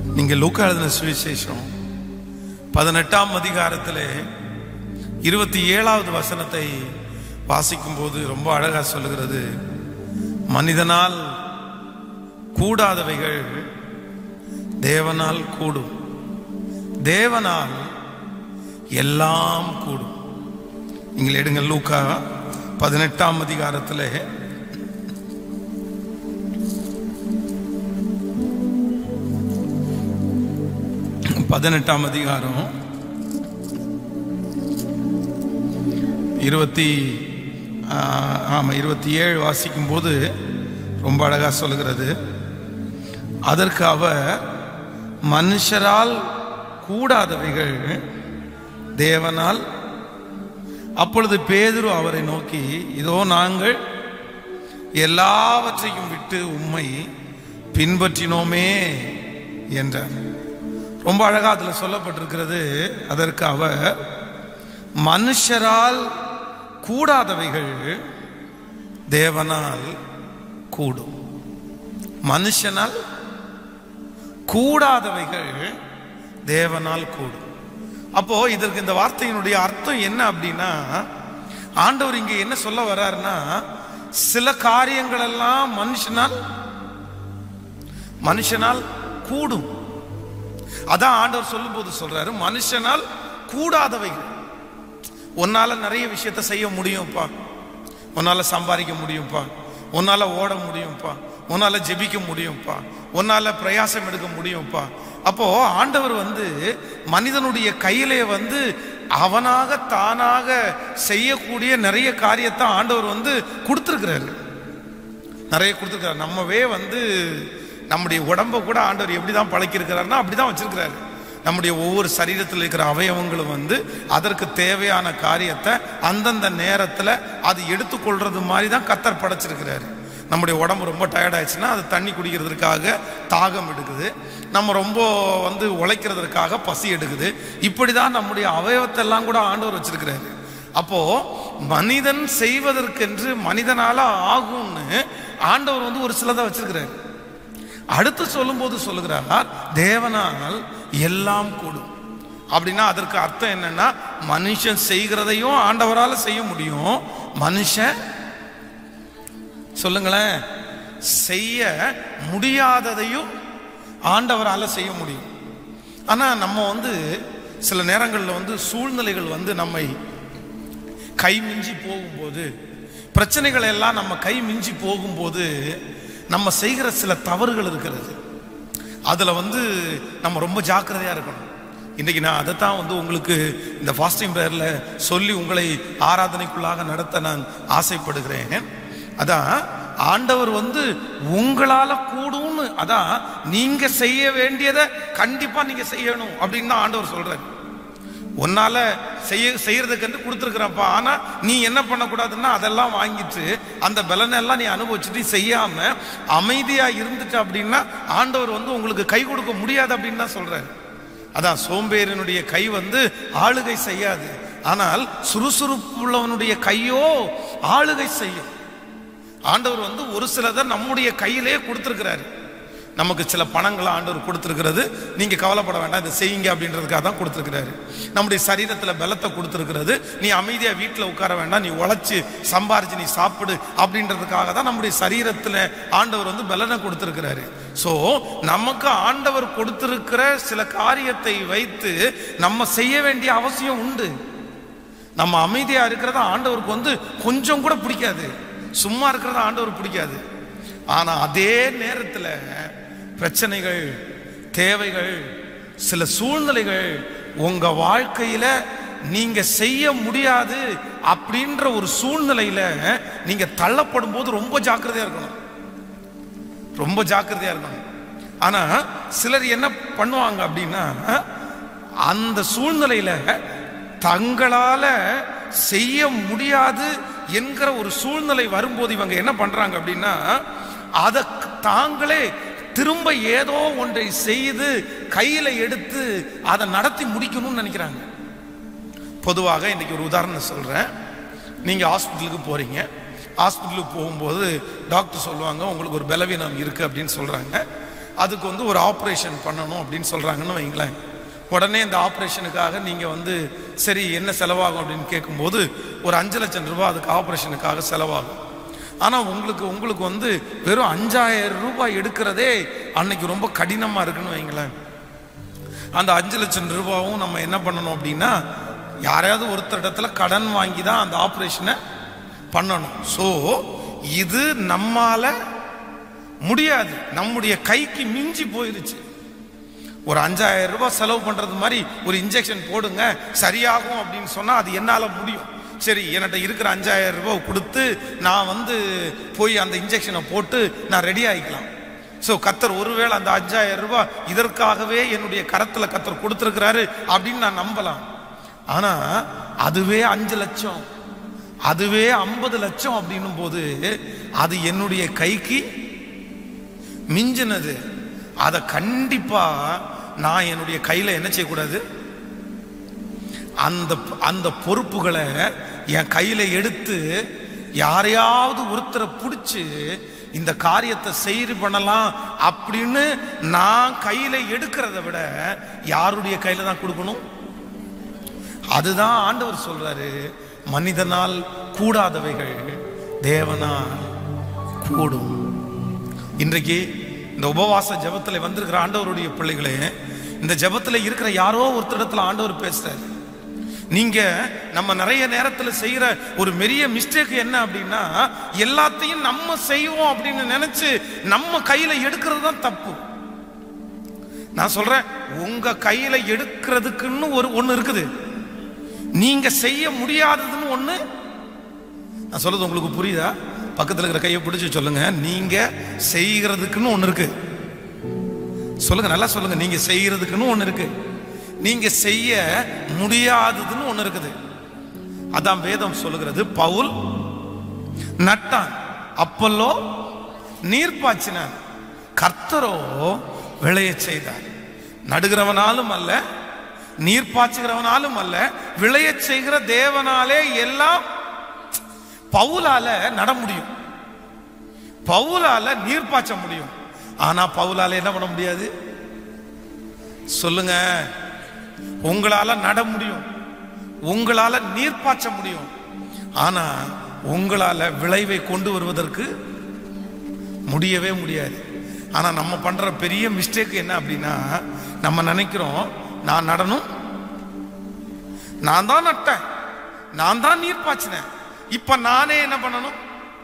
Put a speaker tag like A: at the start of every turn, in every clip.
A: நீங்க லூக்கா எழுதின சுவிசேஷம் 18ஆம் அதிகாரத்திலே 27வது வசனத்தை வாசிக்கும் போது ரொம்ப அழகா சொல்லுகிறது, மனிதனால் கூடாதவைகள் தேவனால் கூடும், தேவனால் எல்லாம் கூடும். நீங்கள் எடுங்க லூக்கா 18ஆம் அதிகாரத்திலே 18ஆம் அதிகாரம் 27 வாசிக்கும் போது ரொம்ப அழகா சொல்லுகிறது, அதற்கு அவர் மனுஷரால் கூடாதவைகள் தேவனால். அப்பொழுது பேதுரு அவரை நோக்கி, இதோ நாங்கள் எல்லாவற்றையும் விட்டு உம்மை பின்பற்றினோமே என்றார். ரொம்ப அழகா அதுல சொல்லப்பட்டிருக்கிறது, அதற்கு அவர் மனுஷரால் கூடாதவைகள் தேவனால் கூடும். மனுஷனால் கூடாதவைகள் தேவனால் கூடும். அப்போ இதற்கு இந்த வார்த்தையினுடைய அர்த்தம் என்ன அப்படின்னா, ஆண்டவர் இங்க என்ன சொல்ல வர்றாருன்னா, சில காரியங்கள் எல்லாம் மனுஷனால் கூடும். அதான் ஆண்டவர் சொல்லும் போது சொல்றாரு, மனுஷனால் கூடாதவைகள். உன்னால நிறைய விஷயத்த செய்ய முடியும்ப்பா, உன்னால சம்பாதிக்க முடியும்ப்பா, உன்னால ஓட முடியும்ப்பா, உன்னால ஜெபிக்க முடியும்ப்பா, உன்னால பிரயாசம் எடுக்க முடியும்ப்பா. அப்போ ஆண்டவர் மனிதனுடைய கையிலே அவனாக தானாக செய்யக்கூடிய நிறைய காரியத்தை ஆண்டவர் கொடுத்திருக்கிறாரு, நிறைய கொடுத்திருக்கிறார். நம்மவே நம்முடைய உடம்ப கூட ஆண்டவர் எப்படிதான் பழக்கியிருக்கிறாருன்னா அப்படிதான் வச்சிருக்கிறாரு. நம்முடைய ஒவ்வொரு சரீரத்தில் இருக்கிற அவயவங்களும் அதற்கு தேவையான காரியத்தை அந்தந்த நேரத்தில் அது எடுத்துக்கொள்றது மாதிரி தான் கர்த்தர் படைச்சிருக்கிறாரு. நம்முடைய உடம்பு ரொம்ப டயர்ட் ஆயிடுச்சுன்னா அது தண்ணி குடிக்கிறதுக்காக தாகம் எடுக்குது, நம்ம ரொம்ப உழைக்கிறதுக்காக பசி எடுக்குது. இப்படிதான் நம்முடைய அவயவத்தை எல்லாம் கூட ஆண்டவர் வச்சிருக்கிறாரு. அப்போ மனிதன் செய்வதற்கென்று மனிதனால ஆகும்னு ஆண்டவர் ஒரு சிலதை வச்சிருக்கிறாரு. அடுத்து சொல்லும் போது சொல்லுகிறார், தேவனால் எல்லாம் கூடும். அப்படின்னா அதற்கு அர்த்தம் என்னன்னா, மனுஷன் செய்கிறதையும் ஆண்டவரால செய்ய முடியும், மனுஷன் சொல்லுங்களேன் செய்ய முடியாததையும் ஆண்டவரால செய்ய முடியும். ஆனா நம்ம சில நேரங்களில் சூழ்நிலைகள் நம்மை கை மிஞ்சி போகும்போது, பிரச்சனைகள் எல்லாம் நம்ம கை மிஞ்சி போகும்போது நம்ம செய்கிற சில தவறுகள் இருக்கிறது. அதுல நம்ம ரொம்ப ஜாக்கிரதையா இருக்கணும். இன்னைக்கு நான் அதைத்தான் உங்களுக்கு இந்த ஃபாஸ்டிங் பிரேயர்ல சொல்லி உங்களை ஆராதனைக்குள்ளாக நடத்த நான் ஆசைப்படுகிறேன். அதான் ஆண்டவர் உங்களால கூடும்னு, அதான் நீங்க செய்ய வேண்டியதை கண்டிப்பா நீங்க செய்யணும் அப்படின்னு தான் ஆண்டவர் சொல்றாரு. உன்னால செய்யறதுக்கு கொடுத்துருக்கிறப்பா, ஆனா நீ என்ன பண்ணக்கூடாதுன்னா அதெல்லாம் வாங்கிட்டு அந்த பலனெல்லாம் நீ அனுபவிச்சுட்டு செய்யாம அமைதியா இருந்துட்டு அப்படின்னா ஆண்டவர் உங்களுக்கு கை கொடுக்க முடியாது அப்படின்னு தான் சொல்றாரு. அதான் சோம்பேறினுடைய கை ஆளுகை செய்யாது, ஆனால் சுறுசுறுப்புள்ளவனுடைய கையோ ஆளுகை செய்யும். ஆண்டவர் ஒரு சிலதை நம்முடைய கையிலே கொடுத்திருக்கிறாரு. நமக்கு சில பணங்களை ஆண்டவர் கொடுத்திருக்கிறது, நீங்க கவலைப்பட வேண்டாம் இதை செய்யுங்க அப்படின்றதுக்காக தான் கொடுத்திருக்கிறாரு. நம்முடைய சரீரத்துல பலத்தை கொடுத்திருக்கிறது, நீ அமைதியா வீட்டுல உட்கார வேண்டாம், நீ உழைச்சு சம்பாரிச்சு நீ சாப்பிடு அப்படின்றதுக்காக தான் நம்முடைய சரீரத்துல ஆண்டவர் பலனை கொடுத்திருக்கிறாரு. சோ நமக்கு ஆண்டவர் கொடுத்திருக்கிற சில காரியத்தை வைத்து நம்ம செய்ய வேண்டிய அவசியம் உண்டு. நம்ம அமைதியா இருக்கிறத ஆண்டவருக்கு கொஞ்சம் கூட பிடிக்காது, சும்மா இருக்கிறத ஆண்டவர் பிடிக்காது. ஆனா அதே நேரத்துல பிரச்சனைகள், தேவைகள், சில சூழ்நிலைகள் உங்க வாழ்க்கையில நீங்க செய்ய முடியாது அப்படின்ற ஒரு சூழ்நிலையில நீங்க தள்ளப்படும் போது ரொம்ப ஜாக்கிரதையா இருக்கணும், ரொம்ப ஜாக்கிரதையா இருக்கணும். ஆனா சிலர் என்ன பண்ணுவாங்க அப்படின்னா, அந்த சூழ்நிலையில தங்களால செய்ய முடியாது என்கிற ஒரு சூழ்நிலை வரும்போது இவங்க என்ன பண்றாங்க அப்படின்னா, அதை தாங்களே திரும்ப ஏதோ ஒன்றை செய்து கையில எடுத்து அதை நடத்தி முடிக்கணும்னு நினைக்கிறாங்க. பொதுவாக இன்னைக்கு ஒரு உதாரணம் சொல்றேன். நீங்க ஹாஸ்பிட்டலுக்கு போறீங்க, ஹாஸ்பிட்டலுக்கு போகும்போது டாக்டர் சொல்லுவாங்க உங்களுக்கு ஒரு பலவீனம் இருக்கு அப்படின்னு சொல்றாங்க. அதுக்கு வந்து ஒரு ஆப்ரேஷன் பண்ணணும் அப்படின்னு சொல்கிறாங்கன்னு வைங்களேன். உடனே இந்த ஆப்ரேஷனுக்காக நீங்கள் சரி என்ன செலவாகும் அப்படின்னு கேட்கும்போது ஒரு 5 லட்சம் ரூபாய் அதுக்கு ஆப்ரேஷனுக்காக செலவாகும். ஆனால் உங்களுக்கு வெறும் 5000 ரூபாய் எடுக்கிறதே அன்னைக்கு ரொம்ப கடினமாக இருக்குன்னு வைங்களேன். அந்த 5 லட்சம் ரூபாயும் நம்ம என்ன பண்ணணும் அப்படின்னா யாரையாவது ஒருத்தர் இடத்துல கடன் வாங்கி தான் அந்த ஆப்ரேஷனை பண்ணணும். ஸோ இது நம்மால முடியாது, நம்முடைய கைக்கு மிஞ்சி போயிருச்சு. ஒரு 5000 ரூபாய் செலவு பண்றது மாதிரி ஒரு இன்ஜெக்ஷன் போடுங்க சரியாகும் அப்படின்னு சொன்னா அது என்னால முடியும். சரி, என்கிட்ட இருக்கிற 5000 ரூபாய் கொடுத்து நான் போய் அந்த இன்ஜெக்ஷனை போட்டு நான் ரெடி ஆகிக்கலாம். ஸோ கர்த்தர் ஒருவேளை அந்த 5000 ரூபாய் இதற்காகவே என்னுடைய கரத்தில் கர்த்தர் கொடுத்துருக்கிறாரு அப்படின்னு நான் நம்பலாம். ஆனா அதுவே 5 லட்சம், அதுவே 50 லட்சம் அப்படின்னும் போது அது என்னுடைய கைக்கு மிஞ்சினது. அதை கண்டிப்பா நான் என்னுடைய கையில என்ன செய்யக்கூடாது, அந்த பொறுப்புகளை என் கையில எடுத்து யாரையாவது ஒருத்தரை பிடிச்சு இந்த காரியத்தை செய்து பண்ணலாம் அப்படின்னு நான் கையில எடுக்கிறத விட யாருடைய கையில தான் கொடுக்கணும். அதுதான் ஆண்டவர் சொல்றாரு, மனிதனால் கூடாதவைகள் தேவனால் கூடும். இன்றைக்கு இந்த உபவாச ஜெபத்தில் வந்திருக்கிற ஆண்டவருடைய பிள்ளைகளே, இந்த ஜெபத்தில் இருக்கிற யாரோ ஒருத்தரிடத்துல ஆண்டவர் பேசுறாரு. நீங்க நம்ம நிறைய நேரத்தில் செய்யற ஒரு பெரிய மிஸ்டேக் என்ன அப்படின்னா எல்லாத்தையும் நம்ம செய்வோம் அப்படின்னு நினைச்சு நம்ம கையில எடுக்கிறது தான் தப்பு. நான் சொல்றேன், உங்க கையில எடுக்கிறதுக்குன்னு ஒண்ணு இருக்குது, நீங்க செய்ய முடியாததுன்னு ஒண்ணு. நான் சொல்றது உங்களுக்கு புரியுதா? பக்கத்தில் இருக்கிற கையை பிடிச்சு சொல்லுங்க, நீங்க செய்கிறதுக்குன்னு ஒண்ணு இருக்கு. சொல்லுங்க, நல்லா சொல்லுங்க, நீங்க செய்யறதுக்குன்னு ஒண்ணு இருக்கு, நீங்க செய்ய முடியாததுன்னு ஒண்ணு இருக்குது. அதான் வேதம் சொல்லுகிறது, பவுல் நட்டான், அப்பல்லோ நீர் பாய்ச்சினான், கர்த்தரோ விளைய செய்தார். நடுகிறவனாலும் அல்ல, நீர் பாய்ச்சுகிறவனாலும் அல்ல, விளைய செய்கிற தேவனாலே எல்லாம். பவுலால நட முடியும், பவுலால நீர் பாய்ச்ச முடியும், ஆனா பவுலால என்ன பண்ண முடியாது? சொல்லுங்க, உங்களால நட முடியும், உங்களால நீர் பாய்ச்ச முடியும், ஆனா உங்களால விளைவை கொண்டு வருவதற்கு முடியவே முடியாது. ஆனா நம்ம பண்ற பெரிய மிஸ்டேக் என்ன அப்படின்னா, நம்ம நினைக்கிறோம் நான் நடணும், நான் தான் நட்டேன், நான் தான் நீர் பாய்ச்சினேன், இப்ப நானே என்ன பண்ணணும்,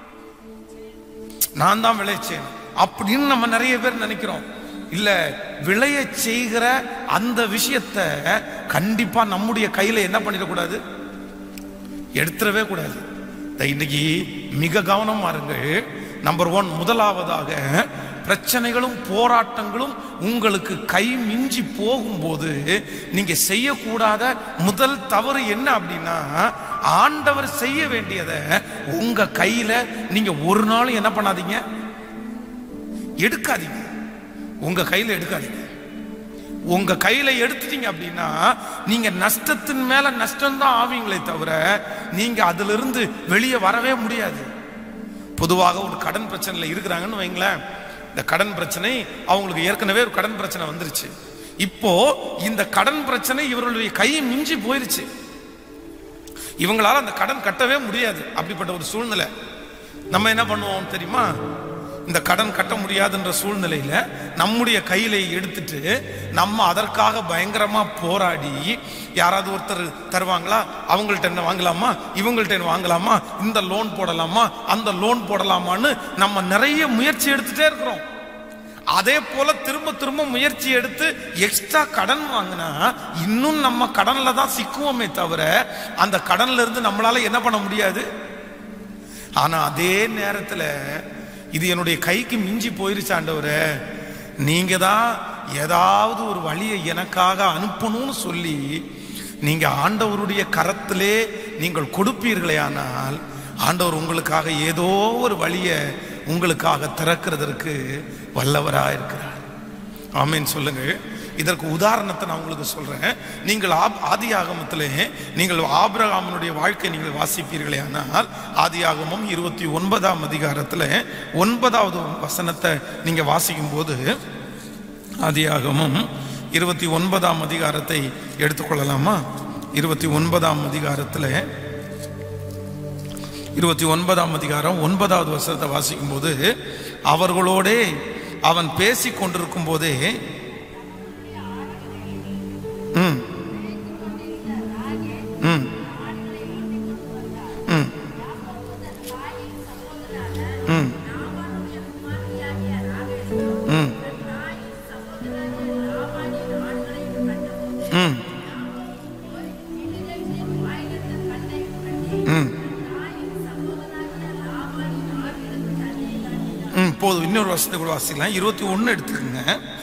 A: நான் தான் விளைச்சேன் அப்படின்னு நம்ம நிறைய பேர் நினைக்கிறோம். இல்ல, விளைய செய்கிற அந்த விஷயத்தை கண்டிப்பா நம்முடைய கையில என்ன பண்ணிடக்கூடாது, எடுத்துடவே கூடாது. இன்னைக்கு மிக கவனமா இருங்கள். நம்பர் 1, முதலாவதாக பிரச்சனைகளும் போராட்டங்களும் உங்களுக்கு கை மிஞ்சி போகும்போது நீங்க செய்யக்கூடாத முதல் தவறு என்ன அப்படின்னா, ஆண்டவர் செய்ய வேண்டியதை உங்க கையில நீங்க ஒரு நாள் என்ன பண்ணாதீங்க, எடுக்காதீங்க. உங்க கையில எடுக்காதீங்க. உங்க கையில எடுத்துட்டீங்க அப்படின்னா நீங்க நஷ்டத்தின் மேல நஷ்டம் தான் ஆவீங்களே தவிர நீங்க அதுல இருந்து வெளியே வரவே முடியாது. பொதுவாக ஒரு கடன் பிரச்சனைல இருக்கிறாங்கன்னு வைங்களேன், இந்த கடன் பிரச்சனை அவங்களுக்கு ஏற்கனவே ஒரு கடன் பிரச்சனை வந்துருச்சு. இப்போ இந்த கடன் பிரச்சனை இவர்களுடைய கையை மிஞ்சி போயிருச்சு, இவங்களால அந்த கடன் கட்டவே முடியாது. அப்படிப்பட்ட ஒரு சூழ்நிலை நம்ம என்ன பண்ணுவோம் தெரியுமா? இந்த கடன் கட்ட முடியாதுன்ற சூழ்நிலையில நம்முடைய கையில எடுத்துட்டு நம்ம அதற்காக பயங்கரமா போராடி, யாராவது ஒருத்தர் தருவாங்களா, அவங்கள்ட்ட என்ன வாங்கலாமா, இவங்கள்ட்ட என்ன வாங்கலாமா, இந்த லோன் போடலாமா, அந்த லோன் போடலாமான்னு நம்ம நிறைய முயற்சி எடுத்துட்டே இருக்கிறோம். அதே போல திரும்ப திரும்ப முயற்சி எடுத்து எக்ஸ்ட்ரா கடன் வாங்கினா இன்னும் நம்ம கடன்ல தான் சிக்குவோமே தவிர அந்த கடன்ல இருந்து நம்மளால என்ன பண்ண முடியாது. ஆனா அதே நேரத்துல இது என்னுடைய கைக்கு மிஞ்சி போயிருச்சு ஆண்டவரே, நீங்க தான் ஏதாவது ஒரு வழியை எனக்காக அனுப்பணும்னு சொல்லி நீங்க ஆண்டவருடைய கரத்திலே நீங்கள் கொடுப்பீர்களே, ஆனால் ஆண்டவர் உங்களுக்காக ஏதோ ஒரு வழியை உங்களுக்காக திறக்கிறதற்கு வல்லவராக இருக்கிறார். ஆமீன் சொல்லுங்க. இதற்கு உதாரணத்தை நான் உங்களுக்கு சொல்றேன். நீங்கள் ஆதியாகமத்திலே நீங்கள் ஆபிரகாமினுடைய வாழ்க்கை நீங்கள் வாசிப்பீர்களே, ஆனால் ஆதியாகமம் 29ஆம் அதிகாரத்தில் 9வது வசனத்தை நீங்க வாசிக்கும் போது ஆதியாகமம் 29ஆம் அதிகாரத்தை எடுத்துக்கொள்ளலாமா? 29ஆம் அதிகாரத்தில் 29ஆம் அதிகாரம் 9வது வசனத்தை வாசிக்கும் போது, அவர்களோடே அவன் பேசிக் கொண்டிருக்கும் போதே போதும். இன்னொரு வசனத்தை கூட வாசிக்கலாம். 21 எடுத்துக்கங்க.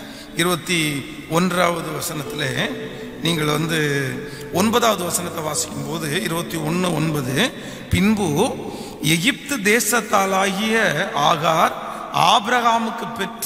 A: 21வது வசனத்தில் நீங்கள் 9வது வசனத்தை வாசிக்கும் போது 21:9, பின்பு எகிப்து தேசத்தாலாகிய ஆகார் ஆபிரகாமுக்கு பெற்ற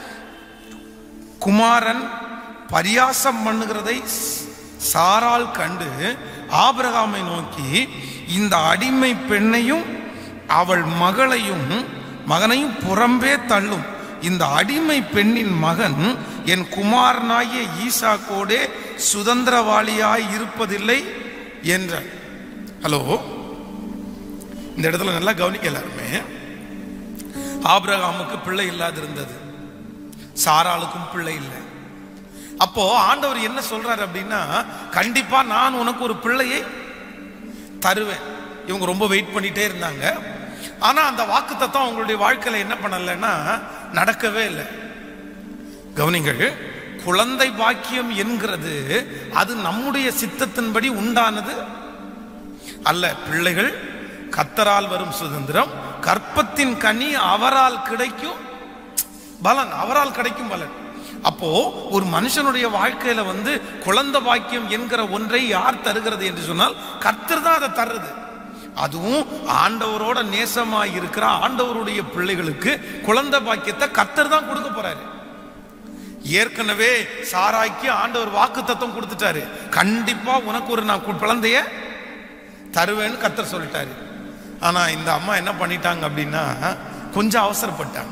A: குமாரன் பரியாசம் பண்ணுகிறதை சாராள் கண்டு ஆபிரகாமை நோக்கி, இந்த அடிமை பெண்ணையும் அவள் மகனையும் புறம்பே தள்ளும். இந்த அடிமை பெண்ணின் மகன் என் குமாரனாகிய ஈசாக்கோடே சுதந்திரவாளியாய் இருப்பதில்லை என்ற. ஹலோ, இந்த இடத்துல நல்லா கவனிக்க எல்லாருமே. ஆபிரகாமுக்கு பிள்ளை இல்லாதிருந்தது, சாராளுக்கும் பிள்ளை இல்லை. அப்போ ஆண்டவர் என்ன சொல்றாரு அப்படின்னா, கண்டிப்பா நான் உனக்கு ஒரு பிள்ளையை தருவேன். இவங்க ரொம்ப வெயிட் பண்ணிட்டே இருந்தாங்க. ஆனா அந்த வாக்குத்தத்தம் அவங்களுடைய வாழ்க்கையில என்ன பண்ணலன்னா நடக்கவே இல்லை. கவனிங்கள், குழந்தை பாக்கியம் என்கிறது அது நம்முடைய சித்தத்தின்படி உண்டானது அல்ல. பிள்ளைகள் கர்த்தரால் வரும் சுதந்திரம், கற்பத்தின் கனி அவரால் கிடைக்கும் பலன், அவரால் கிடைக்கும் பலன். அப்போ ஒரு மனுஷனுடைய வாழ்க்கையில குழந்தை பாக்கியம் என்கிற ஒன்றை யார் தருகிறது என்று சொன்னால் கர்த்தர் தான் அதை தருது. அதுவும் ஆண்டவரோட நேசமாய் இருக்கிற ஆண்டவருடைய பிள்ளைகளுக்கு குழந்தை பாக்கியத்தை கர்த்தர் தான் கொடுக்க போறாரு. ஏற்கனவே சாராய்க்கு ஆண்டவர் வாக்குத்தத்தம் கொடுத்துட்டாரு, கண்டிப்பா உனக்கு ஒரு நான் குழந்தைய தருவேன்னு கர்த்தர் சொல்லிட்டாரு. ஆனா இந்த அம்மா என்ன பண்ணிட்டாங்க அப்படின்னா கொஞ்சம் அவசரப்பட்டாங்க.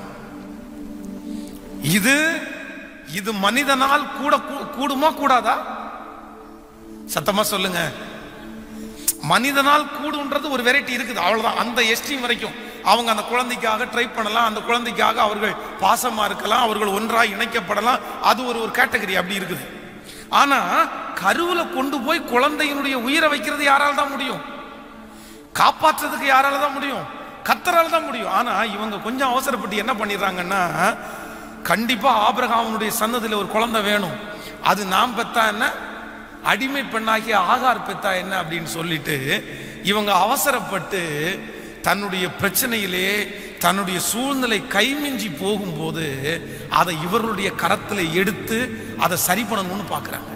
A: இது மனிதனால் கூடுமா கூடாதா? சத்தமா சொல்லுங்க. மனிதனால் கூடுன்றது ஒரு வெரைட்டி இருக்குது, அவ்வளவுதான். அந்த எஸ்ட்ரீம் வரைக்கும் அவங்க அந்த குழந்தைக்காக ட்ரை பண்ணலாம், அந்த குழந்தைக்காக அவர்கள் பாசமா இருக்கலாம், அவர்கள் ஒன்றாய் இணைக்கப்படலாம். அது ஒரு கேட்டகரி அப்படி இருக்குது. ஆனா கருவுல கொண்டு போய் குழந்தையினுடைய உயிரை வைக்கிறது யாரால தான் முடியும்? காப்பாற்றுறதுக்கு யாரால தான் முடியும்? கர்த்தரால தான் முடியும். ஆனா இவங்க கொஞ்சம் அவசரப்பட்டு என்ன பண்ணிடுறாங்கன்னா, கண்டிப்பா ஆபிரகாமுடைய சன்னதியில ஒரு குழந்தை வேணும், அது நாம் பெத்தா என்ன, அடிமை பெண்ணாகிய ஆகார் பெத்தா என்ன அப்படின்னு சொல்லிட்டு இவங்க அவசரப்பட்டு தன்னுடைய பிரச்சனையிலே தன்னுடைய சூழ்நிலை கைமிஞ்சி போகும்போது அதை இவர்களுடைய கரத்தில் எடுத்து அதை சரி பண்ணணும்னு பார்க்குறாங்க,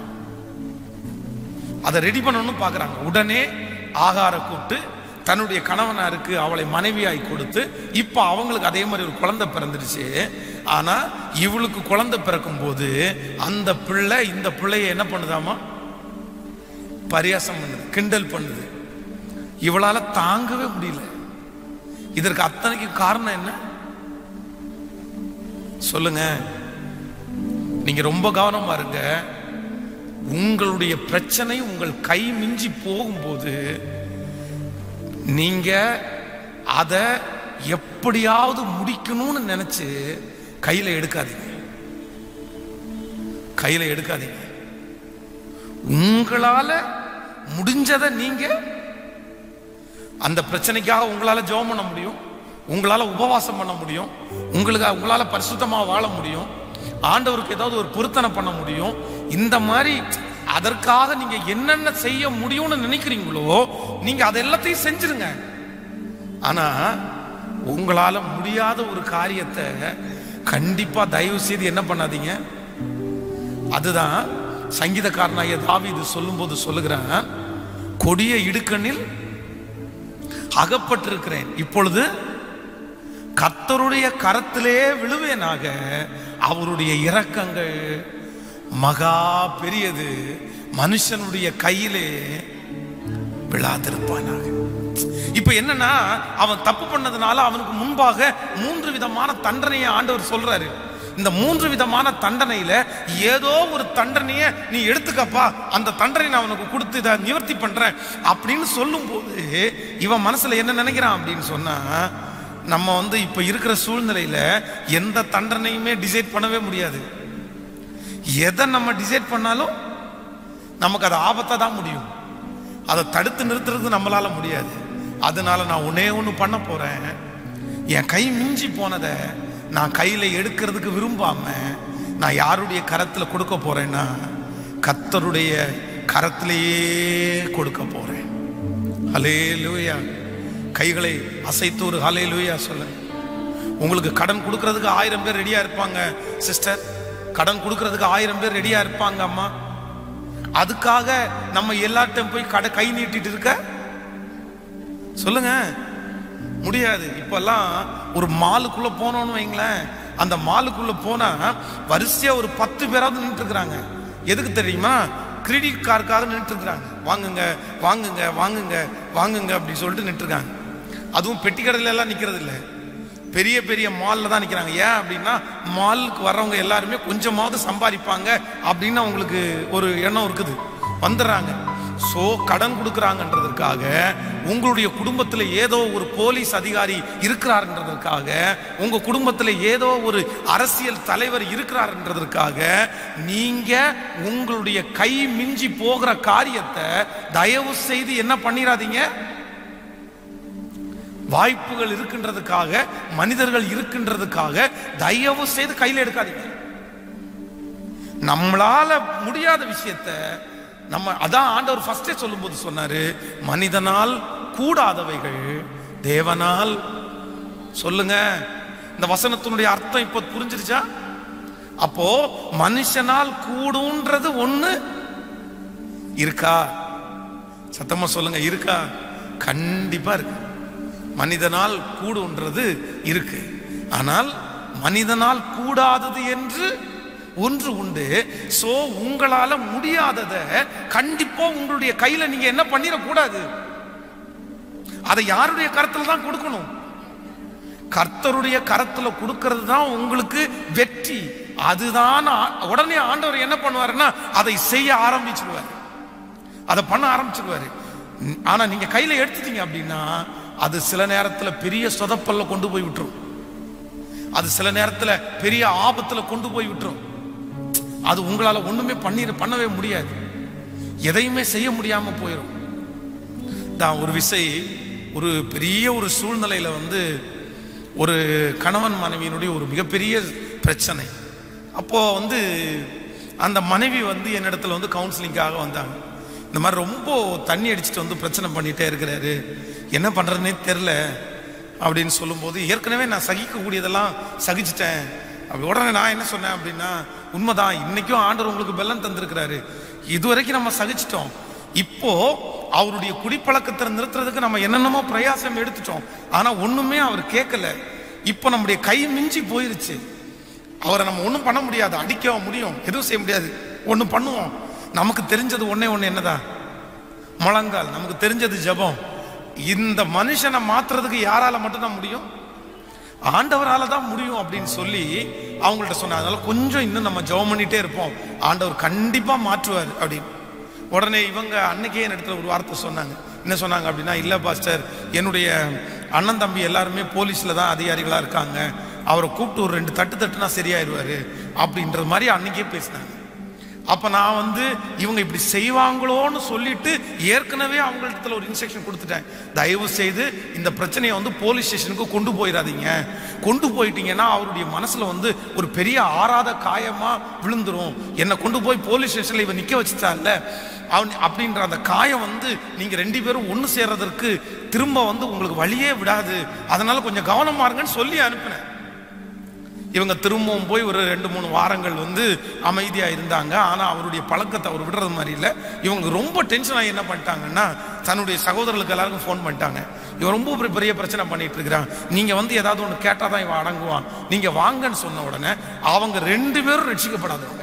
A: அதை ரெடி பண்ணணும்னு பார்க்குறாங்க. உடனே ஆகாரை கூப்பிட்டு தன்னுடைய கணவனாருக்கு அவளை மனைவியாய் கொடுத்து, இப்போ அவங்களுக்கு அதே மாதிரி ஒரு குழந்தை பிறந்துடுச்சு. ஆனா இவளுக்கு குழந்தை பிறக்கும் போது அந்த பிள்ளை இந்த பிள்ளைய என்ன பண்ணுதாமா, பரியாசம் பண்ணுது, கிண்டல் பண்ணுது. இவளால தாங்கவே முடியல. இதற்கு அத்தனைக்கு காரணம் என்ன சொல்லுங்க? நீங்க ரொம்ப கவனமா இருங்க. உங்களுடைய பிரச்சனை உங்கள் கை மிஞ்சி போகும்போது நீங்க அதை எப்படியாவது முடிக்கணும்னு நினைச்சு கையில எடுக்காதீங்க. உங்களால முடிஞ்சதை நீங்க அந்த பிரச்சனைக்காக உங்களால ஜெபம் பண்ண முடியும், உங்களால உபவாசம் பண்ண முடியும், உங்களால பரிசுத்தமா வாழ முடியும், ஆண்டவருக்கு ஏதாவது ஒரு பொருத்தனை பண்ண முடியும். இந்த மாதிரி அதற்காக நீங்க என்னென்ன செய்ய முடியும்னு நினைக்கிறீங்களோ நீங்க அதை எல்லாத்தையும் செஞ்சிருங்க. ஆனா உங்களால முடியாத ஒரு காரியத்தை கண்டிப்பா தயவு செய்து என்ன பண்ணாதீங்க. அதுதான் சங்கீதக்காரனாகிய தாவீது சொல்லும்போது சொல்லுகிறான், கொடிய இடுக்கண்ணில் அகப்பட்டிருக்கிறேன், இப்பொழுது கர்த்தருடைய கரத்திலே விழுவேனாக, அவருடைய இரக்கங்கள் மகா பெரியது, மனுஷனுடைய கையிலே விழாதிருப்பானாக. இப்ப என்னன்னா, அவன் தப்பு பண்ணதுனால அவனுக்கு முன்பாக 3 விதமான தண்டனையை ஆண்டவர் சொல்றாரு. இந்த 3 விதமான தண்டனையில ஏதோ ஒரு தண்டனையை நீ எடுத்துக்கப்பா, அந்த தண்டனை நான் உனக்கு கொடுத்து இதை நிவர்த்தி பண்றேன் அப்படின்னு சொல்லும் போது இவன் மனசுல என்ன நினைக்கிறான் அப்படின்னு சொன்னா, நம்ம இப்ப இருக்கிற சூழ்நிலையில எந்த தண்டனையுமே டிசைட் பண்ணவே முடியாது. எதை நம்ம டிசைட் பண்ணாலும் நமக்கு அது ஆபத்தா தான் முடியும். அதை தடுத்து நிறுத்துறது நம்மளால முடியாது. அதனால நான் ஒண்ணு பண்ண போறேன். என் கை மிஞ்சி போனதை நான் கையில எடுக்கிறதுக்கு விரும்பாம நான் யாருடைய கரத்துல கொடுக்க போறேன்னா கர்த்தருடைய கரத்திலேயே கொடுக்க போறேன். ஹல்லேலூயா. கைகளை அசைத்து ஒரு ஹல்லேலூயா சொல்லுங்க. உங்களுக்கு கடன் கொடுக்கறதுக்கு 1000 பேர் ரெடியா இருப்பாங்க சிஸ்டர், கடன் கொடுக்கறதுக்கு 1000 பேர் ரெடியா இருப்பாங்க அம்மா. அதுக்காக நம்ம எல்லார்ட்டும் போய் கை நீட்டிட்டு இருக்க சொல்லுங்க முடியாது. இப்பெல்லாம் ஒரு மாலுக்குள்ள போனோம்னு வைங்களேன், அந்த மாலுக்குள்ள போனா வரிசையா ஒரு 10 பேராவது நின்று இருக்கிறாங்க. எதுக்கு தெரியுமா? கிரெடிட் கார்டுக்காக நின்று இருக்கிறாங்க. வாங்குங்க வாங்குங்க வாங்குங்க வாங்குங்க அப்படி சொல்லிட்டு நின்று இருக்காங்க. அதுவும் பெட்டி கடையில எல்லாம் நிக்கிறது இல்லை, பெரிய பெரிய மால்ல தான் நிக்கிறாங்க. ஏன் அப்படின்னா மாலுக்கு வர்றவங்க எல்லாருமே கொஞ்சமாவது சம்பாதிப்பாங்க அப்படின்னு அவங்களுக்கு ஒரு எண்ணம் இருக்குது, வந்துடுறாங்க. சோ கடன் கொடுக்கறாங்கன்றதுக்காக, உங்களுடைய குடும்பத்தில் ஏதோ ஒரு போலீஸ் அதிகாரி இருக்கிறார்ன்றதுக்காக, உங்க குடும்பத்தில் ஏதோ ஒரு அரசியல் தலைவர் இருக்கிறார்ன்றதுக்காக நீங்க உங்களுடைய கை மிஞ்சி போகிற காரியத்தை தயவு செய்து என்ன பண்ணிராதீங்க. வாய்ப்புகள் இருக்கின்றதுக்காக, மனிதர்கள் இருக்கின்றதுக்காக தயவு செய்து கையில் எடுக்காதீங்க. நம்மளால முடியாத விஷயத்தை நம்ம அதான் ஆண்டவர் ஃபர்ஸ்டே சொல்லும்போது சொன்னாரு, மனிதனால் கூடாதவைகள் தேவனால். சொல்லுங்க, இந்த வசனத்தினுடைய அர்த்தம் இப்ப புரிஞ்சிருச்சா? அப்போ மனுஷனால் கூடுன்றது ஒண்ணு இருக்கா? சத்தமா சொல்லுங்க, இருக்கா? கண்டிப்பா இருக்கு. மனிதனால் கூடுன்றது இருக்கு. ஆனால் மனிதனால் கூடாதது என்று ஒன்று உண்டு. சோ உங்களால முடியாதத கண்டிப்பா உங்களுடைய கையில நீங்க என்ன பண்ணிடக்கூடாது. அதை யாருடைய கரத்துல தான் கொடுக்கணும்? கர்த்தருடைய கரத்துல கொடுக்கிறது தான் உங்களுக்கு வெற்றி. அதுதான் உடனே ஆண்டவர் என்ன பண்ணுவாருன்னா அதை செய்ய ஆரம்பிச்சிருவாரு, அதை பண்ண ஆரம்பிச்சிருவாரு. ஆனா நீங்க கையில எடுத்துட்டீங்க அப்படின்னா அது சில நேரத்துல பெரிய சொதப்பல்ல கொண்டு போய் விட்டுரும், அது சில நேரத்துல பெரிய ஆபத்துல கொண்டு போய் விட்டுரும். அது உங்களால ஒண்ணுமே பண்ணவே முடியாது, எதையுமே செய்ய முடியாம போயிடும். தான் ஒரு ஒரு பெரிய ஒரு சூழ்நிலையில ஒரு கணவன் மனைவியினுடைய ஒரு மிகப்பெரிய பிரச்சனை. அப்போ அந்த மனைவி என்னிடத்துல கவுன்சிலிங்காக வந்தாங்க. இந்த மாதிரி ரொம்ப தண்ணி அடிச்சுட்டு பிரச்சனை பண்ணிட்டே இருக்கிறாரு, என்ன பண்றதுன்னே தெரியல அப்படின்னு சொல்லும்போது, ஏற்கனவே நான் சகிக்கக்கூடியதெல்லாம் சகிச்சிட்டேன். அப்படி உடனே நான் என்ன சொன்னேன் அப்படின்னா, உண்மைதான், இன்னைக்கும் ஆண்டவர் உங்களுக்கு பெலன் தந்திருக்கிறாரு, இதுவரைக்கும் நம்ம சகிச்சிட்டோம், இப்போ அவருடைய குடிப்பழக்கத்தை நிறுத்துறதுக்கு நம்ம என்னென்னமோ பிரயாசம் எடுத்துட்டோம், ஆனா ஒண்ணுமே அவர் கேட்கல. இப்போ நம்முடைய கை மிஞ்சி போயிருச்சு, அவரை நம்ம ஒண்ணும் பண்ண முடியாது, அடிக்க முடியும், எதுவும் செய்ய முடியாது. ஒண்ணு பண்ணுவோம், நமக்கு தெரிஞ்சது ஒன்னே என்னதான் முழங்கால், நமக்கு தெரிஞ்சது ஜெபம். இந்த மனுஷனை மாத்துறதுக்கு யாரால மட்டும்தான் முடியும்? ஆண்டவரால தான் முடியும் அப்படின்னு சொல்லி அவங்கள்ட்ட சொன்னாங்க. அதனால கொஞ்சம் இன்னும் நம்ம ஜெபம் பண்ணிட்டே இருப்போம், ஆண்டவர் கண்டிப்பா மாற்றுவார் அப்படின்னு. உடனே இவங்க அன்னைக்கே என் இடத்துல ஒரு வார்த்தை சொன்னாங்க. என்ன சொன்னாங்க அப்படின்னா, இல்ல பாஸ்டர், என்னுடைய அண்ணன் தம்பி எல்லாருமே போலீஸ்ல தான் அதிகாரிகளா இருக்காங்க, அவரை கூப்பிட்டு ஒரு 2 தட்டுனா சரியாயிருவாரு அப்படின்றது மாதிரி அன்னைக்கே பேசினாங்க. அப்ப நான் இவங்க இப்படி செய்வாங்களோன்னு சொல்லிட்டு ஏற்கனவே அவங்கள்ட்ட ஒரு இன்ஸ்ட்ரக்ஷன் கொடுத்துட்டேன், தயவு செய்து இந்த பிரச்சனையை போலீஸ் ஸ்டேஷனுக்கு கொண்டு போயிடாதீங்க, கொண்டு போயிட்டீங்கன்னா அவருடைய மனசுல ஒரு பெரிய ஆறாத காயமா விழுந்துரும், என்னை கொண்டு போய் போலீஸ் ஸ்டேஷன்ல இவன் நிக்க வச்சுட்டான்ல அவன் அப்படின்ற அந்த காயம் நீங்க 2 பேரும் ஒண்ணு சேர்றதற்கு திரும்ப உங்களுக்கு வழியே விடாது, அதனால கொஞ்சம் கவனமா இருங்கன்னு சொல்லி அனுப்பினேன். இவங்க திரும்பவும் போய் ஒரு 2-3 வாரங்கள் அமைதியா இருந்தாங்க. ஆனா அவருடைய பழக்கத்தை அவர் விடுறது மாதிரி இல்லை. இவங்க ரொம்ப டென்ஷன் ஆகி என்ன பண்ணிட்டாங்கன்னா, தன்னுடைய சகோதரர்களுக்கு எல்லாருக்கும் ஃபோன் பண்ணிட்டாங்க, இவன் ரொம்ப பெரிய பிரச்சனை பண்ணிட்டு இருக்கிறான், நீங்க ஏதாவது ஒன்று கேட்டாதான் இவன் அடங்குவான், நீங்க வாங்கன்னு சொன்ன உடனே அவங்க 2 பேரும் ரட்சிக்கப்படாதவங்க,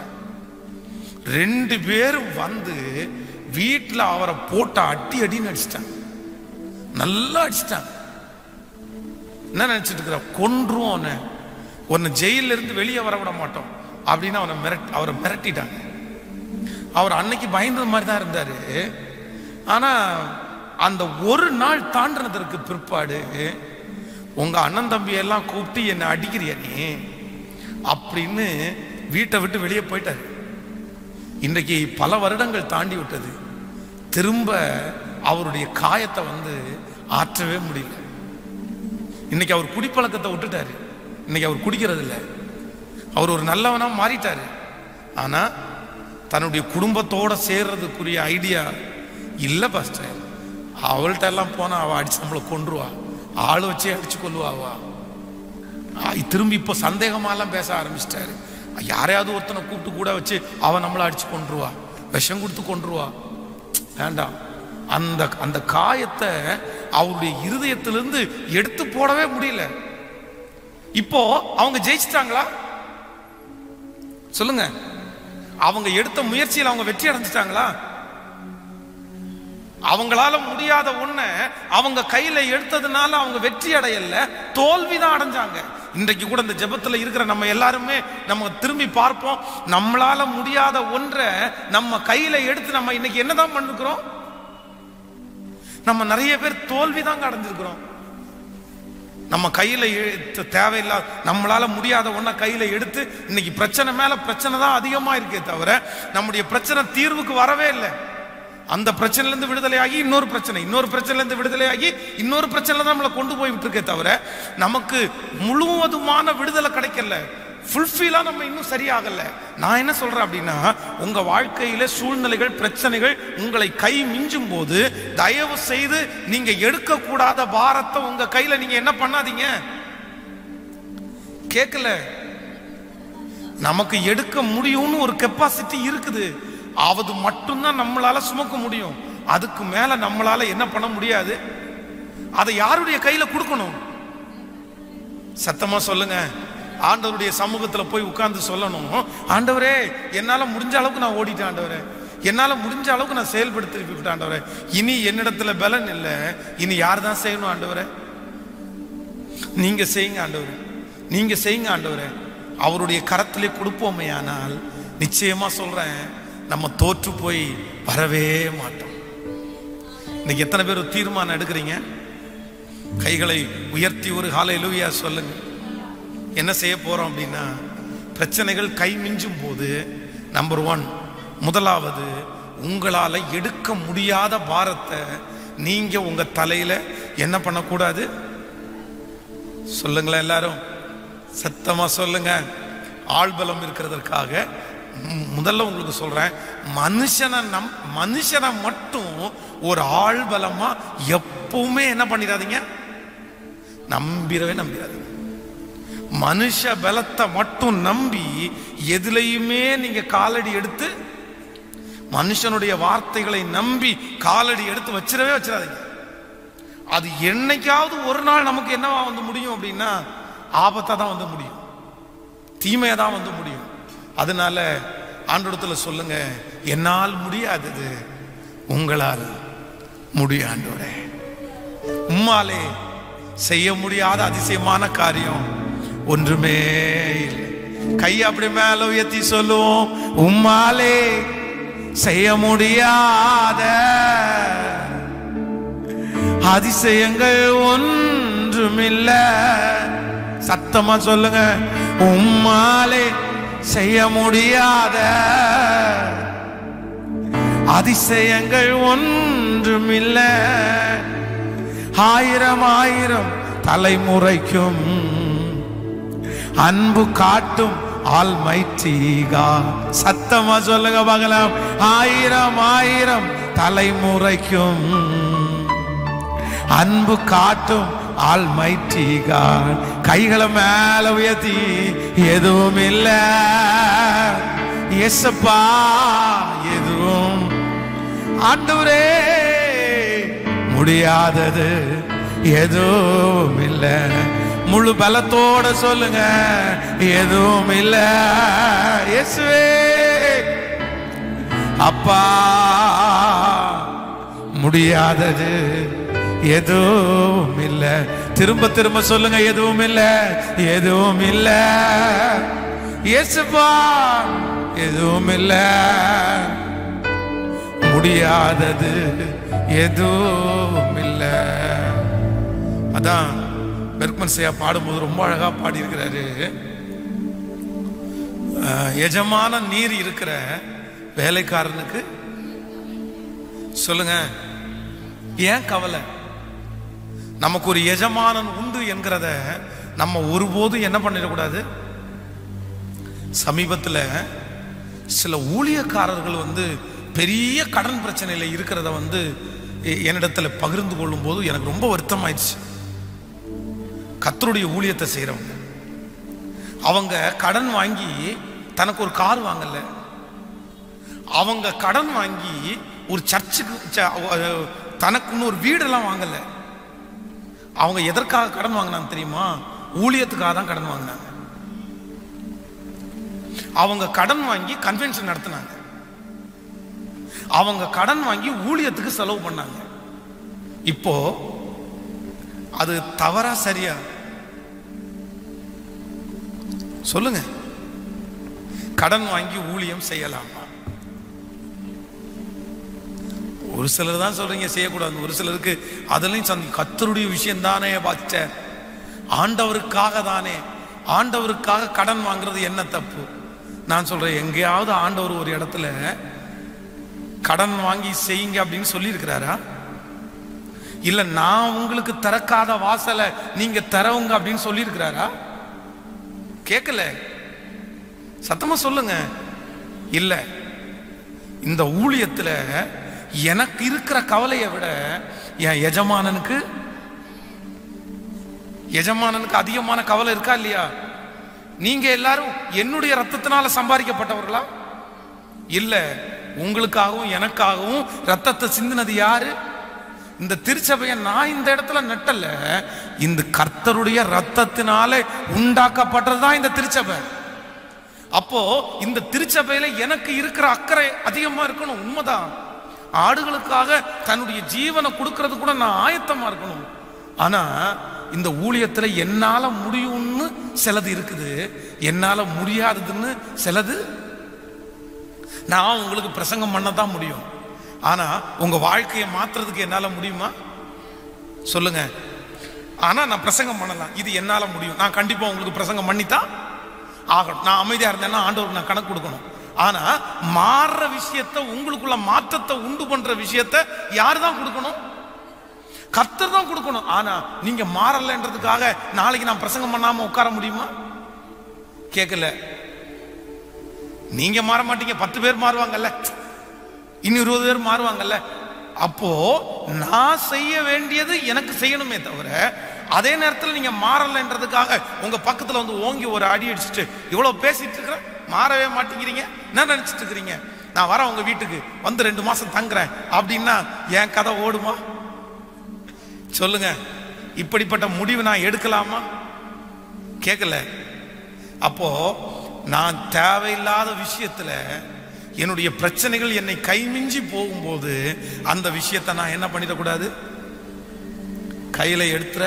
A: 2 பேரும் வீட்டுல அவரை போட்ட அடின்னு அடிச்சிட்டாங்க, நல்லா அடிச்சிட்டாங்க. என்ன நினைச்சிட்டு இருக்கிற, கொன்றும் அவனை, உன்னை ஜெயில இருந்து வெளியே வர விட மாட்டோம் அப்படின்னு அவரை மிரட்டிட்டாங்க. அவர் அன்னைக்கு பயந்தது மாதிரி தான் இருந்தாரு. ஆனா அந்த ஒரு நாள் தாண்டினதற்கு பிற்பாடு உங்க அண்ணன் தம்பியெல்லாம் கூப்பிட்டு என்னை அடிக்கிறிய நீ அப்படின்னு வீட்டை விட்டு வெளியே போயிட்டாரு. இன்றைக்கு பல வருடங்கள் தாண்டி விட்டது. திரும்ப அவருடைய காயத்தை ஆற்றவே முடியல. இன்னைக்கு அவர் குடிப்பழக்கத்தை விட்டுட்டாரு. இன்னைக்கு அவர் குடிக்கிறது இல்லை. அவர் ஒரு நல்லவனா மாறிட்டாரு. ஆனா தன்னுடைய குடும்பத்தோட சேர்றதுக்குரிய ஐடியா இல்லை பாஸ்டர். அவள்கிட்ட எல்லாம் போனா அவ அடிச்சு நம்மளை கொன்றுவா, ஆள் வச்சே அடிச்சு கொள்ளுவாவா. திரும்பி இப்போ சந்தேகமாலாம் பேச ஆரம்பிச்சிட்டாரு. யாரையாவது ஒருத்தனை கூப்பிட்டு கூட வச்சு அவன் நம்மளை அடிச்சு கொன்றுவா, விஷம் கொடுத்து கொன்றுவா. வேண்டாம். அந்த அந்த காயத்தை அவருடைய இருதயத்திலிருந்து எடுத்து போடவே முடியல. இப்போ அவங்க ஜெயிச்சிட்டாங்களா சொல்லுங்க? அவங்க எடுத்த முயற்சியில் அவங்க வெற்றி அடைஞ்சிட்டாங்களா? அவங்களால முடியாத ஒண்ண அவங்க கையில எடுத்ததுனால அவங்க வெற்றி அடையல, தோல்விதான் அடைஞ்சாங்க. இன்றைக்கு கூட இந்த ஜெபத்துல இருக்கிற நம்ம எல்லாருமே நம்ம திரும்பி பார்ப்போம். நம்மளால முடியாத ஒன்றை நம்ம கையில எடுத்து நம்ம இன்னைக்கு என்னதான் பண்ணிருக்கிறோம்? நம்ம நிறைய பேர் தோல்விதான் அடைஞ்சிருக்கிறோம். நம்ம கையில தேவையில்லாத நம்மளால முடியாத ஒன்ன கையில எடுத்து இன்னைக்கு பிரச்சனை மேல பிரச்சனை தான் அதிகமா இருக்கே தவிர நம்முடைய பிரச்சனை தீர்வுக்கு வரவே இல்லை. அந்த பிரச்சனைல இருந்து விடுதலையாகி இன்னொரு பிரச்சனைல இருந்து விடுதலையாகி இன்னொரு பிரச்சனை தான் நம்மளை கொண்டு போய் விட்டுருக்கே தவிர நமக்கு முழுவதுமான விடுதலை கிடைக்கல. ஃபுல்ஃபில்லா நம்ம இன்னும் சரியாகல. நான் என்ன சொல்றேன் அப்படின்னா, உங்க வாழ்க்கையில சூழ்நிலைகள் பிரச்சனைகள் உங்களை கை மிஞ்சும் போது தயவு செய்து நீங்க எடுக்க கூடாத பாரத்தை உங்க கையில நீங்க என்ன பண்ணாதீங்க. கேட்கல, நமக்கு எடுக்க முடியும்னு ஒரு கெப்பாசிட்டி இருக்குது. அது மட்டும்தான் நம்மளால சுமக்க முடியும். அதுக்கு மேல நம்மளால என்ன பண்ண முடியாது. அதை யாருடைய கையில கொடுக்கணும்? சத்தமா சொல்லுங்க. ஆண்டவருடைய சமூகத்துல போய் உட்கார்ந்து சொல்லணும், ஆண்டவரே என்னால முடிஞ்ச அளவுக்கு நான் ஓடிட்டேன், ஆண்டவரே என்னால முடிஞ்ச அளவுக்கு நான் செயல்படுத்தி விட்டேன், ஆண்டவரே இனி என்னிடத்துல பலன் இல்லை, இனி யார் தான் செய்யணும் ஆண்டவரே? நீங்க செய்யுங்க ஆண்டவரே, நீங்க செய்யுங்க ஆண்டவரே. அவருடைய கரத்திலே கொடுப்போமே. ஆனால் நிச்சயமா சொல்றேன், நம்ம தோற்று போய் வரவே மாட்டோம். இன்னைக்கு எத்தனை பேர் தீர்மானம் எடுக்கிறீங்க? கைகளை உயர்த்தி ஒரு ஹல்லேலூயா சொல்லுங்க. என்ன செய்ய போறோம் அப்படின்னா, பிரச்சனைகள் கை மிஞ்சும் போது நம்பர் 1, முதலாவது உங்களால எடுக்க முடியாத பாரத்தை நீங்க உங்க தலையில என்ன பண்ணக்கூடாது? சொல்லுங்களேன் எல்லாரும், சத்தமா சொல்லுங்க. ஆள்பலம் இருக்கிறதற்காக முதல்ல உங்களுக்கு சொல்றேன், மனுஷனை மட்டும் ஒரு ஆள்பலமா எப்பவுமே என்ன பண்ணிடாதீங்க, நம்பிடாதீங்க. மனுஷ பலத்தை மட்டும் நம்பி எதுலையுமே நீங்க காலடி எடுத்து, மனுஷனுடைய வார்த்தைகளை நம்பி காலடி எடுத்து வச்சிடாதீங்க. அது என்னைக்காவது ஒரு நாள் நமக்கு என்னவா முடியும் அப்படின்னா, ஆபத்தா தான் முடியும், தீமையா தான் முடியும். அதனால ஆண்டவரத்துல சொல்லுங்க, என்னால் முடியாதது உங்களால் முடியும் ஆண்டவரே. உம்மாலே செய்ய முடியாத அதிசயமான காரியம் ஒன்றுமே இல்லை. கையை அப்படி மேல உயர்த்தி சொல்லுவோம், உம்மாலே செய்ய முடியாத அதிசயங்கள் ஒன்றுமில்லை. சத்தமா சொல்லுங்க, உம்மாலே செய்ய முடியாத அதிசயங்கள் ஒன்றுமில்லை. ஆயிரம் தலைமுறைக்கும் அன்பு காட்டும் ஆல்மைட்டி காட். சத்தமா சொல்லுங்க பார்க்கலாம், ஆயிரம் தலைமுறைக்கும் அன்பு காட்டும் ஆல்மைட்டி காட். கைகளை மேல உயர்த்தி, எதுவும் இல்ல இயேசுப்பா, எதுவும் ஆண்டவரே முடியாதது எதுவும் இல்ல. முழு பலத்தோட சொல்லுங்க, எதுவும் இல்ல இயேசுவே. அப்பா, முடியாதது எதுவும் இல்ல. திரும்ப திரும்ப சொல்லுங்க, எதுவும் இல்ல, எதுவும் இல்ல இயேசுப்பா, எதுவும் இல்ல, முடியாதது எதுவும் இல்ல. அதான் பெர்க்மன் செய்யா பாடும்போது ரொம்ப அழகா பாடி இருக்கிறாரு. எஜமான நீர் இருக்கிற வேலைக்காரனுக்கு சொல்லுங்க ஏன் கவலை? நமக்கு ஒரு எஜமானன் உண்டு என்கிறத நம்ம ஒருபோதும் என்ன பண்ணிடக்கூடாது. சமீபத்தில் சில ஊழியக்காரர்கள் பெரிய கடன் பிரச்சனையில் இருக்கிறத என்னிடத்தில் பகிர்ந்து கொள்ளும் போது எனக்கு ரொம்ப வருத்தமாயிடுச்சு. கர்த்தருடைய ஊழியத்தை செய்யறவங்க அவங்க கடன் வாங்கி தனக்கு ஒரு கார் வாங்கல, அவங்க கடன் வாங்கி ஒரு சர்ச்சுக்கு தனக்குன்னு ஒரு வீடெல்லாம் வாங்கல. அவங்க எதற்காக கடன் வாங்கினாங்க தெரியுமா? ஊழியத்துக்காக தான் கடன் வாங்கினாங்க. அவங்க கடன் வாங்கி கன்வென்ஷன் நடத்தினாங்க, அவங்க கடன் வாங்கி ஊழியத்துக்கு செலவு பண்ணாங்க. இப்போ அது தவறா சரியா சொல்லுங்க? கடன் வாங்கி ஊழியம் செய்யலாமா? ஒரு சிலர் தான் சொல்றீங்க செய்யக்கூடாது, ஒரு சிலருக்கு அதுலயும் கர்த்தருடைய விஷயம் தானே பாச்ச, ஆண்டவருக்காக தானே, ஆண்டவருக்காக கடன் வாங்குறது என்ன தப்பு? நான் சொல்றேன், எங்கேயாவது ஆண்டவர் ஒரு இடத்துல கடன் வாங்கி செய்யுங்க அப்படின்னு சொல்லி இருக்கிறாரா? இல்ல நான் உங்களுக்கு திறக்காத வாசலை நீங்க திறவுங்க அப்படின்னு சொல்லி இருக்கிறாரா? கேட்கல, சத்தமா சொல்லுங்க. இல்ல, இந்த ஊழியத்துல எனக்கு இருக்கிற கவலையை விட என் எஜமானனுக்கு அதிகமான கவலை இருக்கா இல்லையா? நீங்க எல்லாரும் என்னுடைய ரத்தத்தினால சம்பாதிக்கப்பட்டவர்களா? இல்ல, உங்களுக்காகவும் எனக்காகவும் ரத்தத்தை சிந்தினது யாரு? இந்த திருச்சபையை நான் இந்த இடத்துல நட்டல, இந்த கர்த்தருடைய ரத்தத்தினால உண்டாக்கப்பட்டதுதான் இந்த திருச்சபை. அப்போ இந்த திருச்சபையில எனக்கு இருக்கிற அக்கறை அதிகமா இருக்கணும், உண்மைதான். ஆடுகளுக்காக தன்னுடைய ஜீவனை கொடுக்கறது கூட நான் ஆயத்தமா இருக்கணும். ஆனா இந்த ஊழியத்துல என்னால முடியும்னு சிலது இருக்குது, என்னால முடியாததுன்னு சிலது. நான் உங்களுக்கு பிரசங்கம் பண்ணதான் முடியும், ஆனா உங்க வாழ்க்கையை மாத்துறதுக்கு என்னால முடியுமா சொல்லுங்க? ஆனா நான் பிரசங்கம் பண்ணலாம், இது என்னால முடியும். நான் கண்டிப்பா உங்களுக்கு பிரசங்கம் பண்ணித்தான் ஆகணும். நான் அமைதியா இருந்தேன்னா ஆண்டவருக்கு நான் கணக்கு கொடுக்கணும். ஆனா மாறுற விஷயத்தை, உங்களுக்குள்ள மாற்றத்தை உண்டு பண்ற விஷயத்தை யாரு தான் கொடுக்கணும்? கர்த்தர் தான் கொடுக்கணும். ஆனா நீங்க மாறலன்றதுக்காக நாளைக்கு நான் பிரசங்கம் பண்ணாம உட்கார முடியுமா? கேட்கல. நீங்க மாற மாட்டீங்க, 10 பேர் மாறுவாங்கல்ல, இன்னும் 20 பேர் மாறுவாங்கல்ல. அப்போ நான் செய்ய வேண்டியது எனக்கு செய்யணுமே தவிர, அதே நேரத்தில் நீங்க மாறலன்றதுக்காக உங்க பக்கத்துல ஓங்கி ஒரு அடி அடிச்சுட்டு இவ்வளவு பேசிட்டு இருக்கிற, மாறவே மாட்டேங்கிறீங்க. என்ன நினைச்சிட்டு இருக்கிறீங்க? நான் வரேன் உங்க வீட்டுக்கு 2 மாசம் தங்குறேன் அப்படின்னா என் கதை ஓடுமா சொல்லுங்க? இப்படிப்பட்ட முடிவு நான் எடுக்கலாமா? கேட்கல. அப்போ நான் தேவையில்லாத விஷயத்துல என்னுடைய பிரச்சனைகள் என்னை கைமிஞ்சி போகும்போது அந்த விஷயத்தை நான் என்ன பண்ணிடக்கூடாது, கையில எடுத்துற.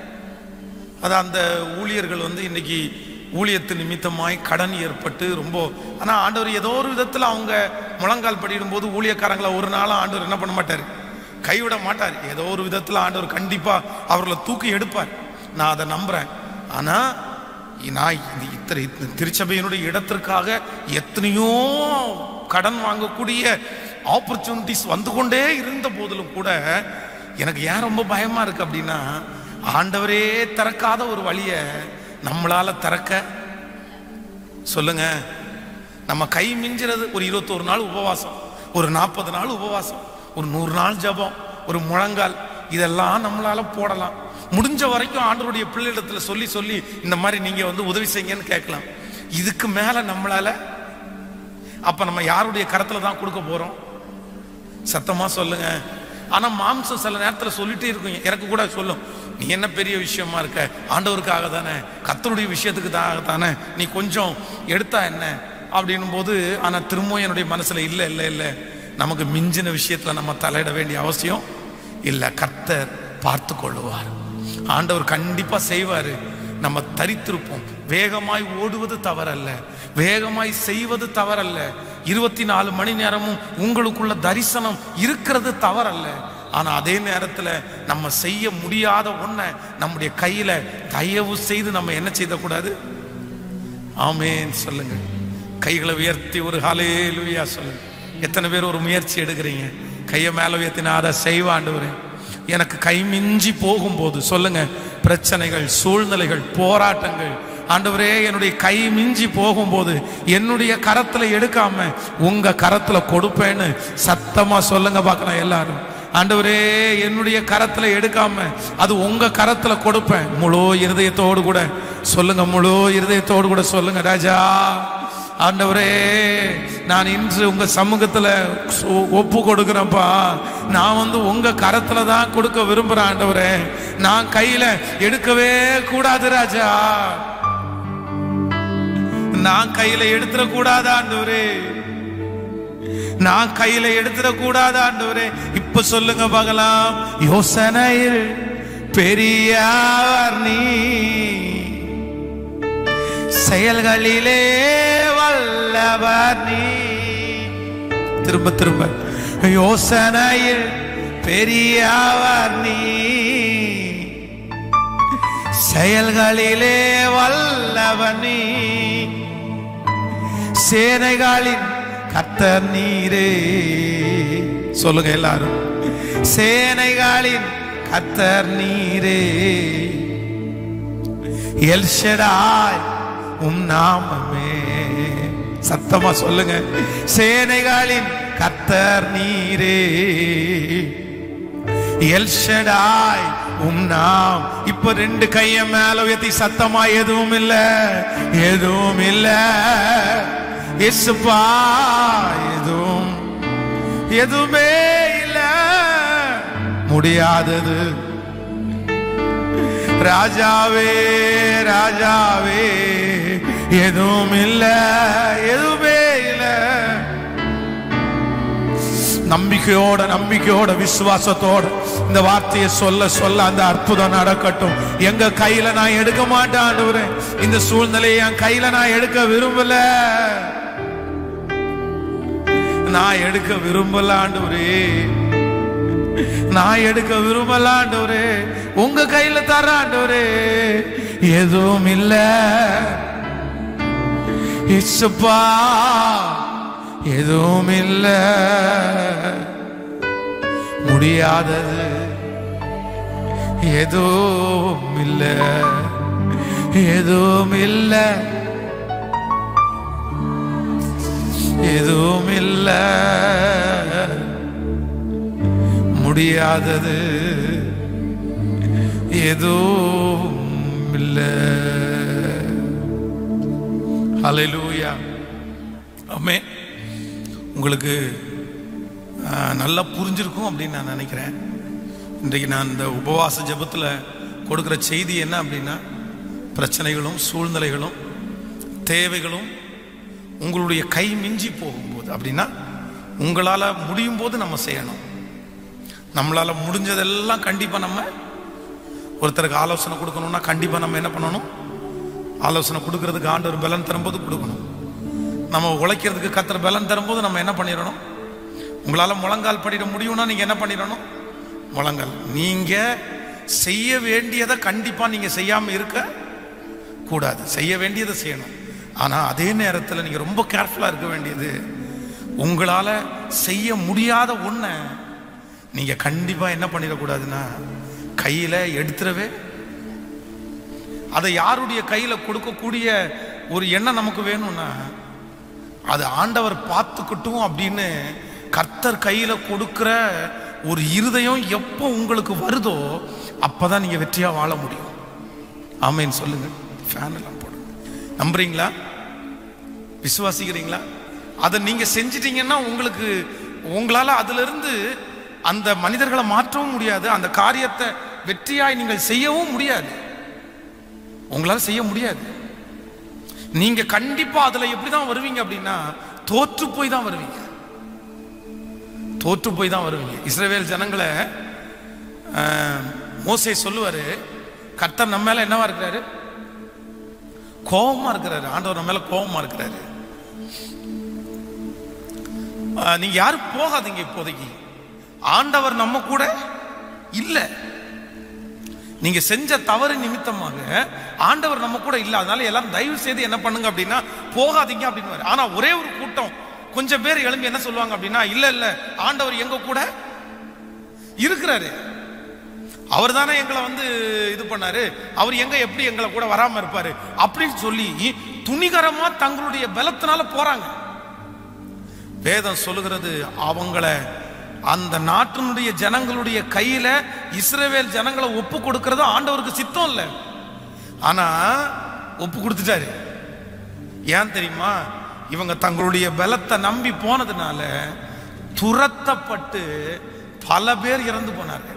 A: அது அந்த ஊழியர்கள் இன்னைக்கு ஊழியத்து நிமித்தமாய் கடன் ஏற்பட்டு ரொம்ப, ஆனா ஆண்டவர் ஏதோ ஒரு விதத்துல அவங்க முழங்கால் படிடும் போது ஊழியக்காரங்களை ஒரு நாளும் ஆண்டவர் என்ன பண்ண மாட்டாரு, கைவிட மாட்டார். ஏதோ ஒரு விதத்துல ஆண்டவர் கண்டிப்பா அவர்களை தூக்கி எடுப்பார், நான் அதை நம்புறேன். ஆனா நான் திருச்சபையினுடைய இடத்திற்காக எத்தனையோ கடன் வாங்கக்கூடிய ஆப்பர்ச்சுனிட்டிஸ் வந்து கொண்டே இருந்த போதிலும் கூட எனக்கு ஏன் ரொம்ப பயமா இருக்கு அப்படின்னா, ஆண்டவரே திறக்காத ஒரு வழியை நம்மளால திறக்க சொல்லுங்க. நம்ம கை மிஞ்சிறது ஒரு 21 நாள் உபவாசம், ஒரு 40 நாள் உபவாசம், ஒரு 100 நாள் ஜபம், ஒரு முழங்கால், இதெல்லாம் நம்மளால போடலாம். முடிஞ்ச வரைக்கும் ஆண்டவருடைய பிள்ளையிடத்துல சொல்லி சொல்லி இந்த மாதிரி நீங்க உதவி செய்யுங்கன்னு கேட்கலாம். இதுக்கு மேல நம்மளால, அப்ப நம்ம யாருடைய கரத்துல தான் கொடுக்க போறோம்? சத்தமா சொல்லுங்க. ஆனா மாம்சம் சில நேரத்துல சொல்லிட்டே இருக்கும், எனக்கு கூட சொல்லும், நீ என்ன பெரிய விஷயமா இருக்க, ஆண்டவருக்காக தானே, கர்த்தருடைய விஷயத்துக்கு தானே, நீ கொஞ்சம் எடுத்தா என்ன அப்படின்னும் போது. ஆனா திரும்பவும் என்னுடைய மனசுல இல்ல இல்ல இல்ல, நமக்கு மிஞ்சின விஷயத்துல நம்ம தலையிட வேண்டிய அவசியம் இல்ல, கர்த்தர் பார்த்து கொள்ளுவார். ஆண்டவர் கண்டிப்பா செய்வாரு. நம்ம தரித்திருப்போம். வேகமாய் ஓடுவது தவறல்ல, வேகமாய் செய்வது தவறல்ல, 24 மணி நேரமும் உங்களுக்குள்ள தரிசனம் இருக்கிறது தவறல்ல. ஆனா அதே நேரத்துல நம்ம செய்ய முடியாத ஒன்றை நம்முடைய கையில தயவு செய்து நம்ம என்ன செய்யக்கூடாது? ஆமென் சொல்லுங்க. கைகளை உயர்த்தி ஒரு ஹல்லேலூயா சொல்லுங்க. எத்தனை பேர் ஒரு முயற்சி எடுக்கிறீங்க? கையை மேல உயர்த்தினா அதை செய்வாண்டவரே. எனக்கு கை மிஞ்சி போகும்போது சொல்லுங்க, பிரச்சனைகள், சூழ்நிலைகள், போராட்டங்கள், ஆண்டவரே என்னுடைய கை மிஞ்சி போகும்போது என்னுடைய கரத்துல எடுக்காம உங்க கரத்துல கொடுப்பேன்னு சத்தமா சொல்லுங்க பார்க்கலாம் எல்லாரும். ஆண்டவரே என்னுடைய கரத்துல எடுக்காம அது உங்க கரத்துல கொடுப்பேன். முழு இருதயத்தோடு கூட சொல்லுங்க, முழு இருதயத்தோடு கூட சொல்லுங்க. ராஜா ஆண்டவரே, நான் இன்று உங்க சமூகத்துல ஒப்பு கொடுக்கிறேன்ப்பா. நான் உங்க கரத்துல தான் கொடுக்க விரும்புறேன் ஆண்டவரே. நான் கையில எடுக்கவே கூடாது ராஜா, நான் கையில எடுத்துட கூடாது ஆண்டவரே, நான் கையில எடுத்துட கூடாது ஆண்டவரே. இப்ப சொல்லுங்க பார்க்கலாம். யோசனையில் பெரியவர் நீ, செயல்களிலே வல்லவர் நீ. திரும்ப திரும்ப. யோசனையில் பெரியவர் நீ, செயல்களிலே வல்லவர் நீ, சேனைகளின் கர்த்தர் நீரே. சொல்லுங்க எல்லாரும். சேனைகளின் கர்த்தர் நீரே. எல் ஷடாய் உம் நாமமே. சத்தமா சொல்லுங்க. சேனைகளின் கர்த்தர் நீரே. எல் ஷடாய் உம் நாம். இப்ப 2 கைய மேல உயர்த்தி சத்தமா எதுவும் இல்ல, எதுவும் இல்ல இயேசுப்பா, எதுவுமே இல்ல முடியாதது. ராஜாவே ராஜாவே எதுவும் இல்ல, எதுவுமே இல்ல. நம்பிக்கையோட விசுவாசத்தோட இந்த வார்த்தையை சொல்ல சொல்ல அந்த அற்புதம் நடக்கட்டும். எங்க கையில நான் எடுக்க மாட்டேன் ஆண்டவரே. இந்த சூழ்நிலையை என் கையில நான் எடுக்க விரும்பல, நான் எடுக்க விரும்பல ஆண்டவரே, நான் எடுக்க விரும்பல ஆண்டவரே. உங்க கையில தர ஆண்டவரே. எதுவும் இல்ல இயேசுப்பா, எதுவும் இல்ல முடியாதது, எதுவும் இல்ல, எதுவும் இல்ல, எதுவும் இல்ல முடியாதது, எதுவும் இல்ல. ஹல்லேலூயா. ஆமென். உங்களுக்கு நல்லா புரிஞ்சிருக்கும் அப்படின்னு நான் நினைக்கிறேன். இன்றைக்கு நான் இந்த உபவாச ஜெபத்தில் கொடுக்குற செய்தி என்ன அப்படின்னா, பிரச்சனைகளும் சூழ்நிலைகளும் தேவைகளும் உங்களுடைய கை மிஞ்சி போகும்போது, அப்படின்னா உங்களால் முடியும் போது நம்ம செய்யணும். நம்மளால் முடிஞ்சதெல்லாம் கண்டிப்பாக நம்ம ஒருத்தருக்கு ஆலோசனை கொடுக்கணும்னா கண்டிப்பாக நம்ம என்ன பண்ணணும்? ஆலோசனை கொடுக்கறதுக்கு ஆண்டவர் பலன் தரும்போது கொடுக்கணும். நம்ம உழைக்கிறதுக்கு கர்த்தர் பலன் தரும்போது நம்ம என்ன பண்ணிடணும்? உங்களால் முழங்கால் படிட முடியும்னா நீங்கள் என்ன பண்ணிடணும்? முழங்கால். நீங்கள் செய்ய வேண்டியதை கண்டிப்பாக நீங்கள் செய்யாமல் இருக்க கூடாது, செய்ய வேண்டியதை செய்யணும். ஆனால் அதே நேரத்தில் நீங்கள் ரொம்ப கேர்ஃபுல்லாக இருக்க வேண்டியது, உங்களால் செய்ய முடியாத ஒன்றை நீங்கள் கண்டிப்பாக என்ன பண்ணிடக்கூடாதுன்னா கையில் எடுத்துடவே. அதை யாருடைய கையில் கொடுக்கக்கூடிய ஒரு எண்ணம் நமக்கு வேணும்னா அது ஆண்டவர் பார்த்துக்கிட்டும் அப்படின்னு கர்த்தர் கையில் கொடுக்குற ஒரு இருதயம் எப்போ உங்களுக்கு வருதோ அப்போதான் நீங்கள் வெற்றியாக வாழ முடியும். ஆமேன்னு சொல்லுங்க. ஃபேன் எல்லாம் போடுங்க. நம்புறீங்களா? விசுவாசிக்கிறீங்களா? அதை நீங்கள் செஞ்சிட்டீங்கன்னா உங்களால் அதிலிருந்து அந்த மனிதர்களை மாற்றவும் முடியாது, அந்த காரியத்தை வெற்றியாய் நீங்கள் செய்யவும் முடியாது. உங்களால் செய்ய முடியாது. நீங்க கண்டிப்பா அதுல எப்படிதான் வருவீங்க அப்படின்னா தோற்று போய் தான் வருவீங்க, தோற்று போய் தான் வருவீங்க. இஸ்ரவேல் ஜனங்களை மோசே சொல்லுவாரு, கர்த்தர் நம்ம மேல என்னவா இருக்கிறாரு? கோபமா இருக்கிறாரு. ஆண்டவர் நம்ம மேல கோபமா இருக்கிறாரு. நீங்க யாரும் போகாதீங்க. இப்போதைக்கு ஆண்டவர் நம்ம கூட இல்ல. நீங்க செஞ்ச தவறு நிமித்தமாக ஆண்டவர் நம்ம கூட இல்ல. அதனால எல்லாரும் தயவு செய்து என்ன பண்ணுங்க அப்படின்னா போகாதீங்க அப்படின்னு. ஆனா ஒரே ஒரு கூட்டம் கொஞ்சம் பேர் எழும்பி என்ன சொல்லுவாங்க அப்படின்னா, இல்ல இல்ல ஆண்டவர் எங்க கூட இருக்கிறாரு, அவர் தானே எங்களை இது பண்ணாரு, அவர் எங்க எப்படி எங்களை கூட வராம இருப்பாரு அப்படின்னு சொல்லி துணிகரமா தங்களுடைய பலத்தினால போறாங்க. வேதம் சொல்லுகிறது, அவங்கள அந்த நாட்டினுடைய ஜனங்களுடைய கையில இஸ்ரவேல் ஜனங்களை ஒப்பு கொடுக்கிறது ஆண்டவருக்கு சித்தம் இல்லை. ஆனா ஒப்பு கொடுத்துட்டாரு. ஏன் தெரியுமா? இவங்க தங்களுடைய பலத்தை நம்பி போனதுனால துரத்தப்பட்டு பல பேர் இறந்து போனார்கள்.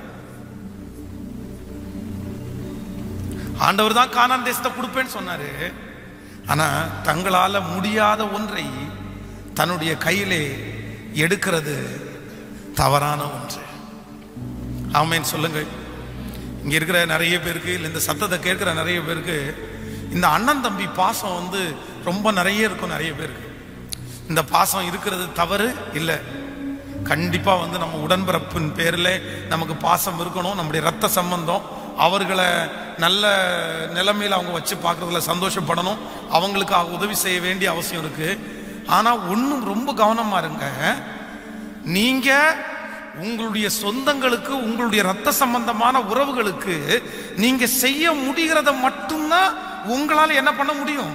A: ஆண்டவர் தான் கானான் தேசத்தை கொடுப்பேன்னு சொன்னாரு. ஆனா தங்களால முடியாத ஒன்றை தன்னுடைய கையிலே எடுக்கிறது தவறான ஒன்று. ஆமென் சொல்லுங்க. இங்க இருக்கிற நிறைய பேருக்கு, இல்லை இந்த சத்தத்தை கேட்கிற நிறைய பேருக்கு இந்த அண்ணன் தம்பி பாசம் ரொம்ப நிறைய இருக்கும். நிறைய பேருக்கு இந்த பாசம் இருக்கிறது தவறு இல்லை. கண்டிப்பா நம்ம உடன்பிறப்பின் பேரில் நமக்கு பாசம் இருக்கணும். நம்முடைய ரத்த சம்பந்தம். அவர்களை நல்ல நிலைமையில் அவங்க வச்சு பார்க்கறதுல சந்தோஷப்படணும். அவங்களுக்கு உதவி செய்ய வேண்டிய அவசியம் இருக்கு. ஆனா ஒன்னும் ரொம்ப கவனமா இருங்க. நீங்க உங்களுடைய சொந்தங்களுக்கு, உங்களுடைய ரத்த சம்பந்தமான உறவுகளுக்கு நீங்க செய்ய முடிகிறத மட்டும்தான் உங்களால என்ன பண்ண முடியும்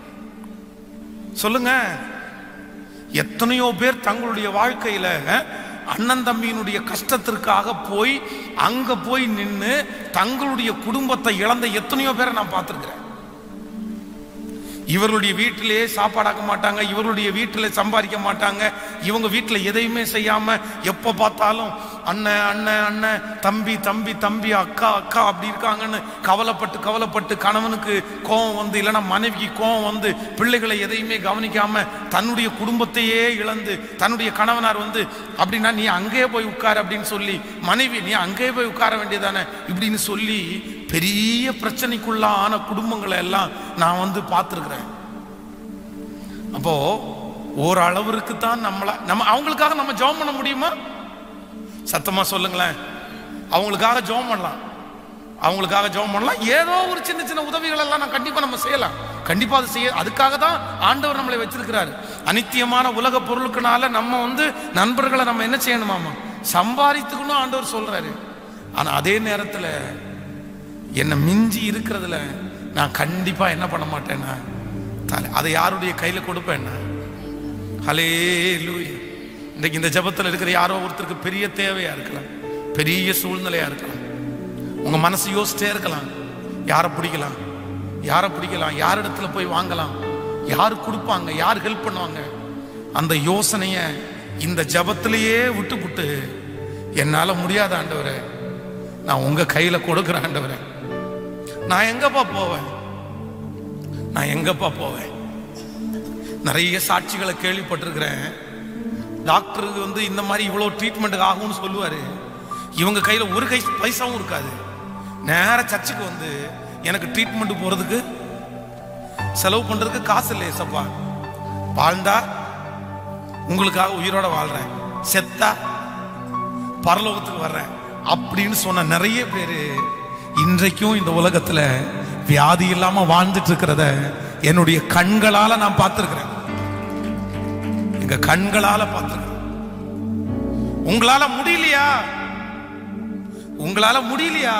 A: சொல்லுங்க. எத்தனையோ பேர் தங்களுடைய வாழ்க்கையில அண்ணன் தம்பியினுடைய கஷ்டத்திற்காக போய் அங்க போய் நின்று தங்களுடைய குடும்பத்தை இழந்த எத்தனையோ பேரை நான் பார்த்திருக்கிறேன். இவர்களுடைய வீட்டிலே சாப்பாடாக்க மாட்டாங்க, இவர்களுடைய வீட்டிலே சம்பாதிக்க மாட்டாங்க, இவங்க வீட்டில் எதையுமே செய்யாம எப்ப பார்த்தாலும் அண்ணன் அண்ணன் அண்ணன், தம்பி தம்பி தம்பி, அக்கா அக்கா அப்படி இருக்காங்கன்னு கவலைப்பட்டு கவலைப்பட்டு கணவனுக்கு கோபம் இல்லைன்னா மனைவிக்கு கோபம் பிள்ளைகளை எதையுமே கவனிக்காம தன்னுடைய குடும்பத்தையே இழந்து தன்னுடைய கணவனார் அப்படின்னா நீ அங்கேயே போய் உட்கார அப்படின்னு சொல்லி, மனைவி நீ அங்கேயே போய் உட்கார வேண்டியதானே இப்படின்னு சொல்லி பெரிய பிரச்சனைக்குள்ளான குடும்பங்களை எல்லாம் நான் பார்த்திருக்கிறேன். அப்போ ஓரளவிற்கு தான் நம்ம அவங்களுக்காக நம்ம ஜெபம் பண்ண முடியுமா? சத்தமா சொல்லுங்களேன். அவங்களுக்காக ஜெபம் பண்ணலாம், அவங்களுக்காக ஜெபம் பண்ணலாம். ஏதோ ஒரு சின்ன சின்ன உதவிகள் எல்லாம் நான் கண்டிப்பா நம்ம செய்யலாம். கண்டிப்பா அது செய்ய, அதுக்காக தான் ஆண்டவர் நம்மளை வச்சிருக்கிறாரு. அனித்தியமான உலக பொருளுக்குனால நம்ம நண்பர்களை நம்ம என்ன செய்யணுமாமா? சம்பாதித்துக்கணும் ஆண்டவர் சொல்றாரு. ஆனா அதே நேரத்துல என்ன மிஞ்சி இருக்கிறதுல நான் கண்டிப்பா என்ன பண்ண மாட்டேன்னா அதை யாருடைய கையில கொடுப்பேன். ஹல்லேலூயா. இன்றைக்கு இந்த ஜெபத்தில் இருக்கிற யாரோ ஒருத்தருக்கு பெரிய தேவையா இருக்கலாம், பெரிய சூழ்நிலையா இருக்கலாம். உங்க மனசு யோசிச்சே இருக்கலாம், யாரை பிடிக்கலாம், யாரை பிடிக்கலாம், யார் இடத்துல போய் வாங்கலாம், யாரு கொடுப்பாங்க, யார் ஹெல்ப் பண்ணுவாங்க. அந்த யோசனைய இந்த ஜெபத்திலேயே விட்டு என்னால முடியாத ஆண்டவரே, நான் உங்க கையில கொடுக்கிறேன் ஆண்டவரே. நான் எங்கப்பா போவேன், நான் எங்கப்பா போவேன்? நிறைய சாட்சிகளை கேள்விப்பட்டிருக்கிறேன். டாக்டருக்கு இந்த மாதிரி இவ்வளவு ட்ரீட்மெண்ட்டுக்கு ஆகும்னு சொல்லுவாரு. இவங்க கையில ஒரு பைசாவும் இருக்காது. நேர சர்ச்சுக்கு எனக்கு ட்ரீட்மெண்ட் போறதுக்கு செலவு பண்றதுக்கு காசு இல்லை ஏசப்பா. வாழ்ந்தா உங்களுக்காக உயிரோட வாழ்றேன், செத்தா பரலோகத்துக்கு வர்றேன் அப்படின்னு சொன்ன நிறைய பேரு இன்றைக்கும் இந்த உலகத்துல வியாதி இல்லாம வாழ்ந்துட்டு இருக்கிறத என்னுடைய கண்களால நான் பார்த்திருக்கிறேன். எங்க கண்களால பார்த்திருக்கிறேன். உங்களால முடியலையா? உங்களால முடியலையா?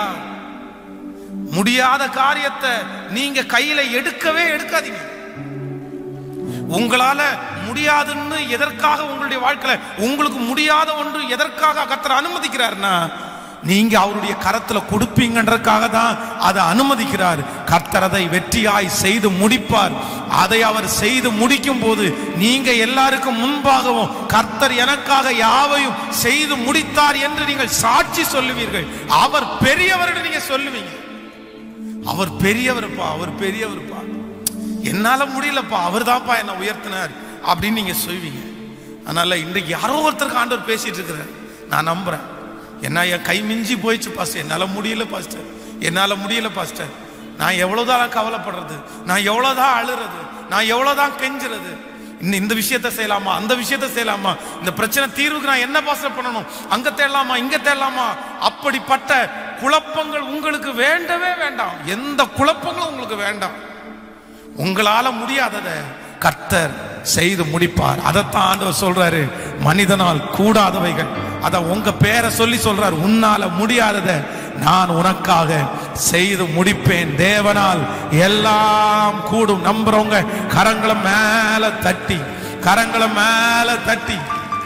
A: முடியாத காரியத்தை நீங்க கையில எடுக்கவே எடுக்காதீங்க. உங்களால முடியாதுன்னு எதற்காக உங்களுடைய வாழ்க்கையில உங்களுக்கு முடியாத ஒன்று எதற்காக கர்த்தர் அனுமதிக்கிறார்னா, நீங்க அவருடைய கரத்துல கொடுப்பீங்கன்றதுக்காக தான் அதை அனுமதிக்கிறார். கர்த்தர் அதை வெற்றியாய் செய்து முடிப்பார். அதை அவர் செய்து முடிக்கும் போது நீங்க எல்லாருக்கும் முன்பாகவும் கர்த்தர் எனக்காக யாவையும் செய்து முடித்தார் என்று நீங்கள் சாட்சி சொல்லுவீர்கள். அவர் பெரியவர் என்று நீங்க சொல்லுவீங்க. அவர் பெரியவர்ப்பா, அவர் பெரியவர்ப்பா, என்னால முடியலப்பா, அவர் தான்ப்பா என்ன உயர்த்தினார் அப்படின்னு நீங்க சொல்வீங்க. அதனால இன்றைக்கு யாரோ ஒருத்தருக்கு ஆண்டவர் பேசிட்டு இருக்கிறார். நான் நம்புறேன். என்ன என் கை மிஞ்சி போயிடுச்சு பாஸ்டர், என்னால முடியல பாஸ்டர், என்னால முடியல பாஸ்டர், நான் எவ்வளவுதான் கவலைப்படுறது, நான் எவ்வளவுதான் அழுறது, நான் எவ்வளவுதான் கெஞ்சுறது, இந்த விஷயத்த செய்யலாமா, அந்த விஷயத்த செய்யலாமா, இந்த பிரச்சனை தீர்வுக்கு நான் என்ன பாஸ்டர் பண்ணணும், அங்க தேடலாமா இங்க தேடலாமா, அப்படிப்பட்ட குழப்பங்கள் உங்களுக்கு வேண்டவே வேண்டாம். எந்த குழப்பங்களும் உங்களுக்கு வேண்டாம். உங்களால முடியாததை கர்த்தர் செய்து முடிப்பார். அதைத்தான் ஆண்டவர் சொல்றாரு, மனிதனால் கூடாதவைகள், அத உங்க பேரை சொல்லி சொல்றாரு, உன்னால முடியாததை நான் உனக்காக செய்து முடிப்பேன். தேவனால் எல்லாம் கூடும். நம்புறவங்க கரங்களை மேல தட்டி, கரங்களை மேல தட்டி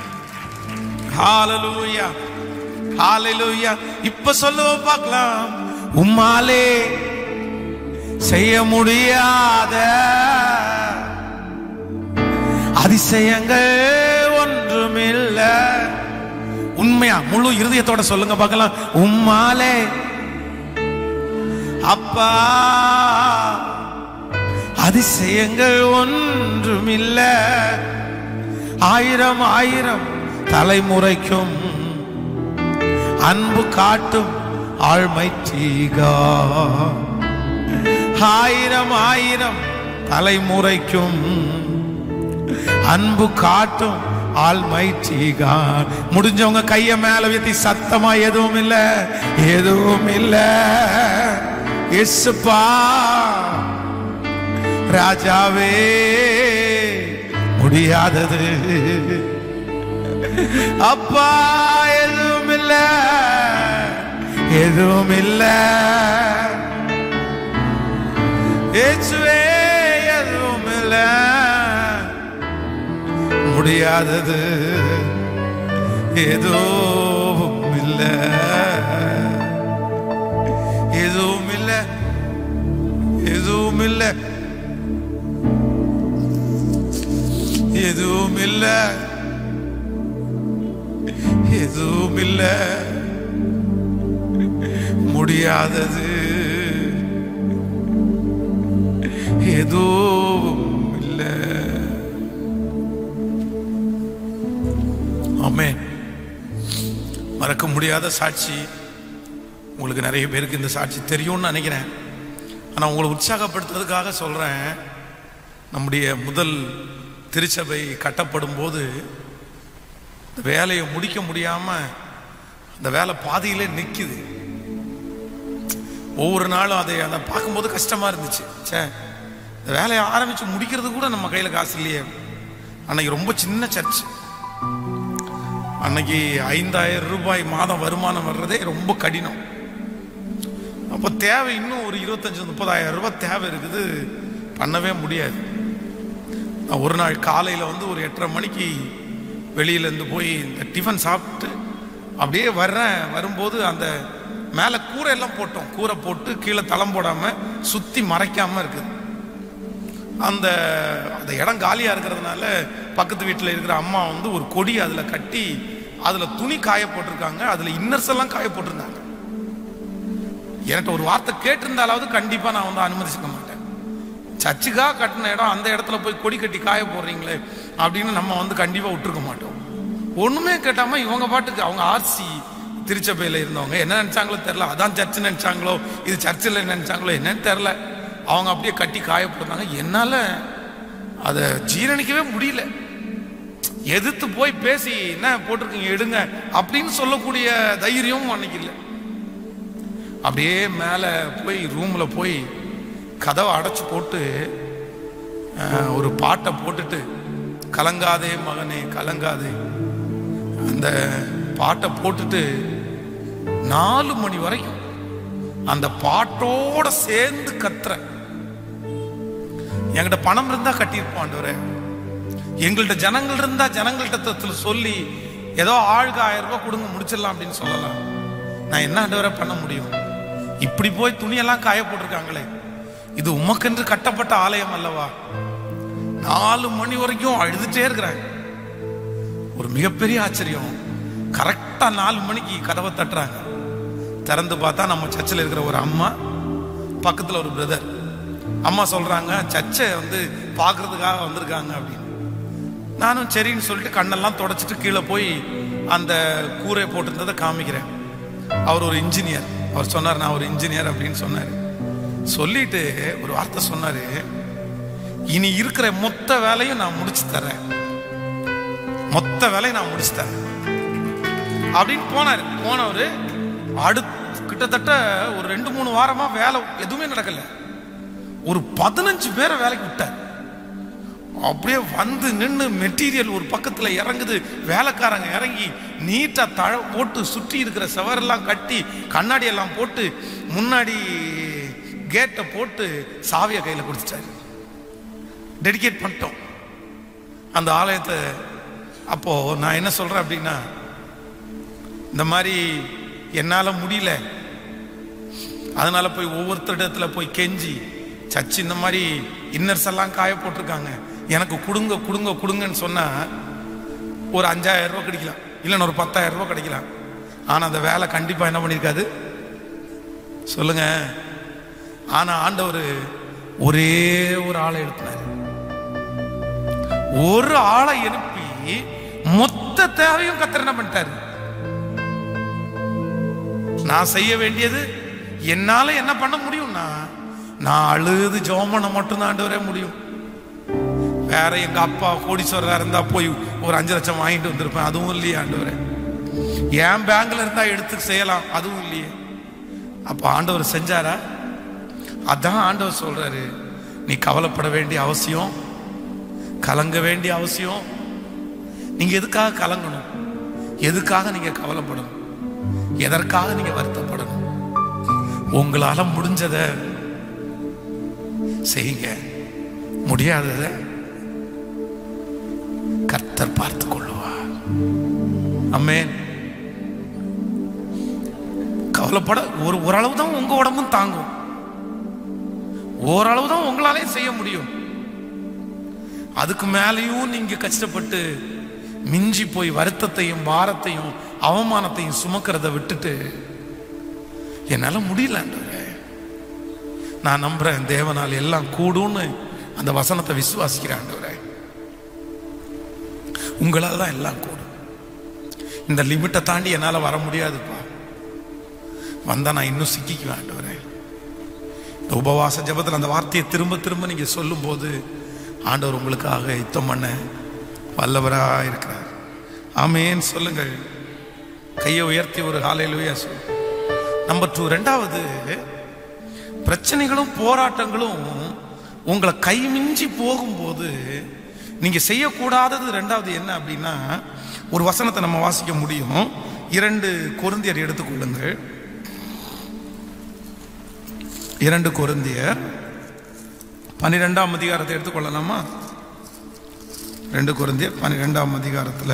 A: ஹalleluya ஹalleluya. இப்ப சொல்லுவோம் பார்க்கலாம், உம்மாலே செய்ய முடியாத அதிசயங்கள் ஒன்றுமில்ல. உண்மையா முழு இருதயத்தோட சொல்லுங்க பார்க்கலாம், உம்மாலே அப்பா அதிசயங்கள் ஒன்றுமில்ல. ஆயிரம் ஆயிரம் தலைமுறைக்கும் அன்பு காட்டும் Almighty God. ஆயிரம் ஆயிரம் தலைமுறைக்கும் அன்பு காட்டும் Almighty God. முடிஞ்சவங்க கைய மேல உயர்த்தி சத்தமா, எதுவும் இல்ல, எதுவும் இல்ல இயேசுப்பா ராஜாவே, முடியாதது அப்பா எதுவும் இல்ல, எதுவும் இல்ல இயேசுவே, எதுவும் இல்ல, முடியாதது எதுவும் இல்ல, எதுவும் இல்ல, எதுவும் இல்ல, எதுவும் இல்ல, எதுவும் இல்ல, முடியாதது எதுவும் இல்ல. ஆமென். மறக்க முடியாத சாட்சி. உங்களுக்கு நிறைய பேருக்கு இந்த சாட்சி தெரியும்னு நினைக்கிறேன். ஆனால் உங்களை உற்சாகப்படுத்துறதுக்காக சொல்றேன். நம்முடைய முதல் திருச்சபை கட்டப்படும் போது வேலையை முடிக்க முடியாம அந்த வேலை பாதியிலே நிற்குது. ஒவ்வொரு நாளும் அதை பார்க்கும்போது கஷ்டமா இருந்துச்சு. சே, இந்த வேலையை ஆரம்பிச்சு முடிக்கிறது கூட நம்ம கையில் காசு இல்லையே. அன்னைக்கு ரொம்ப சின்ன சர்ச், அன்னைக்கு 5000 ரூபாய் மாதம் வருமானம் வர்றதே ரொம்ப கடினம். அப்போ தேவை இன்னும் ஒரு 25-30,000 ரூபாய் தேவை இருக்குது, பண்ணவே முடியாது. நான் ஒரு நாள் காலையில் ஒரு 8:30 மணிக்கு வெளியிலேருந்து போய் இந்த டிஃபன் சாப்பிட்டு அப்படியே வரும்போது அந்த மேலே கூரை எல்லாம் போட்டோம். கூரை போட்டு கீழே தளம் போடாமல் சுற்றி மறைக்காமல் இருக்குது. அந்த இடம் காலியாக இருக்கிறதுனால பக்கத்து வீட்டில் இருக்கிற அம்மா ஒரு கொடி அதில் கட்டி அதில் துணி காய போட்டிருக்காங்க, அதில் இன்னர்ஸ் எல்லாம் காய போட்டிருந்தாங்க. என்கிட்ட ஒரு வார்த்தை கேட்டிருந்தாலாவது கண்டிப்பாக நான் அனுமதிச்சுக்க மாட்டேன். சர்ச்சுக்காக கட்டின இடம், அந்த இடத்துல போய் கொடி கட்டி காய போடுறீங்களே அப்படின்னு நம்ம கண்டிப்பாக விட்டுருக்க மாட்டோம். ஒன்றுமே கேட்டாமல் இவங்க பாட்டுக்கு அவங்க ஆர்சி திருச்சபையில் இருந்தவங்க என்ன நினச்சாங்களோ தெரில, அதான் சர்ச்சு நினச்சாங்களோ இது சர்ச்சில் நினச்சாங்களோ என்னன்னு தெரில, அவங்க அப்படியே கட்டி காய போட்டாங்க. என்னால் அதை ஜீரணிக்கவே முடியல. எதிர்த்து போய் பேசி என்ன போட்டிருக்கீங்க எடுங்க அப்படின்னு சொல்லக்கூடிய தைரியமும் அன்னைக்கு இல்லை. அப்படியே மேலே போய் ரூமில் போய் கதவை அடைச்சி போட்டு ஒரு பாட்டை போட்டுட்டு, கலங்காதே மகனே கலங்காதே, அந்த பாட்டை போட்டுட்டு 4 மணி வரைக்கும் அந்த பாட்டோட சேர்ந்து கத்துற. என்கிட்ட பணம் இருந்தா கட்டியிருப்போம் ஆண்டவரே, எங்கள்கிட்ட ஜனங்கள் இருந்தா ஜனங்கள்கிட்ட சொல்லி ஏதோ ஆளுக்கு 1000 ரூபாய் கொடுங்க முடிச்சிடலாம் அப்படின்னு சொல்லலாம். நான் என்ன ஆண்டவரே பண்ண முடியும்? இப்படி போய் துணியெல்லாம் காய போட்டிருக்காங்களே, இது உமக்கென்று கட்டப்பட்ட ஆலயம் அல்லவா? 4 மணி வரைக்கும் அழுதுட்டே இருக்கிறேன். ஒரு மிகப்பெரிய ஆச்சரியம், கரெக்டா 4 மணிக்கு கதவை தட்டுறாங்க. திறந்து பார்த்தா நம்ம சர்ச்சில் இருக்கிற ஒரு அம்மா, பக்கத்தில் ஒரு பிரதர். அம்மா சொல்றாங்க சர்ச்சை பார்க்கறதுக்காக வந்திருக்காங்க அப்படின்னு. நானும் சரின்னு சொல்லிட்டு கண்ணெல்லாம் தொடச்சிட்டு கீழே போய் அந்த கூரை போட்டிருந்ததை காமிக்கிறேன். அவர் ஒரு இன்ஜினியர். அவர் சொன்னார், நான் ஒரு இன்ஜினியர் அப்படின்னு சொன்னார். சொல்லிட்டு ஒரு வார்த்தை சொன்னாரு, இனி இருக்கிற மொத்த வேலையும் நான் முடிச்சு தரேன், மொத்த வேலையும் நான் முடிச்சு தரேன் அப்படின்னு போனாரு. போனவரு அடுத்து கிட்டத்தட்ட ஒரு 2-3 வாரமா வேலை எதுவுமே நடக்கல. ஒரு 15 பேரை வேலைக்கு விட்டார். அப்படியே வந்து நின்று மெட்டீரியல் ஒரு பக்கத்துல இறங்குது, வேலைக்காரங்க இறங்கி நீட்டா தழ போட்டு சுற்றி இருக்கிற செவரெல்லாம் கட்டி கண்ணாடி எல்லாம் போட்டு முன்னாடி கேட்டை போட்டு சாவியை கையில கொடுத்துட்டாரு. டெடிகேட் பண்ணிட்டோம் அந்த ஆலயத்தை. அப்போ நான் என்ன சொல்றேன் அப்படின்னா, இந்த மாதிரி என்னால முடியல, அதனால போய் ஒவ்வொருத்தரிடத்துல போய் கெஞ்சி சச்சி இந்த மாதிரி இன்னர்ஸ் எல்லாம் காய போட்டிருக்காங்க, எனக்கு கொடுங்க கொடுங்க கொடுங்கன்னு சொன்னா ஒரு 5000 ரூபாய் கிடைக்கலாம், இல்லைன்னா ஒரு 10,000 ரூபாய் கிடைக்கலாம். ஆனா அந்த வேலை கண்டிப்பா என்ன பண்ணிருக்காது சொல்லுங்க. ஆனா ஆண்டவர் ஒரே ஒரு ஆளை எழுப்பினார். ஒரு ஆளை எழுப்பி மொத்த தேவையும் கர்த்தர் என்ன பண்ணிட்டாரு. நான் செய்ய வேண்டியது என்னால என்ன பண்ண முடியும்னா, நான் அழுது ஜெபம் பண்ண மட்டும்தான் ஆண்டவரே முடியும். வேற எங்க அப்பா கோடீஸ்வரரா இருந்தா போய் ஒரு 5 லட்சம் வாங்கிட்டு வந்திருப்பேன், அதுவும் இல்லையே ஆண்டவரே. என் பேங்க்ல இருந்தா எடுத்து செய்யலாம், அதுவும் இல்லையே. அப்ப ஆண்டவர் செஞ்சாரா? அதான் ஆண்டவர் சொல்றாரு, நீ கவலைப்பட வேண்டிய அவசியம், கலங்க வேண்டிய அவசியம். நீங்க எதுக்காக கலங்கணும், எதுக்காக நீங்க கவலைப்படணும், எதற்காக நீங்க வருத்தப்படணும்? உங்களால முடிஞ்சதை செய்யுங்க, முடியாததை கர்த்தர் பார்த்து கொள்ளுவார். ஆமென். கவலைப்பட ஓரளவு தான் உங்க உடம்பும் தாங்கும், ஓரளவு தான் உங்களாலே செய்ய முடியும். அதுக்கு மேலேயும் நீங்க கஷ்டப்பட்டு மிஞ்சி போய் வருத்தத்தையும் பாரத்தையும் அவமானத்தையும் சுமக்கிறத விட்டுட்டு என்னால முடியல ஆண்டவரே, நான் நம்புறேன் தேவனால் எல்லாம் கூடும்னு அந்த வசனத்தை விசுவாசிக்கிறேன் ஆண்டவரே. உங்களால் தான் எல்லாம் கூடும். இந்த லிமிட்டை தாண்டி என்னால வர முடியாதுப்பா, வந்தா நான் இன்னும் சிக்கிக்குவேன் ஆண்டவரே. இந்த உபவாச ஜெபத்தில் அந்த வார்த்தையை திரும்ப திரும்ப நீங்க சொல்லும் போது ஆண்டவர் உங்களுக்காக யுத்தம் பண்ண வல்லவராக இருக்கிறார். ஆமென் சொல்லுங்கள். கையை உயர்த்தி ஒரு ஹல்லேலூயா சொல்லு. நம்பர் 2, ரெண்டாவது, பிரச்சனைகளும் போராட்டங்களும் உங்களை கை மிஞ்சி போகும்போது நீங்க செய்யக்கூடாதது ரெண்டாவது என்ன அப்படின்னா, ஒரு வசனத்தை நம்ம வாசிக்க முடியும். 2 கொரிந்தியர் எடுத்துக்கொள்ளுங்கள். 2 கொரிந்தியர் 12ஆம் அதிகாரத்தை எடுத்துக்கொள்ளலாமா? 2 கொரிந்தியர் 12ஆம் அதிகாரத்தில்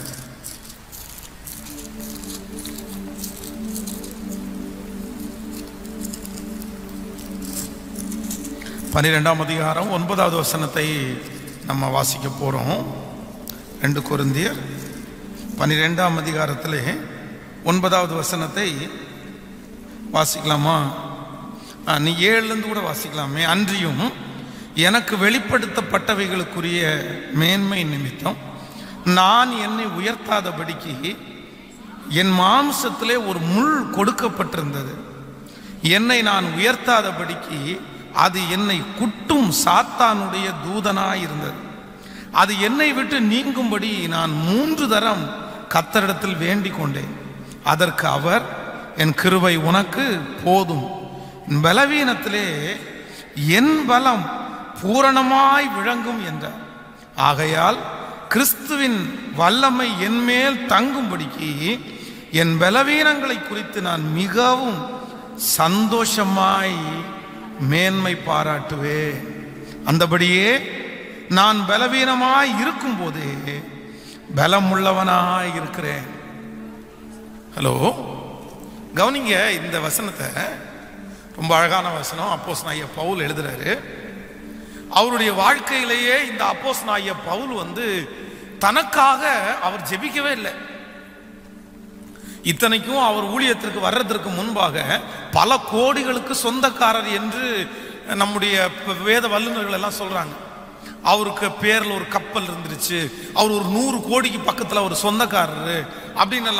A: 12ஆம் அதிகாரம் 9வது வசனத்தை நம்ம வாசிக்க போறோம். 2 கொரிந்தியர் 12ஆம் அதிகாரத்திலே 9வது வசனத்தை வாசிக்கலாமா? நீ 7லேருந்து கூட வாசிக்கலாமே. அன்றியும் எனக்கு வெளிப்படுத்தப்பட்டவைகளுக்குரிய மேன்மை நிமித்தம் நான் என்னை உயர்த்தாதபடிக்கு என் மாம்சத்திலே ஒரு முள் கொடுக்கப்பட்டிருந்தது. என்னை நான் உயர்த்தாதபடிக்கு அது என்னை குட்டும் சாத்தானுடைய தூதனாய் இருந்தது. அது என்னை விட்டு நீங்கும்படி நான் 3 தரம் கர்த்தரிடத்தில் வேண்டிக் கொண்டேன். அதற்கு அவர், என் கிருபை உனக்கு போதும், பலவீனத்திலே என் பலம் பூரணமாய் விளங்கும் என்றார். ஆகையால் கிறிஸ்துவின் வல்லமை என் மேல் தங்கும்படிக்கு என் பலவீனங்களை குறித்து நான் மிகவும் சந்தோஷமாய் மேன்மை பாராட்டுவேன். அந்தபடியே நான் பலவீனமாய் இருக்கும் போதே பலம் உள்ளவனாய் இருக்கிறேன். ஹலோ, கவனிங்க இந்த வசனத்தை. ரொம்ப அழகான வசனம். அப்போஸ்தலனாகிய பவுல் எழுதுறாரு. அவருடைய வாழ்க்கையிலேயே இந்த அப்போஸ்தலனாகிய பவுல் தனக்காக அவர் ஜெபிக்கவே இல்லை. இத்தனைக்கும் அவர் ஊழியத்திற்கு வர்றதற்கு முன்பாக பல கோடிகளுக்கு சொந்தக்காரர் என்று நம்முடைய வேத வல்லுநர்கள் எல்லாம் சொல்றாங்க. அவருக்கு பேர்ல ஒரு கப்பல் இருந்துருச்சு, அவர் ஒரு 100 கோடிக்கு பக்கத்துல ஒரு சொந்தக்காரர் அப்படின்னு எல்லாம்.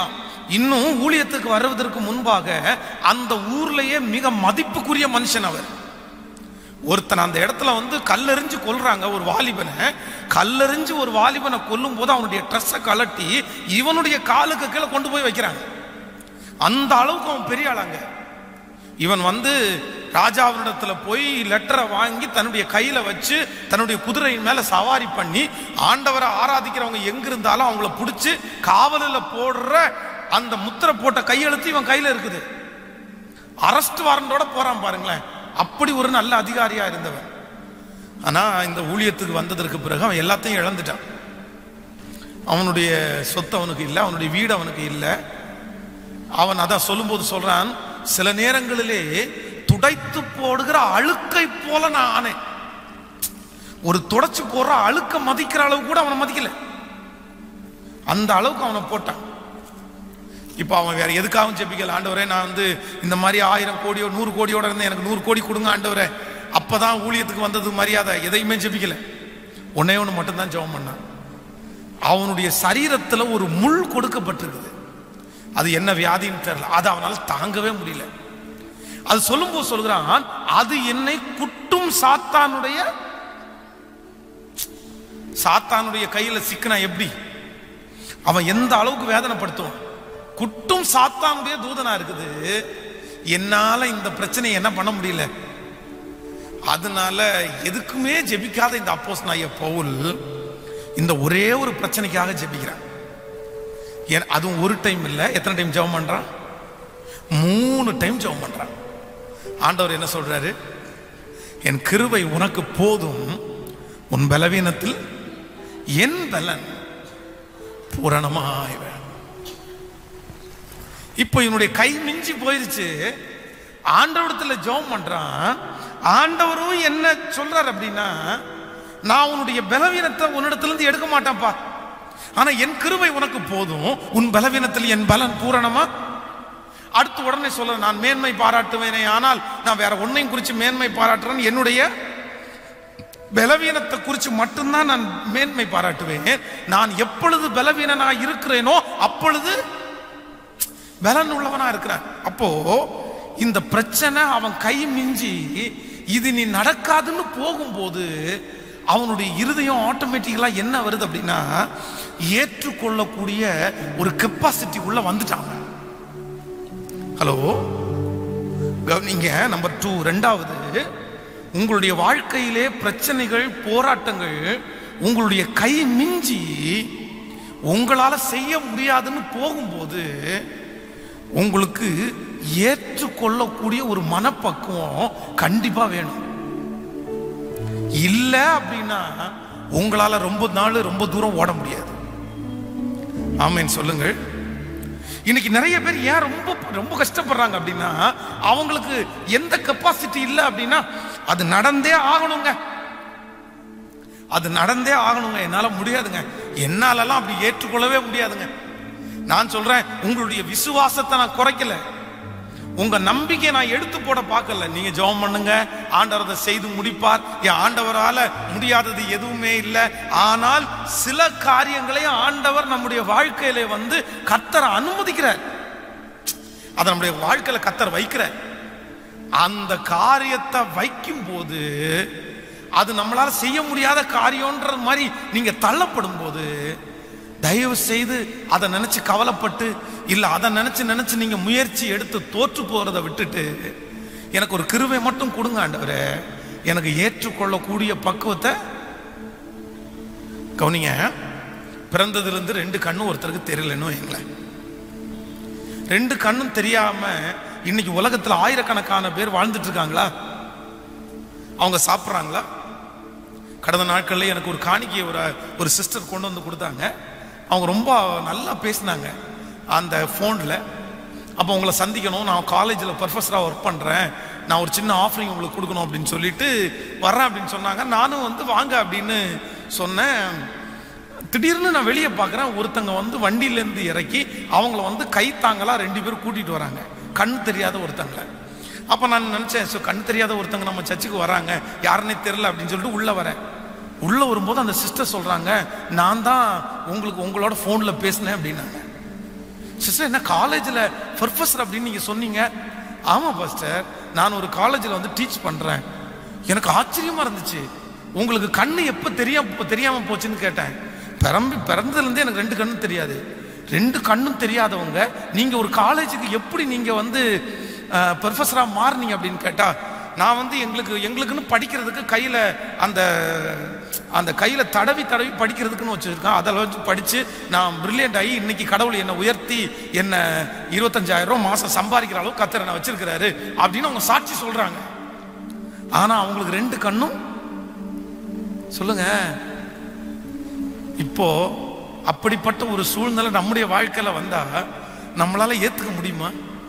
A: இன்னும் ஊழியத்துக்கு வருவதற்கு முன்பாக அந்த ஊர்லயே மிக மதிப்புக்குரிய மனுஷன் அவர். ஒருத்தன் அந்த இடத்துல வந்து கல்லெறிஞ்சு கொல்றாங்க ஒரு வாலிபனை. கல்லெறிஞ்சு ஒரு வாலிபனை கொல்லும் போது அவனுடைய ட்ரெஸ்ஸை கலட்டி இவனுடைய காலுக்கு கீழே கொண்டு போய் வைக்கிறாங்க. அந்த அளவுக்கு அவன் பெரிய ஆளாங்க. இவன் வந்து ராஜாவினிடத்துல போய் லெட்டரை வாங்கி தன்னுடைய கையில வச்சு தன்னுடைய குதிரையின் மேல சவாரி பண்ணி ஆண்டவரை ஆராதிக்கிறவங்க எங்க இருந்தாலும் அவங்கள பிடிச்சு காவலில் போடுற அந்த முத்திரை போட்ட கையெழுத்து இவன் கையில இருக்குது. அரெஸ்ட் வாரண்டோட போறான் பாருங்களேன். அப்படி ஒரு நல்ல அதிகாரியா இருந்தவன். ஆனா இந்த ஊழியத்துக்கு வந்ததற்கு பிறகு அவன் எல்லாத்தையும் இழந்துட்டான். அவனுடைய சொத்து அவனுக்கு இல்லை, அவனுடைய வீடு அவனுக்கு இல்லை. அவன் அதான் சொல்லும்போது சொல்றான், சில நேரங்களிலே துடைத்து போடுகிற அழுக்கை போல நான் ஆனேன். ஒரு துடைச்சு போடுற அழுக்க மதிக்கிற அளவு கூட அவனை மதிக்கல. அந்த அளவுக்கு அவனை போட்டான். இப்ப அவன் வேற எதுக்காகவும் ஜெபிக்கல. ஆண்டவரே, நான் வந்து இந்த மாதிரி 1000 கோடியோ 100 கோடியோட இருந்தேன், எனக்கு 100 கோடி கொடுங்க ஆண்டவரே, அப்பதான் ஊழியத்துக்கு வந்தது மரியாதை. எதையுமே ஜெபிக்கல. ஒன்னே ஒன்று மட்டும்தான் ஜெபம் பண்ணான். அவனுடைய சரீரத்துல ஒரு முள் கொடுக்கப்பட்டிருக்குது. அது என்ன வியாதின்னு தெரியல. அது அவனால் தாங்கவே முடியல. அது சொல்லும் போது சொல்கிறான், அது என்னை குட்டும் சாத்தானுடைய கையில சிக்கினா எப்படி அவன் எந்த அளவுக்கு வேதனைப்படுத்துவான். குட்டும் சாத்தானுடைய தூதனா இருக்குது. என்னால இந்த பிரச்சனையை என்ன பண்ண முடியல. அதனால எதுக்குமே ஜெபிக்காத இந்த அப்போஸ்தலனாகிய பவுல் இந்த ஒரே ஒரு பிரச்சனைக்காக ஜெபிக்கிறான். அதுவும் ஒரு டைம் இல்ல, எத்தனை டைம் ஜெபம் பண்றான்? 3 டைம் ஜெபம் பண்றான். ஆண்டவர் என்ன சொல்றாரு? என் கிருபை உனக்கு போதும், உன் பலவீனத்தில் என் பலன் பூரணமாய். இப்போ இவனுடைய கை மிஞ்சி போயிருச்சு. ஆண்டவரத்துல ஜெபம் பண்றான். ஆண்டவரும் என்ன சொல்றார் அப்படின்னா, நான் உன்னுடைய பலவீனத்தை உன்னிடத்துல இருந்து எடுக்க மாட்டேன்ப்பா, ஆனா என் கிருபை உனக்கு போதும், உன் பலவீனத்தில் என் பலன் பூரணமா. அடுத்து உடனே சொல்ற, நான் மேன்மை பாராட்டுவேனே, ஆனால் நான் வேற ஒன்னையும் குறிச்சு மேன்மை பாராட்டுறேன், என்னுடைய பலவீனத்தை குறித்து மட்டும்தான் நான் மேன்மை பாராட்டுவேன். நான் எப்பொழுது பலவீனனா இருக்கிறேனோ அப்பொழுது பலன் உள்ளவனா இருக்கிறான். அப்போ இந்த பிரச்சனை அவன் கை மிஞ்சி இது நீ நடக்காதுன்னு போகும்போது அவனுடைய இருதயம் ஆட்டோமேட்டிக்கலா என்ன வருது அப்படின்னா, ஏற்றுக்கொள்ளக்கூடிய ஒரு கெப்பாசிட்டி உள்ள வந்துட்டாங்க. ஹலோ, கவனிங்க. நம்பர் 2, ரெண்டாவது, உங்களுடைய வாழ்க்கையிலே பிரச்சனைகள் போராட்டங்கள் உங்களுடைய கை மிஞ்சி உங்களால செய்ய முடியாதுன்னு போகும்போது உங்களுக்கு ஏற்றுக்கொள்ளக்கூடிய ஒரு மனப்பக்குவம் கண்டிப்பா வேணும். இல்ல அப்படின்னா உங்களால ரொம்ப நாள் ரொம்ப தூரம் ஓட முடியாது. ஆமென் சொல்லுங்கள். இன்னைக்கு நிறைய பேர் ஏன் ரொம்ப ரொம்ப கஷ்டப்படுறாங்க அப்படின்னா, அவங்களுக்கு எந்த கெப்பாசிட்டி இல்லை அப்படின்னா, அது நடந்தே ஆகணுங்க, அது நடந்தே ஆகணுங்க, என்னால முடியாதுங்க, என்னாலலாம் அப்படி ஏற்றுக்கொள்ளவே முடியாதுங்க. நான் சொல்றேன், உங்களுடைய விசுவாசத்தை நான் குறைக்கல, உங்க நம்பிக்கையை நான் எடுத்து போட பார்க்கல. நீங்க ஜெபம் பண்ணுங்க, ஆண்டவர் அதை செய்து முடிப்பார். என் ஆண்டவரால முடியாதது எதுவுமே இல்லை. ஆனால் சில காரியங்களை ஆண்டவர் நம்முடைய வாழ்க்கையில வந்து கர்த்தர் அனுமதிக்கிறார். அதை நம்முடைய வாழ்க்கையில கர்த்தர் வைக்கிறார். அந்த காரியத்தை வைக்கும் போது அது நம்மளால செய்ய முடியாத காரியம்ன்ற மாதிரி நீங்க தள்ளப்படும் போது, தயவு செய்து அதை நினைச்சு கவலைப்பட்டு இல்ல அதை நினைச்சு நீங்க முயற்சி எடுத்து தோற்று போறதை விட்டுட்டு, எனக்கு ஒரு கிருபை மட்டும் கொடுங்க ஆண்டவரே, எனக்கு ஏற்றுக்கொள்ளக்கூடிய பக்குவத்தை. கவனிங்க, பிறந்ததுல இருந்து 2 கண்ணும் ஒருத்தருக்கு தெரியலன்னு வைங்களேன். 2 கண்ணும் தெரியாம இன்னைக்கு உலகத்துல ஆயிரக்கணக்கான பேர் வாழ்ந்துட்டு இருக்காங்களா? அவங்க சாப்பிட்றாங்களா? கடந்த நாட்கள்ல எனக்கு ஒரு காணிக்கையை ஒரு சிஸ்டர் கொண்டு வந்து கொடுத்தாங்க. அவங்க ரொம்ப நல்லா பேசினாங்க அந்த ஃபோனில். அப்போ உங்களை சந்திக்கணும், நான் காலேஜில் ப்ரொஃபஸராக ஒர்க் பண்ணுறேன், நான் ஒரு சின்ன ஆஃபரிங் உங்களுக்கு கொடுக்கணும் அப்படின்னு சொல்லிட்டு வர்றேன் அப்படின்னு சொன்னாங்க. நானும் வந்து வாங்க அப்படின்னு சொன்னேன். திடீர்னு நான் வெளியே பார்க்குறேன், ஒருத்தங்க வந்து வண்டியிலேருந்து இறக்கி அவங்கள வந்து கை தாங்கலாம் 2 பேர் கூட்டிகிட்டு வராங்க, கண் தெரியாத ஒருத்தங்களை. அப்போ நான் நினச்சேன், ஸோ கண் தெரியாத ஒருத்தங்க நம்ம சர்ச்சுக்கு வராங்க, யாருன்னே தெரில அப்படின்னு சொல்லிட்டு உள்ளே வரேன். உள்ளே வரும்போது அந்த சிஸ்டர் சொல்கிறாங்க, நான் தான் உங்களோட ஃபோனில் பேசினேன் அப்படின்னாங்க. சிஸ்டர் என்ன காலேஜில் ப்ரொஃபஸர் அப்படின்னு நீங்கள் சொன்னீங்க. ஆமாம் பாஸ்டர், நான் ஒரு காலேஜில் வந்து டீச் பண்ணுறேன். எனக்கு ஆச்சரியமாக இருந்துச்சு. உங்களுக்கு கண்ணு எப்போ தெரியாமல் போச்சுன்னு கேட்டேன். பிறந்ததுலேருந்தே எனக்கு 2 கண்ணும் தெரியாது. 2 கண்ணும் தெரியாதவங்க நீங்கள் ஒரு காலேஜுக்கு எப்படி நீங்கள் வந்து ப்ரொஃபஸராக மாறினீங்க அப்படின்னு கேட்டால், நான் வந்து எங்களுக்குன்னு படிக்கிறதுக்கு கையில் அந்த கையில் தடவி படிக்கிறதுக்குன்னு வச்சுருக்கேன். அதில் வச்சு படித்து நான் பிரில்லியன்ட் ஆகி இன்னைக்கு கடவுள் என்னை உயர்த்தி என்னை 25,000 ரூபா மாதம் சம்பாதிக்கிற அளவுக்கு கர்த்தர் என்னை வச்சிருக்கிறாரு அப்படின்னு அவங்க சாட்சி சொல்கிறாங்க. ஆனால் அவங்களுக்கு 2 கண்ணும் சொல்லுங்க. இப்போ அப்படிப்பட்ட ஒரு சூழ்நிலை நம்முடைய வாழ்க்கையில் வந்தா நம்மளால ஏற்றுக்க முடியுமா?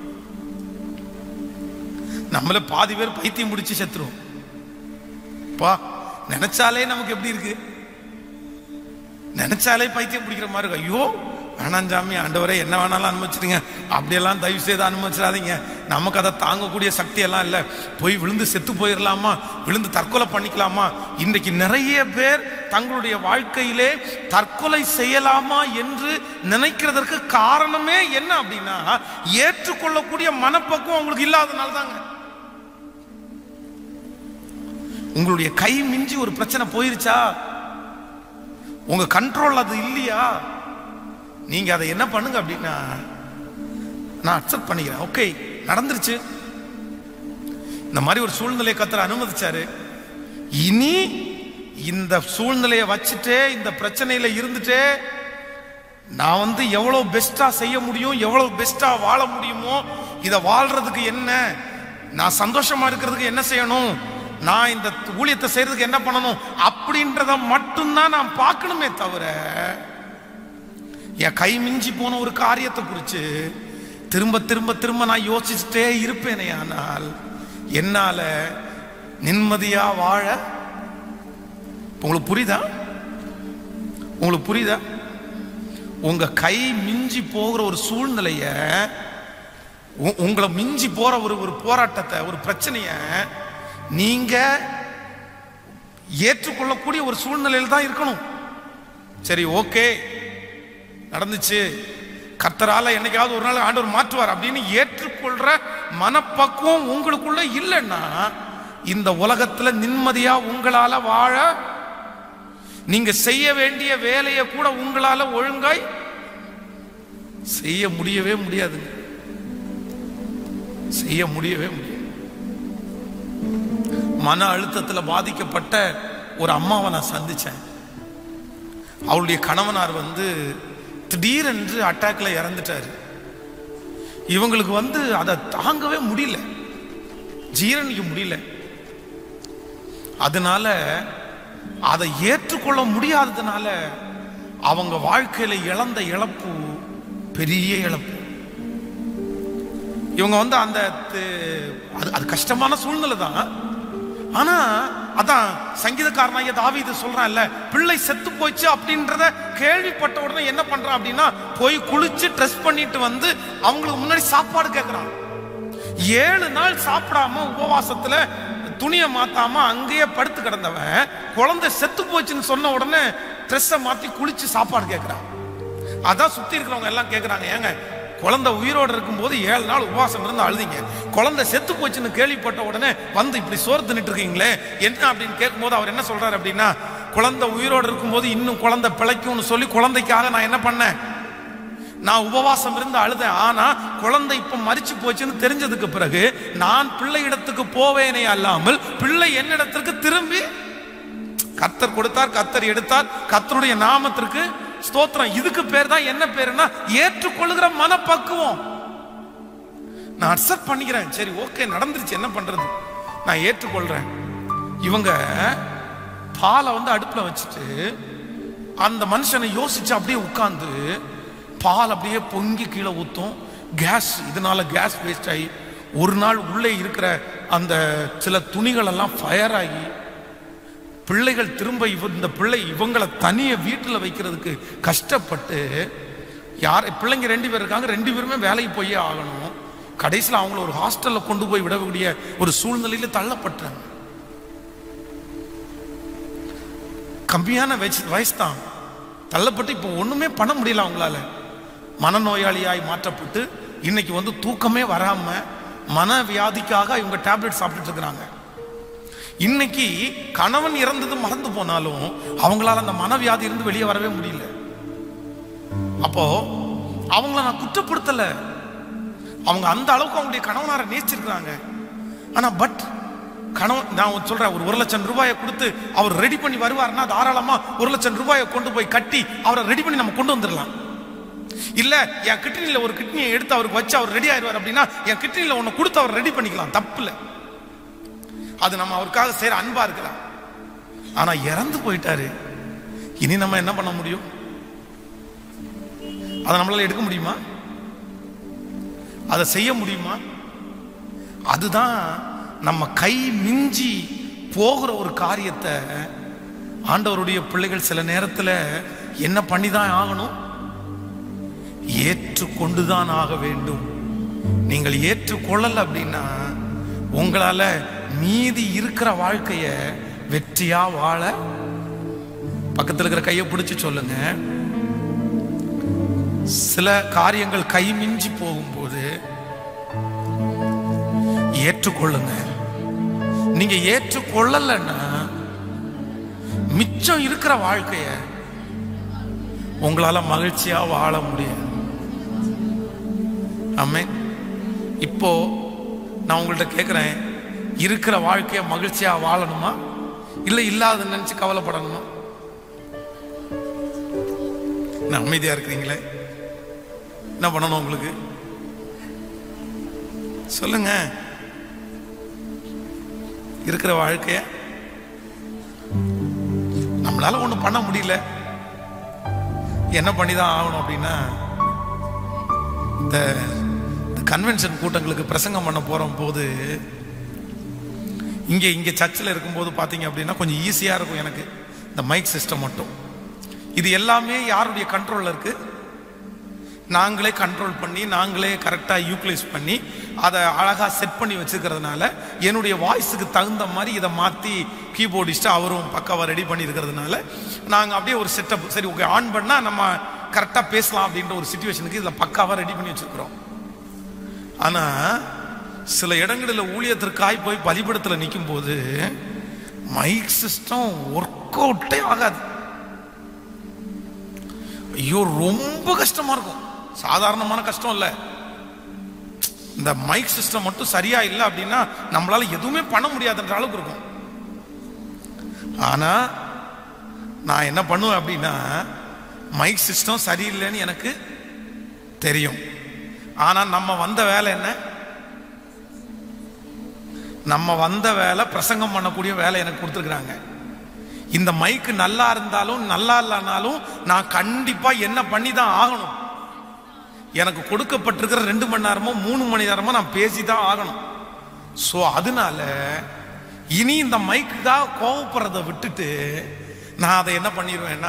A: நம்மள பாதி பேர் பைத்தியம் முடிச்சு செத்துரும். நினைச்சாலே நமக்கு எப்படி இருக்கு? நினைச்சாலே பைத்தியம் பிடிக்கிற மாதிரி இருக்கு. ஐயோ வேணாம் சாமி, ஆண்டவரே என்ன வேணாலும் அனுமதிச்சிடுங்க, அப்படியெல்லாம் தயவு செய்து அனுமதிச்சிடாதீங்க, நமக்கு அதை தாங்கக்கூடிய சக்தி எல்லாம் இல்லை, போய் விழுந்து செத்து போயிடலாமா, விழுந்து தற்கொலை பண்ணிக்கலாமா. இன்றைக்கு நிறைய பேர் தங்களுடைய வாழ்க்கையிலே தற்கொலை செய்யலாமா என்று நினைக்கிறதற்கு காரணமே என்ன அப்படின்னா, ஏற்றுக்கொள்ளக்கூடிய மனப்பக்குவம் உங்களுக்கு இல்லாதனால தாங்க. உங்களுடைய கை மிஞ்சி ஒரு பிரச்சனை போயிருச்சா, உங்க கண்ட்ரோல் அது இல்லையா, நீங்க அதை என்ன பண்ணுங்க அப்படின்னா, நான் அக்செப்ட் பண்ணிக்கிறேன், ஓகே நடந்துருச்சு, இந்த மாதிரி ஒரு சூழ்நிலையை கர்த்தர் அனுமதிச்சாரு, இனி இந்த சூழ்நிலையை வச்சுட்டே இந்த பிரச்சனையில இருந்துட்டே நான் வந்து எவ்வளவு பெஸ்டா செய்ய முடியும், எவ்வளவு பெஸ்டா வாழ முடியுமோ, இதை வாழ்றதுக்கு என்ன, நான் சந்தோஷமா இருக்கிறதுக்கு என்ன செய்யணும், நான் இந்த ஊழியத்தை செய்யறதுக்கு என்ன பண்ணணும் அப்படின்றத மட்டும்தான் நான் பார்க்கணுமே தவிர, என் கை மிஞ்சி போன ஒரு காரியத்தை குறித்து திரும்ப திரும்ப திரும்ப நான் யோசிச்சுட்டே இருப்பேனே, ஆனால் என்னால நிம்மதியா வாழ உங்களுக்கு புரியுதா? உங்களுக்கு புரியுதா? உங்க கை மிஞ்சி போகிற ஒரு சூழ்நிலைய, உங்களை மிஞ்சி போற ஒரு போராட்டத்தை, ஒரு பிரச்சனைய நீங்க ஏற்றுக்கொள்ளக்கூடிய ஒரு சூழ்நிலையில் தான் இருக்கணும். சரி ஓகே நடந்துச்சு, கர்த்தரால என்னைக்காவது ஒரு நாள் ஆண்டவர் மாற்றுவார் அப்படின்னு ஏற்றுக்கொள்ற மனப்பக்குவம் உங்களுக்குள்ள இல்லைன்னா, இந்த உலகத்துல நிம்மதியா உங்களால வாழ, நீங்க செய்ய வேண்டிய வேலையை கூட உங்களால ஒழுங்காய் செய்ய முடியவே முடியாது, செய்ய முடியவே முடியாது. மன அழுத்தத்தில் பாதிக்கப்பட்ட ஒரு அம்மாவை நான் சந்திச்சேன். அவளுடைய கணவனார் வந்து திடீரென்று அட்டாக்ல இறந்துட்டாரு. இவங்களுக்கு வந்து அதை தாங்கவே முடியல, ஜீரணிக்க முடியல. அதனால அதை ஏற்றுக்கொள்ள முடியாததுனால அவங்க வாழ்க்கையில இழந்த இழப்பு பெரிய இழப்பு. இவங்க வந்து அந்த அது கஷ்டமான சூழ்நிலை தான். ஆனா அதான் சங்கீதக்காரனாகிய தாவீது சொல்றான்ல, பிள்ளை செத்து போச்சு அப்படின்றத கேள்விப்பட்ட உடனே என்ன பண்றான் அப்படின்னா, போய் குளிச்சு ட்ரெஸ் பண்ணிட்டு வந்து அவங்களுக்கு முன்னாடி சாப்பாடு கேட்கறான். 7 நாள் சாப்பிடாம உபவாசத்துல துணியை மாத்தாம அங்கேயே படுத்து கிடந்தவன் குழந்தை செத்து போச்சுன்னு சொன்ன உடனே ட்ரெஸ்ஸை மாத்தி குளிச்சு சாப்பாடு கேட்கிறான். அதான் சுத்தி இருக்கிறவங்க எல்லாம் கேட்கறாங்க, ஏங்க குழந்தை உயிரோடு இருக்கும் போது 7 நாள் உபவாசம் இருந்து அழுதிங்க, குழந்தை செத்து போச்சுன்னு கேள்விப்பட்ட உடனே வந்து இப்படி சோறு தின்னுட்டு இருக்கீங்களே என்ன அப்படின்னு கேட்கும் போது அவர் என்ன சொல்றாரு அப்படின்னா, குழந்தை உயிரோடு இருக்கும் போது இன்னும் குழந்தை பிழைக்கும்னு சொல்லி குழந்தைக்காக நான் என்ன பண்ணேன், நான் உபவாசம் இருந்து அழுதேன். ஆனா குழந்தை இப்ப மரிச்சு போச்சுன்னு தெரிஞ்சதுக்கு பிறகு நான் பிள்ளை இடத்துக்கு போவேனே அல்லாமல் பிள்ளை என்னிடத்திற்கு திரும்பி, கர்த்தர் கொடுத்தார், கர்த்தர் எடுத்தார், கர்த்தருடைய நாமத்திற்கு ஸ்தோத்திரம். இதுக்கு பேர் தான் என்ன பேருன்னா ஏற்றுக்கொள்ளுகிற மனப்பக்குவம். நான் அக்செப்ட் பண்ணிக்கிறேன், சரி ஓகே நடந்துருச்சு, என்ன பண்றது, நான் ஏற்றுக்கொள்றேன். இவங்க பாலை வந்து அடுப்புல வச்சுட்டு அந்த மனுஷனை யோசிச்சு அப்படியே உட்கார்ந்து பால் அப்படியே பொங்கி கீழே ஊத்தும். கேஸ், இதனால கேஸ் வேஸ்ட் ஆகி ஒரு நாள் உள்ளே இருக்கிற அந்த சில துணிகள் எல்லாம் ஃபயர் ஆகி பிள்ளைகள் திரும்ப இந்த பிள்ளை இவங்களை தனிய வீட்டில் வைக்கிறதுக்கு கஷ்டப்பட்டு, யார் பிள்ளைங்க 2 பேர் இருக்காங்க, 2 பேருமே வேலைக்கு போயே ஆகணும். கடைசியில் அவங்கள ஒரு ஹாஸ்டல்ல கொண்டு போய் விடக்கூடிய ஒரு சூழ்நிலையில தள்ளப்பட்டாங்க. கம்மியான வயசு தான் தள்ளப்பட்டு இப்போ ஒண்ணுமே பண்ண முடியல அவங்களால. மனநோயாளியாய் மாற்றப்பட்டு இன்னைக்கு வந்து தூக்கமே வராம மனவியாதிக்காக இவங்க டேப்லெட் சாப்பிட்டுட்டு இருக்கிறாங்க. இன்னைக்கு கணவன் இறந்தது மறந்து போனாலும் அவங்களால அந்த மனவியாதி இருந்து வெளியே வரவே முடியல. அப்போ அவங்கள நான் குற்றப்படுத்தல, அவங்க அந்த அளவுக்கு அவங்களுடைய கணவனாரை நேசிச்சிருக்கிறாங்க. ஆனா பட் கணவன், நான் சொல்றேன், ஒரு 1 லட்சம் ரூபாயை கொடுத்து அவர் ரெடி பண்ணி வருவார்னா தாராளமா 1 லட்சம் ரூபாயை கொண்டு போய் கட்டி அவரை ரெடி பண்ணி நம்ம கொண்டு வந்துடலாம். இல்ல என் கிட்னில ஒரு கிட்னியை எடுத்து அவருக்கு வச்சு அவர் ரெடி ஆயிடுவார் அப்படின்னா என் கிட்னில ஒன்னு கொடுத்து அவர் ரெடி பண்ணிக்கலாம், தப்பு இல்லை. அது நம்ம அவருக்காக செய்யற அன்பா இருக்கலாம். ஆனா இறந்து போயிட்டாரு, இனி நம்ம என்ன பண்ண முடியும்? அதை நம்மளால எடுக்க முடியுமா? அதை செய்ய முடியுமா? அதுதான் நம்ம கை மிஞ்சி போகிற ஒரு காரியத்தை ஆண்டவருடைய பிள்ளைகள் சில நேரத்தில் என்ன பண்ணிதான் ஆகணும்? ஏற்றுக்கொண்டுதான் ஆக வேண்டும். நீங்கள் ஏற்றுக்கொள்ளல அப்படின்னா உங்களால மீதி இருக்கிற வாழ்க்கைய வெற்றியா வாழ, பக்கத்தில் இருக்கிற கையை பிடிச்சு சொல்லுங்க, சில காரியங்கள் கை மிஞ்சி போகும்போது ஏற்றுக்கொள்ளுங்க. நீங்க ஏற்றுக்கொள்ளலன்னா மிச்சம் இருக்கிற வாழ்க்கைய உங்களால மகிழ்ச்சியா வாழ முடியாது. ஆமென். இப்போ நான் உங்கள்கிட்ட கேட்கிறேன், இருக்கிற வாழ்க்கைய மகிழ்ச்சியா வாழணுமா இல்ல இல்லாத நினைச்சு கவலைப்படணுமா? நான் அமைதியா இருக்கிறீங்களே, என்ன பண்ணணும் உங்களுக்கு சொல்லுங்க. இருக்கிற வாழ்க்கைய நம்மளால ஒண்ணு பண்ண முடியல, என்ன பண்ணிதான் ஆகணும் அப்படின்னா, இந்த கன்வென்ஷன் கூட்டங்களுக்கு பிரசங்கம் பண்ண போற போது இங்க சர்ச்சில் இருக்கும்போது பாத்தீங்க அப்படின்னா கொஞ்சம் ஈஸியா இருக்கும் எனக்கு இந்த மைக் சிஸ்டம் மட்டும். இது எல்லாமே யாருடைய கண்ட்ரோல்ல இருக்கு? நாங்களே கண்ட்ரோல் பண்ணி நாங்களே கரெக்டா யூட்டிலைஸ் பண்ணி அதை அழகா செட் பண்ணி வச்சுக்கிறதுனால என்னுடைய வாய்ஸுக்கு தகுந்த மாதிரி இதை மாற்றி கீபோர்டிஸ்ட் அவரும் பக்காவாக ரெடி பண்ணி இருக்கிறதுனால நாங்கள் அப்படியே ஒரு செட்டப், சரி ஓகே ஆன் பண்ணால் நம்ம கரெக்டாக பேசலாம் அப்படின்ற ஒரு சிச்சுவேஷனுக்கு இதில் பக்காவாக ரெடி பண்ணி வச்சுருக்கிறோம். ஆனால் சில இடங்களில் ஊழியத்திற்காய் போய் பலிபடத்தில் நிற்கும் போது மைக் சிஸ்டம் ஒர்க் அவுட்டே ஆகாது. ஐயோ ரொம்ப கஷ்டமா இருக்கும், சாதாரணமான கஷ்டம் இல்லை. இந்த மைக் சிஸ்டம் மட்டும் சரியா இல்லை அப்படின்னா நம்மளால எதுவுமே பண்ண முடியாதுன்ற அளவுக்கு இருக்கும். ஆனா நான் என்ன பண்ணுவேன் அப்படின்னா, மைக் சிஸ்டம் சரியில்லைன்னு எனக்கு தெரியும். ஆனா நம்ம வந்த வேலை என்ன? நம்ம வந்த வேலை பிரசங்கம் பண்ணக்கூடிய வேலை எனக்கு கொடுத்துருக்குறாங்க. இந்த மைக்கு நல்லா இருந்தாலும் நல்லா இல்லைனாலும் நான் கண்டிப்பா என்ன பண்ணி தான் ஆகணும். எனக்கு கொடுக்கப்பட்டிருக்கிற 2 மணி நேரமோ 3 மணி நேரமோ நான் பேசிதான் ஆகணும். ஸோ அதனால இனி இந்த மைக்குக்காக கோவப்படுறதை விட்டுட்டு நான் அதை என்ன பண்ணிடுவேன்னா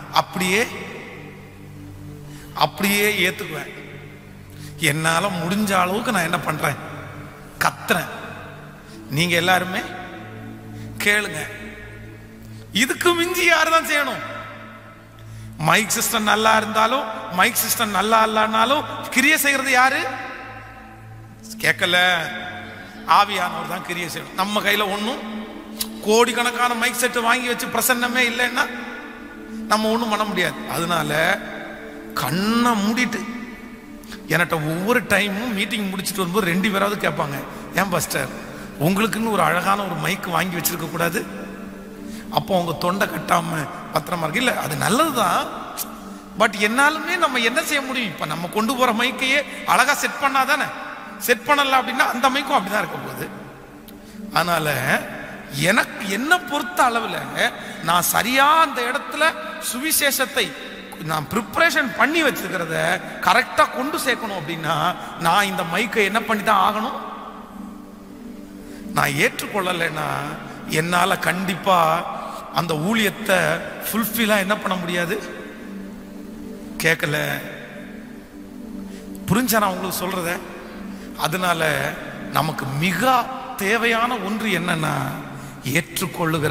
A: அப்படியே ஏத்துக்குவேன். என்னால முடிஞ்ச அளவுக்கு நான் என்ன பண்றேன், கத்துறேன். நீங்க எல்லாருமே கேளுங்க. இதுக்கு மிஞ்சி யார் தான் செய்யணும்? மைக் சிஸ்டம் நல்லா இருந்தாலும் மைக் சிஸ்டம் நல்லா இல்லைனாலும் கிரியை செய்யறது யாரு? கேட்கல, ஆவியானவர் தான் கிரியை செய்யணும். நம்ம கையில ஒன்றும் கோடிக்கணக்கான மைக் செட்டு வாங்கி வச்சு பிரசன்னமே இல்லைன்னா நம்ம ஒன்றும் பண்ண முடியாது. அதனால கண்ணை மூடிட்டு என்கிட்ட ஒவ்வொரு டைமும் மீட்டிங் முடிச்சுட்டு வரும்போது 2 பேராவது கேட்பாங்க, ஏன் பாஸ்டர் உங்களுக்குன்னு ஒரு அழகான ஒரு மைக் வாங்கி வச்சிருக்க கூடாது? அப்போ உங்க தொண்டை கட்டாம பத்திரமா இருக்கு. இல்லை அது நல்லதுதான், பட் என்னாலுமே நம்ம என்ன செய்ய முடியும்? இப்ப நம்ம கொண்டு போற மைக்கையே அழகா செட் பண்ணாதானே. செட் பண்ணல அப்படின்னா அந்த மைக்கும் அப்படிதான் இருக்க போகுது. அதனால எனக்கு என்ன பொறுத்த அளவுல நான் சரியா அந்த இடத்துல சுவிசேஷத்தை நான் ப்ரிப்பரேஷன் பண்ணி வச்சிருக்கிறத கரெக்டா கொண்டு சேர்க்கணும் அப்படின்னா நான் இந்த மைக்கை என்ன பண்ணி தான் ஆகணும். நான் ஏற்றுக்கொள்ளலைன்னா என்னால கண்டிப்பா அந்த ஊழியத்தை ஃபுல்ஃபில்லா என்ன பண்ண முடியாது. கேட்கல, புரிஞ்சா நான் உங்களுக்கு சொல்றத? அதனால நமக்கு மிக தேவையான ஒன்று என்னன்னா ஏற்றுக்கொள்ளுகிற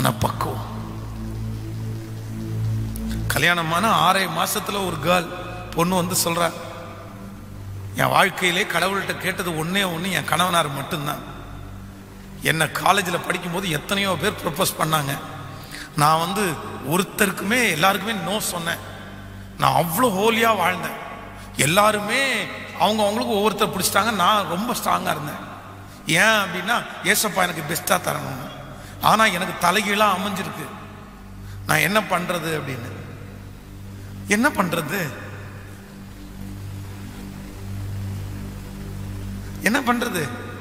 A: மனப்பக்குவம். கல்யாணமான 6 மாசத்துல ஒரு கேர்ள் பொண்ணு வந்து சொல்றா, என் வாழ்க்கையிலே கடவுள்கிட்ட கேட்டது ஒன்னே ஒன்று, என் கணவனார் மட்டும்தான். என்னை காலேஜில் படிக்கும்போது எத்தனையோ பேர் ப்ரப்போஸ் பண்ணாங்க. நான் வந்து ஒருத்தருக்குமே எல்லாருக்குமே நோ சொன்னேன். நான் அவ்வளோ ஹோலியாக வாழ்ந்தேன். எல்லாருமே அவங்களுக்கு ஒவ்வொருத்தர் பிடிச்சிட்டாங்க. நான் ரொம்ப ஸ்ட்ராங்காக இருந்தேன். ஏன் அப்படின்னா ஏசப்பா எனக்கு பெஸ்ட்டாக தரணும். ஆனால் எனக்கு தலைகீழாக அமைஞ்சிருக்கு. நான் என்ன பண்ணுறது அப்படின்னு. என்ன பண்ணுறது? என்ன பண்றது?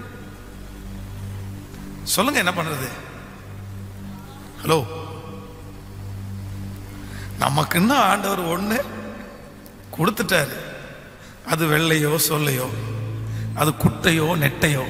A: சொல்லுங்க, என்ன பண்றது? ஹலோ, நமக்குன்னு ஆண்டவர் ஒண்ணு கொடுத்துட்டாரு. அது வெள்ளையோ சொல்லையோ, அது குட்டையோ நெட்டையோ,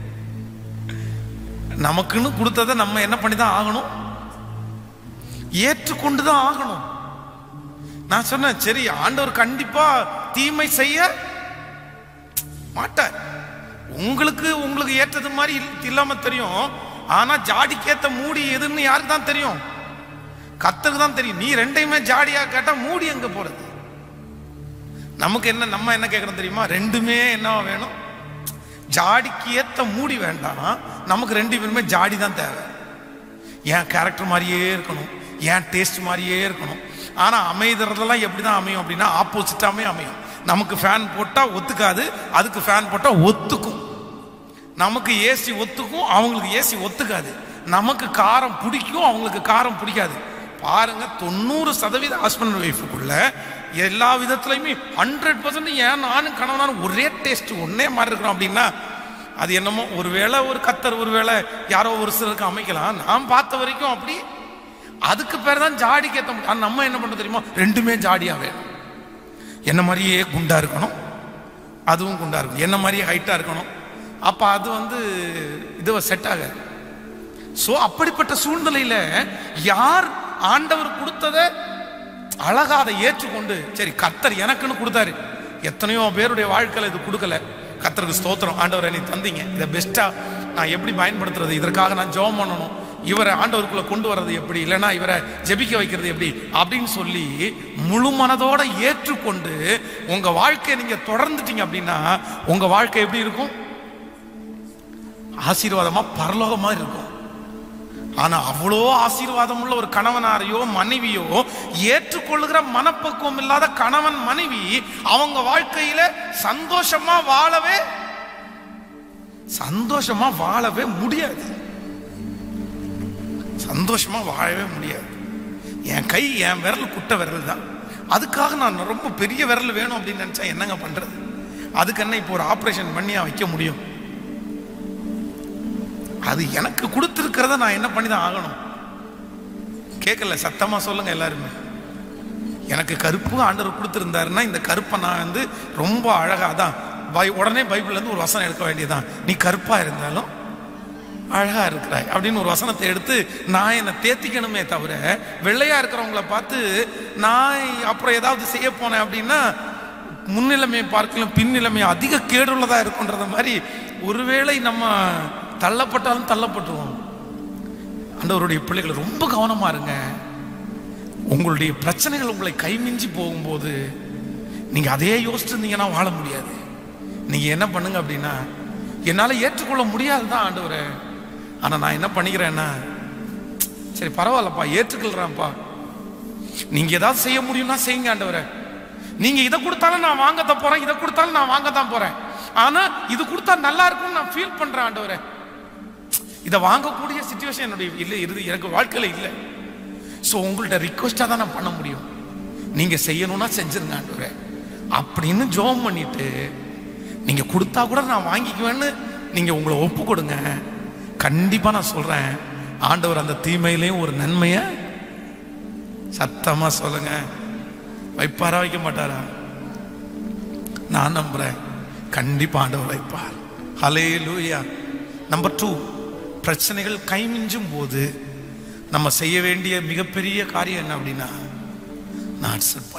A: நமக்குன்னு கொடுத்ததை நம்ம என்ன பண்ணிதான் ஆகணும்? ஏற்றுக்கொண்டுதான் ஆகணும். நான் சொன்னேன், சரி ஆண்டவர் கண்டிப்பா தீமை செய்ய மாட்டார். உங்களுக்கு ஏற்றது மாதிரி இல்லாம தெரியும். ஆனா ஜாடிக்கேத்த மூடி எதுன்னு யாருக்கு தான் தெரியும்? கர்த்தருக்கு தான் தெரியும். நீ ரெண்டையுமே ஜாடியா கேட்டா மூடி எங்க போறது? நமக்கு என்ன, நம்ம என்ன கேட்கறோம் தெரியுமா? ரெண்டுமே என்னவா வேணும்? ஜாடிக்கு ஏத்த மூடி வேண்டாம், நமக்கு ரெண்டு பேருமே ஜாடி தான் தேவை. என் கேரக்டர் மாதிரியே இருக்கணும், என் டேஸ்ட் மாதிரியே இருக்கணும். ஆனா அமைதறதெல்லாம் எப்படிதான் அமையும் அப்படின்னா ஆப்போசிட்டாமே அமையும். நமக்கு ஃபேன் போட்டா ஒத்துக்காது, அதுக்கு ஃபேன் போட்டா ஒத்துக்கும். நமக்கு ஏசி ஒத்துக்கும், அவங்களுக்கு ஏசி ஒத்துக்காது. நமக்கு காரம் பிடிக்கும், அவங்களுக்கு காரம் பிடிக்காது. பாருங்க, 90% ஹஸ்பண்ட் அண்ட் ஒய்ஃபுக்குள்ள எல்லா விதத்துலையுமே 100% ஏன் நானும் கணவனாலும் ஒரே டேஸ்ட் ஒன்னே மாதிரி இருக்கிறோம் அப்படின்னா அது என்னமோ ஒருவேளை ஒரு கத்தர் ஒருவேளை யாரோ ஒரு சிலருக்கு அமைக்கலாம். நான் பார்த்த வரைக்கும் அப்படி. அதுக்கு பேர் தான் ஜாடிக்கு ஏற்ற முடியும். நம்ம என்ன பண்ண தெரியுமா? ரெண்டுமே ஜாடியா வேணும். என்ன மாதிரியே குண்டா இருக்கணும், அதுவும் குண்டா இருக்கணும். என்ன மாதிரியே ஹைட்டா இருக்கணும். அப்ப அது வந்து இது செட் ஆகாது. சோ அப்படிப்பட்ட சூழ்நிலையில யார் ஆண்டவர் கொடுத்ததை அழகா அதை ஏற்றுக்கொண்டு, சரி கர்த்தர் எனக்குன்னு கொடுத்தாரு. எத்தனையோ பேருடைய வாழ்க்கையில இது கொடுக்கல. கர்த்தருக்கு ஸ்தோத்திரம், ஆண்டவரை நீ தந்தீங்க, இதை பெஸ்டா நான் எப்படி பயன்படுத்துறது, இதற்காக நான் ஜெபம் பண்ணணும், இவரை ஆண்டவருக்குள்ள கொண்டு வர்றது எப்படி, இல்லைன்னா இவரை ஜெபிக்க வைக்கிறது எப்படி அப்படின்னு சொல்லி முழு மனதோட ஏற்றுக்கொண்டு உங்க வாழ்க்கையை நீங்க தொடர்ந்துட்டீங்க அப்படின்னா உங்க வாழ்க்கை எப்படி இருக்கும்? ஆசீர்வாதமா பரலோகமா இருக்கும். ஆனா அவ்வளோ ஆசீர்வாதம் உள்ள ஒரு கணவனாரையோ மனைவியோ ஏற்றுக்கொள்ளுகிற மனப்பக்குவம் இல்லாத கணவன் மனைவி அவங்க வாழ்க்கையில சந்தோஷமா வாழவே முடியாது. சந்தோஷமா வாழவே முடியாது. என் கை, என் விரல் குட்டை விரல் தான். அதுக்காக நான் ரொம்ப பெரிய விரல் வேணும் அப்படின்னு நினைச்சா என்னங்க பண்றது? அதுக்கு என்ன இப்போ ஒரு ஆபரேஷன் பண்ணியா வைக்க முடியும்? அது எனக்கு கொடுத்திருக்கிறத நான் என்ன பண்ணிதான் ஆகணும்? கேட்கல, சத்தமா சொல்லுங்க எல்லாருமே. எனக்கு கருப்பு ஆண்டவர் கொடுத்திருந்தாருன்னா இந்த கருப்பை நான் வந்து ரொம்ப அழகா தான் உடனே பைபிள்ல இருந்து ஒரு வசனம் எடுக்க வேண்டியதான். நீ கருப்பா இருந்தாலும் அழகா இருக்கிறாய் அப்படின்னு ஒரு வசனத்தை எடுத்து நான் என்னை தேத்திக்கணுமே தவிர வெள்ளையா இருக்கிறவங்கள பார்த்து நான் அப்புறம் ஏதாவது செய்ய போனேன் அப்படின்னா முன்னிலைமை பார்க்கலாம் பின்னிலைமை அதிக கேடுள்ளதா இருக்குன்றத மாதிரி ஒருவேளை நம்ம தள்ளப்பட்டாலும் தள்ளப்பட்டுருவோம். ஆண்டவருடைய பிள்ளைகள் ரொம்ப கவனமா இருங்க. உங்களுடைய பிரச்சனைகள் உங்களை கைமிஞ்சி போகும்போது நீங்க அதே யோசிச்சிருந்தீங்கன்னா வாழ முடியாது. நீங்க என்ன பண்ணுங்க அப்படின்னா, என்னால ஏற்றுக்கொள்ள முடியாதுதான் ஆண்டவரே, ஆனா நான் என்ன பண்ணிக்கிறேன்னா, சரி பரவாயில்லப்பா ஏற்றுக்கொள்றேன்ப்பா, நீங்க ஏதாவது செய்ய முடியும்னா செய்யுங்க ஆண்டவரே. நீங்க இதை கொடுத்தாலும் நான் வாங்கத்தான் போறேன், இதை கொடுத்தாலும் நான் வாங்கத்தான் போறேன், ஆனா இது கொடுத்தா நல்லா இருக்கும்னு நான் ஃபீல் பண்றேன் ஆண்டவரே. இதை வாங்கக்கூடிய சிச்சுவேஷன் என்னுடைய இல்லை, எனக்கு வாழ்க்கையில இல்லை. ஸோ உங்கள்ட்ட ரிக்வெஸ்டா தான் நான் பண்ண முடியும். நீங்க செய்யணும்னா செஞ்சிருங்க ஆண்டவரே அப்படின்னு ஜெபம் பண்ணிட்டு நீங்க கொடுத்தா கூட நான் வாங்கிக்குவேன்னு நீங்க உங்களை ஒப்பு கொடுங்க. கண்டிப்பா நான் சொல்றேன், ஆண்டவர் அந்த தீமையிலையும் ஒரு நன்மைய சத்தமா சொல்லுங்க வைப்பாரா வைக்க மாட்டாரா? நான் நம்புறேன், கண்டிப்பா ஆண்டவர் வைப்பார். ஹல்லேலூயா. நம்பர் 2, பிரச்சனைகள் கைமிஞ்சும் போது நம்ம செய்ய வேண்டிய மிகப்பெரிய காரியம் என்ன அப்படின்னா, நான் அக்செப்ட்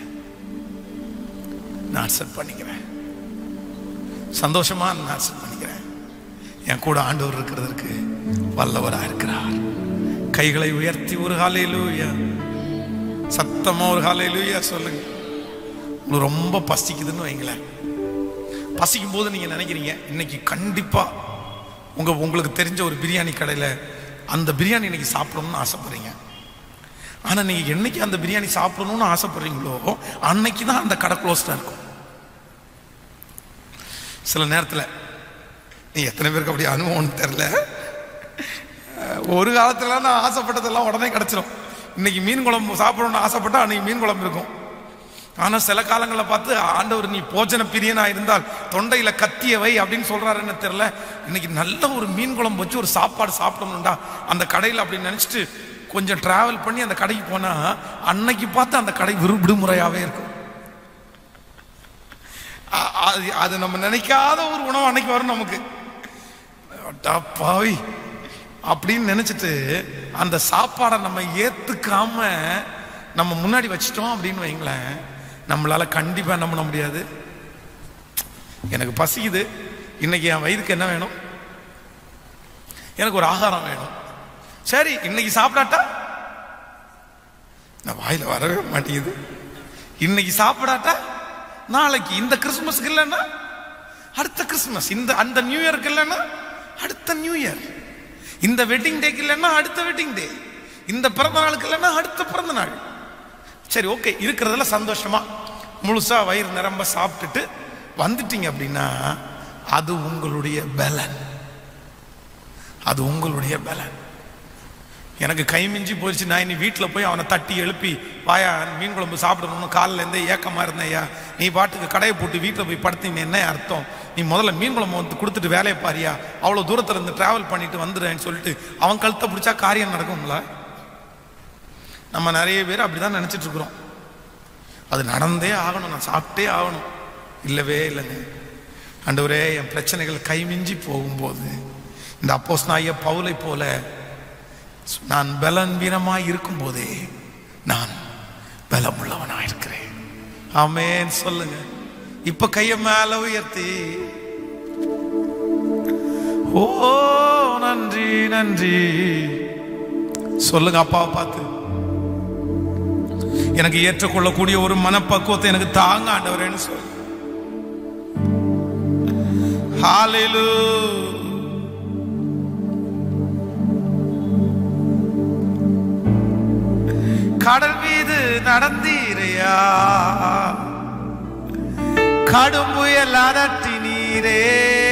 A: பண்ணிக்கிறேன், சந்தோஷமா நான் அக்செப்ட் பண்ணிக்கிறேன். என் கூட ஆண்டவர் இருக்கிறதுக்கு வல்லவராக இருக்கிறார். கைகளை உயர்த்தி ஒரு ஹல்லேலூயா, சத்தமா ஒரு ஹல்லேலூயா சொல்லுங்க. உங்களுக்கு ரொம்ப பசிக்குதுன்னு வைங்களேன். பசிக்கும் போது நீங்க நினைக்கிறீங்க இன்னைக்கு கண்டிப்பா உங்களுக்கு தெரிஞ்ச ஒரு பிரியாணி கடையில் அந்த பிரியாணி இன்னைக்கு சாப்பிடணும்னு ஆசைப்படுறீங்க. ஆனா நீங்க என்னைக்கு அந்த பிரியாணி சாப்பிடணும்னு ஆசைப்படுறீங்களோ அன்னைக்கு தான் அந்த கடை க்ளோஸ்டா இருக்கும். சில நேரத்தில் நீ எத்தனை பேருக்கு அப்படி அனுபவம்னு தெரியல, ஒரு காலத்துல நான் ஆசைப்பட்டதெல்லாம் உடனே கிடைச்சிடும். இன்னைக்கு மீன் குழம்பு சாப்பிடணும்னு ஆசைப்பட்டா அன்னைக்கு மீன் குழம்பு இருக்கும். ஆனா சில காலங்களில் பார்த்து ஆண்டவர் நீ போஜன பிரியனா இருந்தால் தொண்டையில கத்திய வை அப்படின்னு சொல்றாருன்னு தெரியல, இன்னைக்கு நல்ல ஒரு மீன் குழம்பு வச்சு ஒரு சாப்பாடு சாப்பிடணும்டா அந்த கடையில் அப்படின்னு நினைச்சிட்டு கொஞ்சம் டிராவல் பண்ணி அந்த கடைக்கு போனா அன்னைக்கு பார்த்து அந்த கடை விடுமுறையாவே இருக்கும். அது நம்ம நினைக்காத ஒரு உணவு அன்னைக்கு வரும் நமக்கு. பாவி அப்படின்னு நினைச்சிட்டு அந்த சாப்பாடை நம்ம ஏத்துக்காம நம்ம முன்னாடி வச்சிட்டோம் அப்படின்னு வைங்களேன், நம்மளால கண்டிப்பா என்ன பண்ண முடியாது. எனக்கு பசிக்குது, இன்னைக்கு என் வயிறுக்கு என்ன வேணும்? எனக்கு ஒரு ஆகாரம் வேணும். சரி இன்னைக்கு சாப்பிடாட்டா நான் வாயில வரவே மாட்டேங்குது. இன்னைக்கு சாப்பிடாட்டா நாளைக்கு, இந்த கிறிஸ்துமஸ்க்கு இல்லைன்னா அடுத்த கிறிஸ்துமஸ், இந்த அந்த நியூ இயருக்கு இல்லைன்னா அடுத்த நியூ இயர், இந்த வெட்டிங் டேக்கு இல்லைன்னா அடுத்த வெட்டிங் டே, இந்த பிறந்த நாளுக்கு இல்லைன்னா அடுத்த பிறந்த நாள். சரி ஓகே, இருக்கிறதுல சந்தோஷமா முழுசா வயிறு நிரம்ப சாப்பிட்டுட்டு வந்துட்டீங்க அப்படின்னா அது உங்களுடைய பலன், அது உங்களுடைய பலன். எனக்கு கை மிஞ்சி போயிடுச்சு, நான் இனி வீட்டில் போய் அவனை தட்டி எழுப்பி வாயா மீன் குழம்பு சாப்பிடணும்னு காலில் இருந்தே ஏக்கமாக இருந்தேயா, நீ பாட்டுக்கு கடையை போட்டு வீட்டில் போய் படுத்தீங்க என்ன அர்த்தம்? நீ முதல்ல மீன் குழம்பு வந்து கொடுத்துட்டு வேலையை பாரியா, அவ்வளோ தூரத்தில் இருந்து டிராவல் பண்ணிட்டு வந்துடுறேன்னு சொல்லிட்டு அவன் கழுத்தை பிடிச்சா காரியம் நடக்கும்ல. நம்ம நிறைய பேர் அப்படிதான் நினைச்சிட்டு இருக்கிறோம். அது நடந்தே ஆகணும், நான் சாப்பிட்டே ஆகணும். இல்லவே இல்லைங்க. ஆண்டவரே என் பிரச்சனைகள் கைமிஞ்சி போகும்போது இந்த அப்போஸ்தலனாகிய பவுலை போல நான் பலவீனமாய் இருக்கும் போதே நான் பலமுள்ளவனாய் இருக்கிறேன். ஆமென் சொல்லுங்க. இப்ப கைய மேல உயர்த்தி ஓ நன்றி நன்றி சொல்லுங்க. அப்பாவை பார்த்து எனக்கு ஏற்றுக்கொள்ளக்கூடிய ஒரு மனப்பக்குவத்தை எனக்கு தாங்க ஆண்டவரேன்னு சொல்லு. ஹalleluya. கடல் மீது நடந்தீரையா, கடும் புயல் அதட்டினீரே,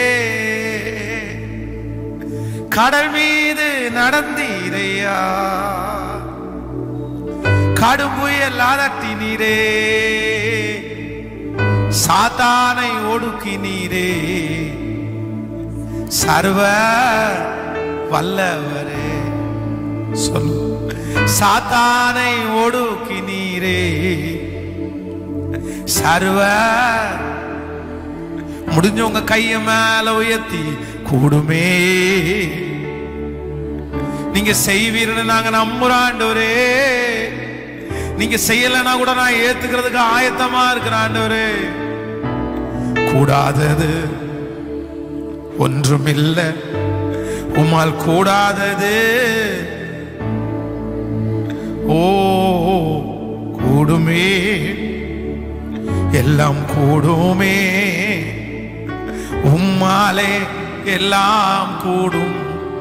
A: கடல் மீது நடந்தீரையா, கடும் புயல் அதட்டினீரே, சாத்தானை ஒடுக்கினீரே, சர்வ வல்லவரே சொல்லு. சாத்தானை ஒடுக்கினீரே, சர்வ முடிஞ்சவங்க கைய மேல உயர்த்தி கூடுமே நீங்க செய்வீர்னு நாங்க நம்புறோம் ஆண்டவரே. நீங்க செய்யலன்னா கூட நான் ஏத்துக்கிறதுக்கு ஆயத்தமா இருக்கிறேன் ஆண்டவரே. கூடாதது ஒன்றுமில்லை, உம்மால் கூடாதது ஓ கூடுமே, எல்லாம் கூடுமே, உம்மாலே எல்லாம் கூடும்.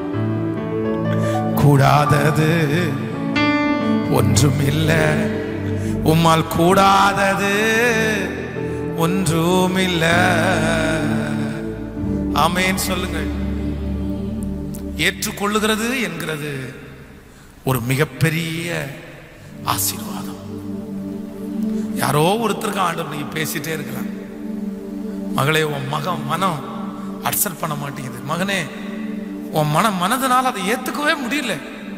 A: கூடாதது ஒன்றுமில்லை, உம்மால் கூடாதது ஒன்றுமில்லை. ஆமென் சொல்லுங்கள். ஏற்றுக்கொள்ளுகிறது என்கிறது ஒரு மிகப்பெரிய ஆசீர்வாதம். யாரோ ஒருத்தருக்கு ஆண்டவர் நீங்க பேசிட்டே இருக்கலாம், மகளே உன் மனம் அக்செப்ட் பண்ண மாட்டேங்குது, மகனே உன் மனதனால அதை ஏத்துக்கவே முடியல,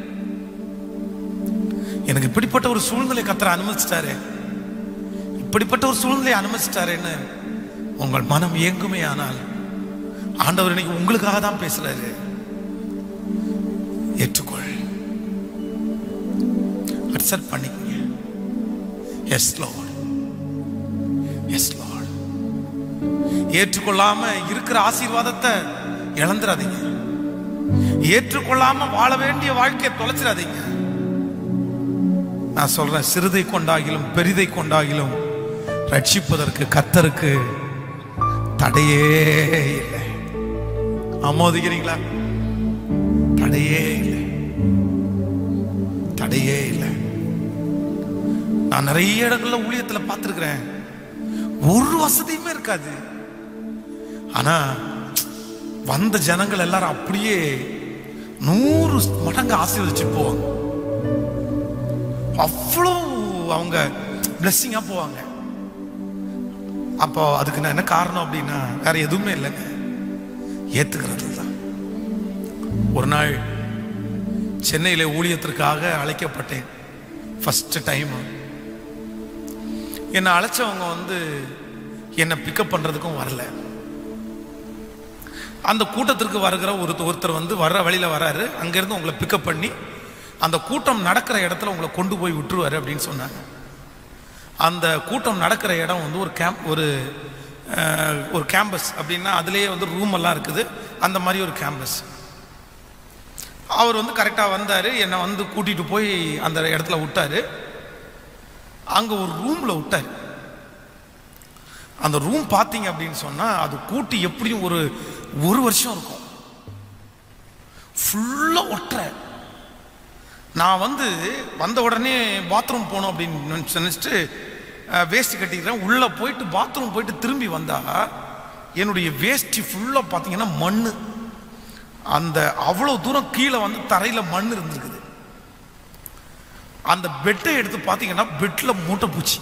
A: எனக்கு இப்படிப்பட்ட ஒரு சூழ்நிலை கர்த்தர் அனுமதிச்சிட்டாரு, இப்படிப்பட்ட ஒரு சூழ்நிலை அனுமதிச்சிட்டாருன்னு உங்கள் மனம் ஏங்குமே. ஆனால் ஆண்டவர் இன்னைக்கு உங்களுக்காக தான் பேசுறாரு. ஏற்றுக்கொள், அக்செப்ட் பண்ணிக்கங்க. Yes lord, yes lord. ஏற்றுக்கொள்ளாம இருக்கிற ஆசீர்வாதத்தை இழந்துடாதீங்க. ஏற்றுக்கொள்ளாம வாழ வேண்டிய வாழ்க்கையை தொலைச்சிடாதீங்க. நான் சொல்றேன், சிறிதை கொண்டாகிலும் பெரிதை கொண்டாகிலும் ரட்சிப்பதற்கு கர்த்தருக்கு தடையே இல்லை. ஆமோதிக்கிறீங்களா? தடையே இல்லை, தடையே இல்லை. நான் நிறைய இடங்கள்ல ஊழியத்துல பார்த்திருக்கிறேன், ஒரு வசதியுமே இருக்காது. ஆனா வந்த ஜனங்கள் எல்லாரும் அப்படியே 100 மடங்கு ஆசீர்வதிச்சு போவாங்க. அவ்வளோ அவங்க பிளெஸிங்கா போவாங்க. அப்போ அதுக்கு நான் என்ன காரணம் அப்படின்னா வேற எதுவுமே இல்லைங்க, ஏத்துக்கிறது தான். ஒரு நாள் சென்னையில ஊழியத்திற்காக அழைக்கப்பட்டேன். ஃபர்ஸ்ட் டைம் என்னை அழைச்சவங்க வந்து என்னை பிக்கப் பண்றதுக்கும் வரல. அந்த கூட்டத்திற்கு வருகிற ஒருத்தர் வந்து வர்ற வழியில வராரு, அங்கிருந்து உங்களை பிக்கப் பண்ணி அந்த கூட்டம் நடக்கிற இடத்துல உங்களை கொண்டு போய் விட்டுருவாரு அப்படின்னு சொன்னாங்க. அந்த கூட்டம் நடக்கிற இடம் வந்து ஒரு கேம்பஸ் அப்படின்னா அதுலேயே வந்து ரூம் எல்லாம் இருக்குது, அந்த மாதிரி ஒரு கேம்பஸ். அவர் வந்து கரெக்டாக வந்தார், என்னை வந்து கூட்டிகிட்டு போய் அந்த இடத்துல விட்டார். அங்கே ஒரு ரூமில் விட்டார். அந்த ரூம் பார்த்தீங்க அப்படின்னு சொன்னால் அது கூட்டி எப்படியும் ஒரு வருஷம் இருக்கும், ஃபுல்லாக ஒட்டுற. நான் வந்து வந்த உடனே பாத்ரூம் போகணும் அப்படின்னு நினச்சிட்டு வேஷ்டி கட்டிக்கிறேன். உள்ளே போயிட்டு பாத்ரூம் போயிட்டு திரும்பி வந்தா என்னுடைய வேஷ்டி ஃபுல்லாக பார்த்தீங்கன்னா மண். அந்த அவ்வளோ தூரம் கீழே வந்து தரையில் மண் இருந்திருக்குது. அந்த பெட்டை எடுத்து பார்த்தீங்கன்னா பெட்டில் மூட்டை பூச்சி.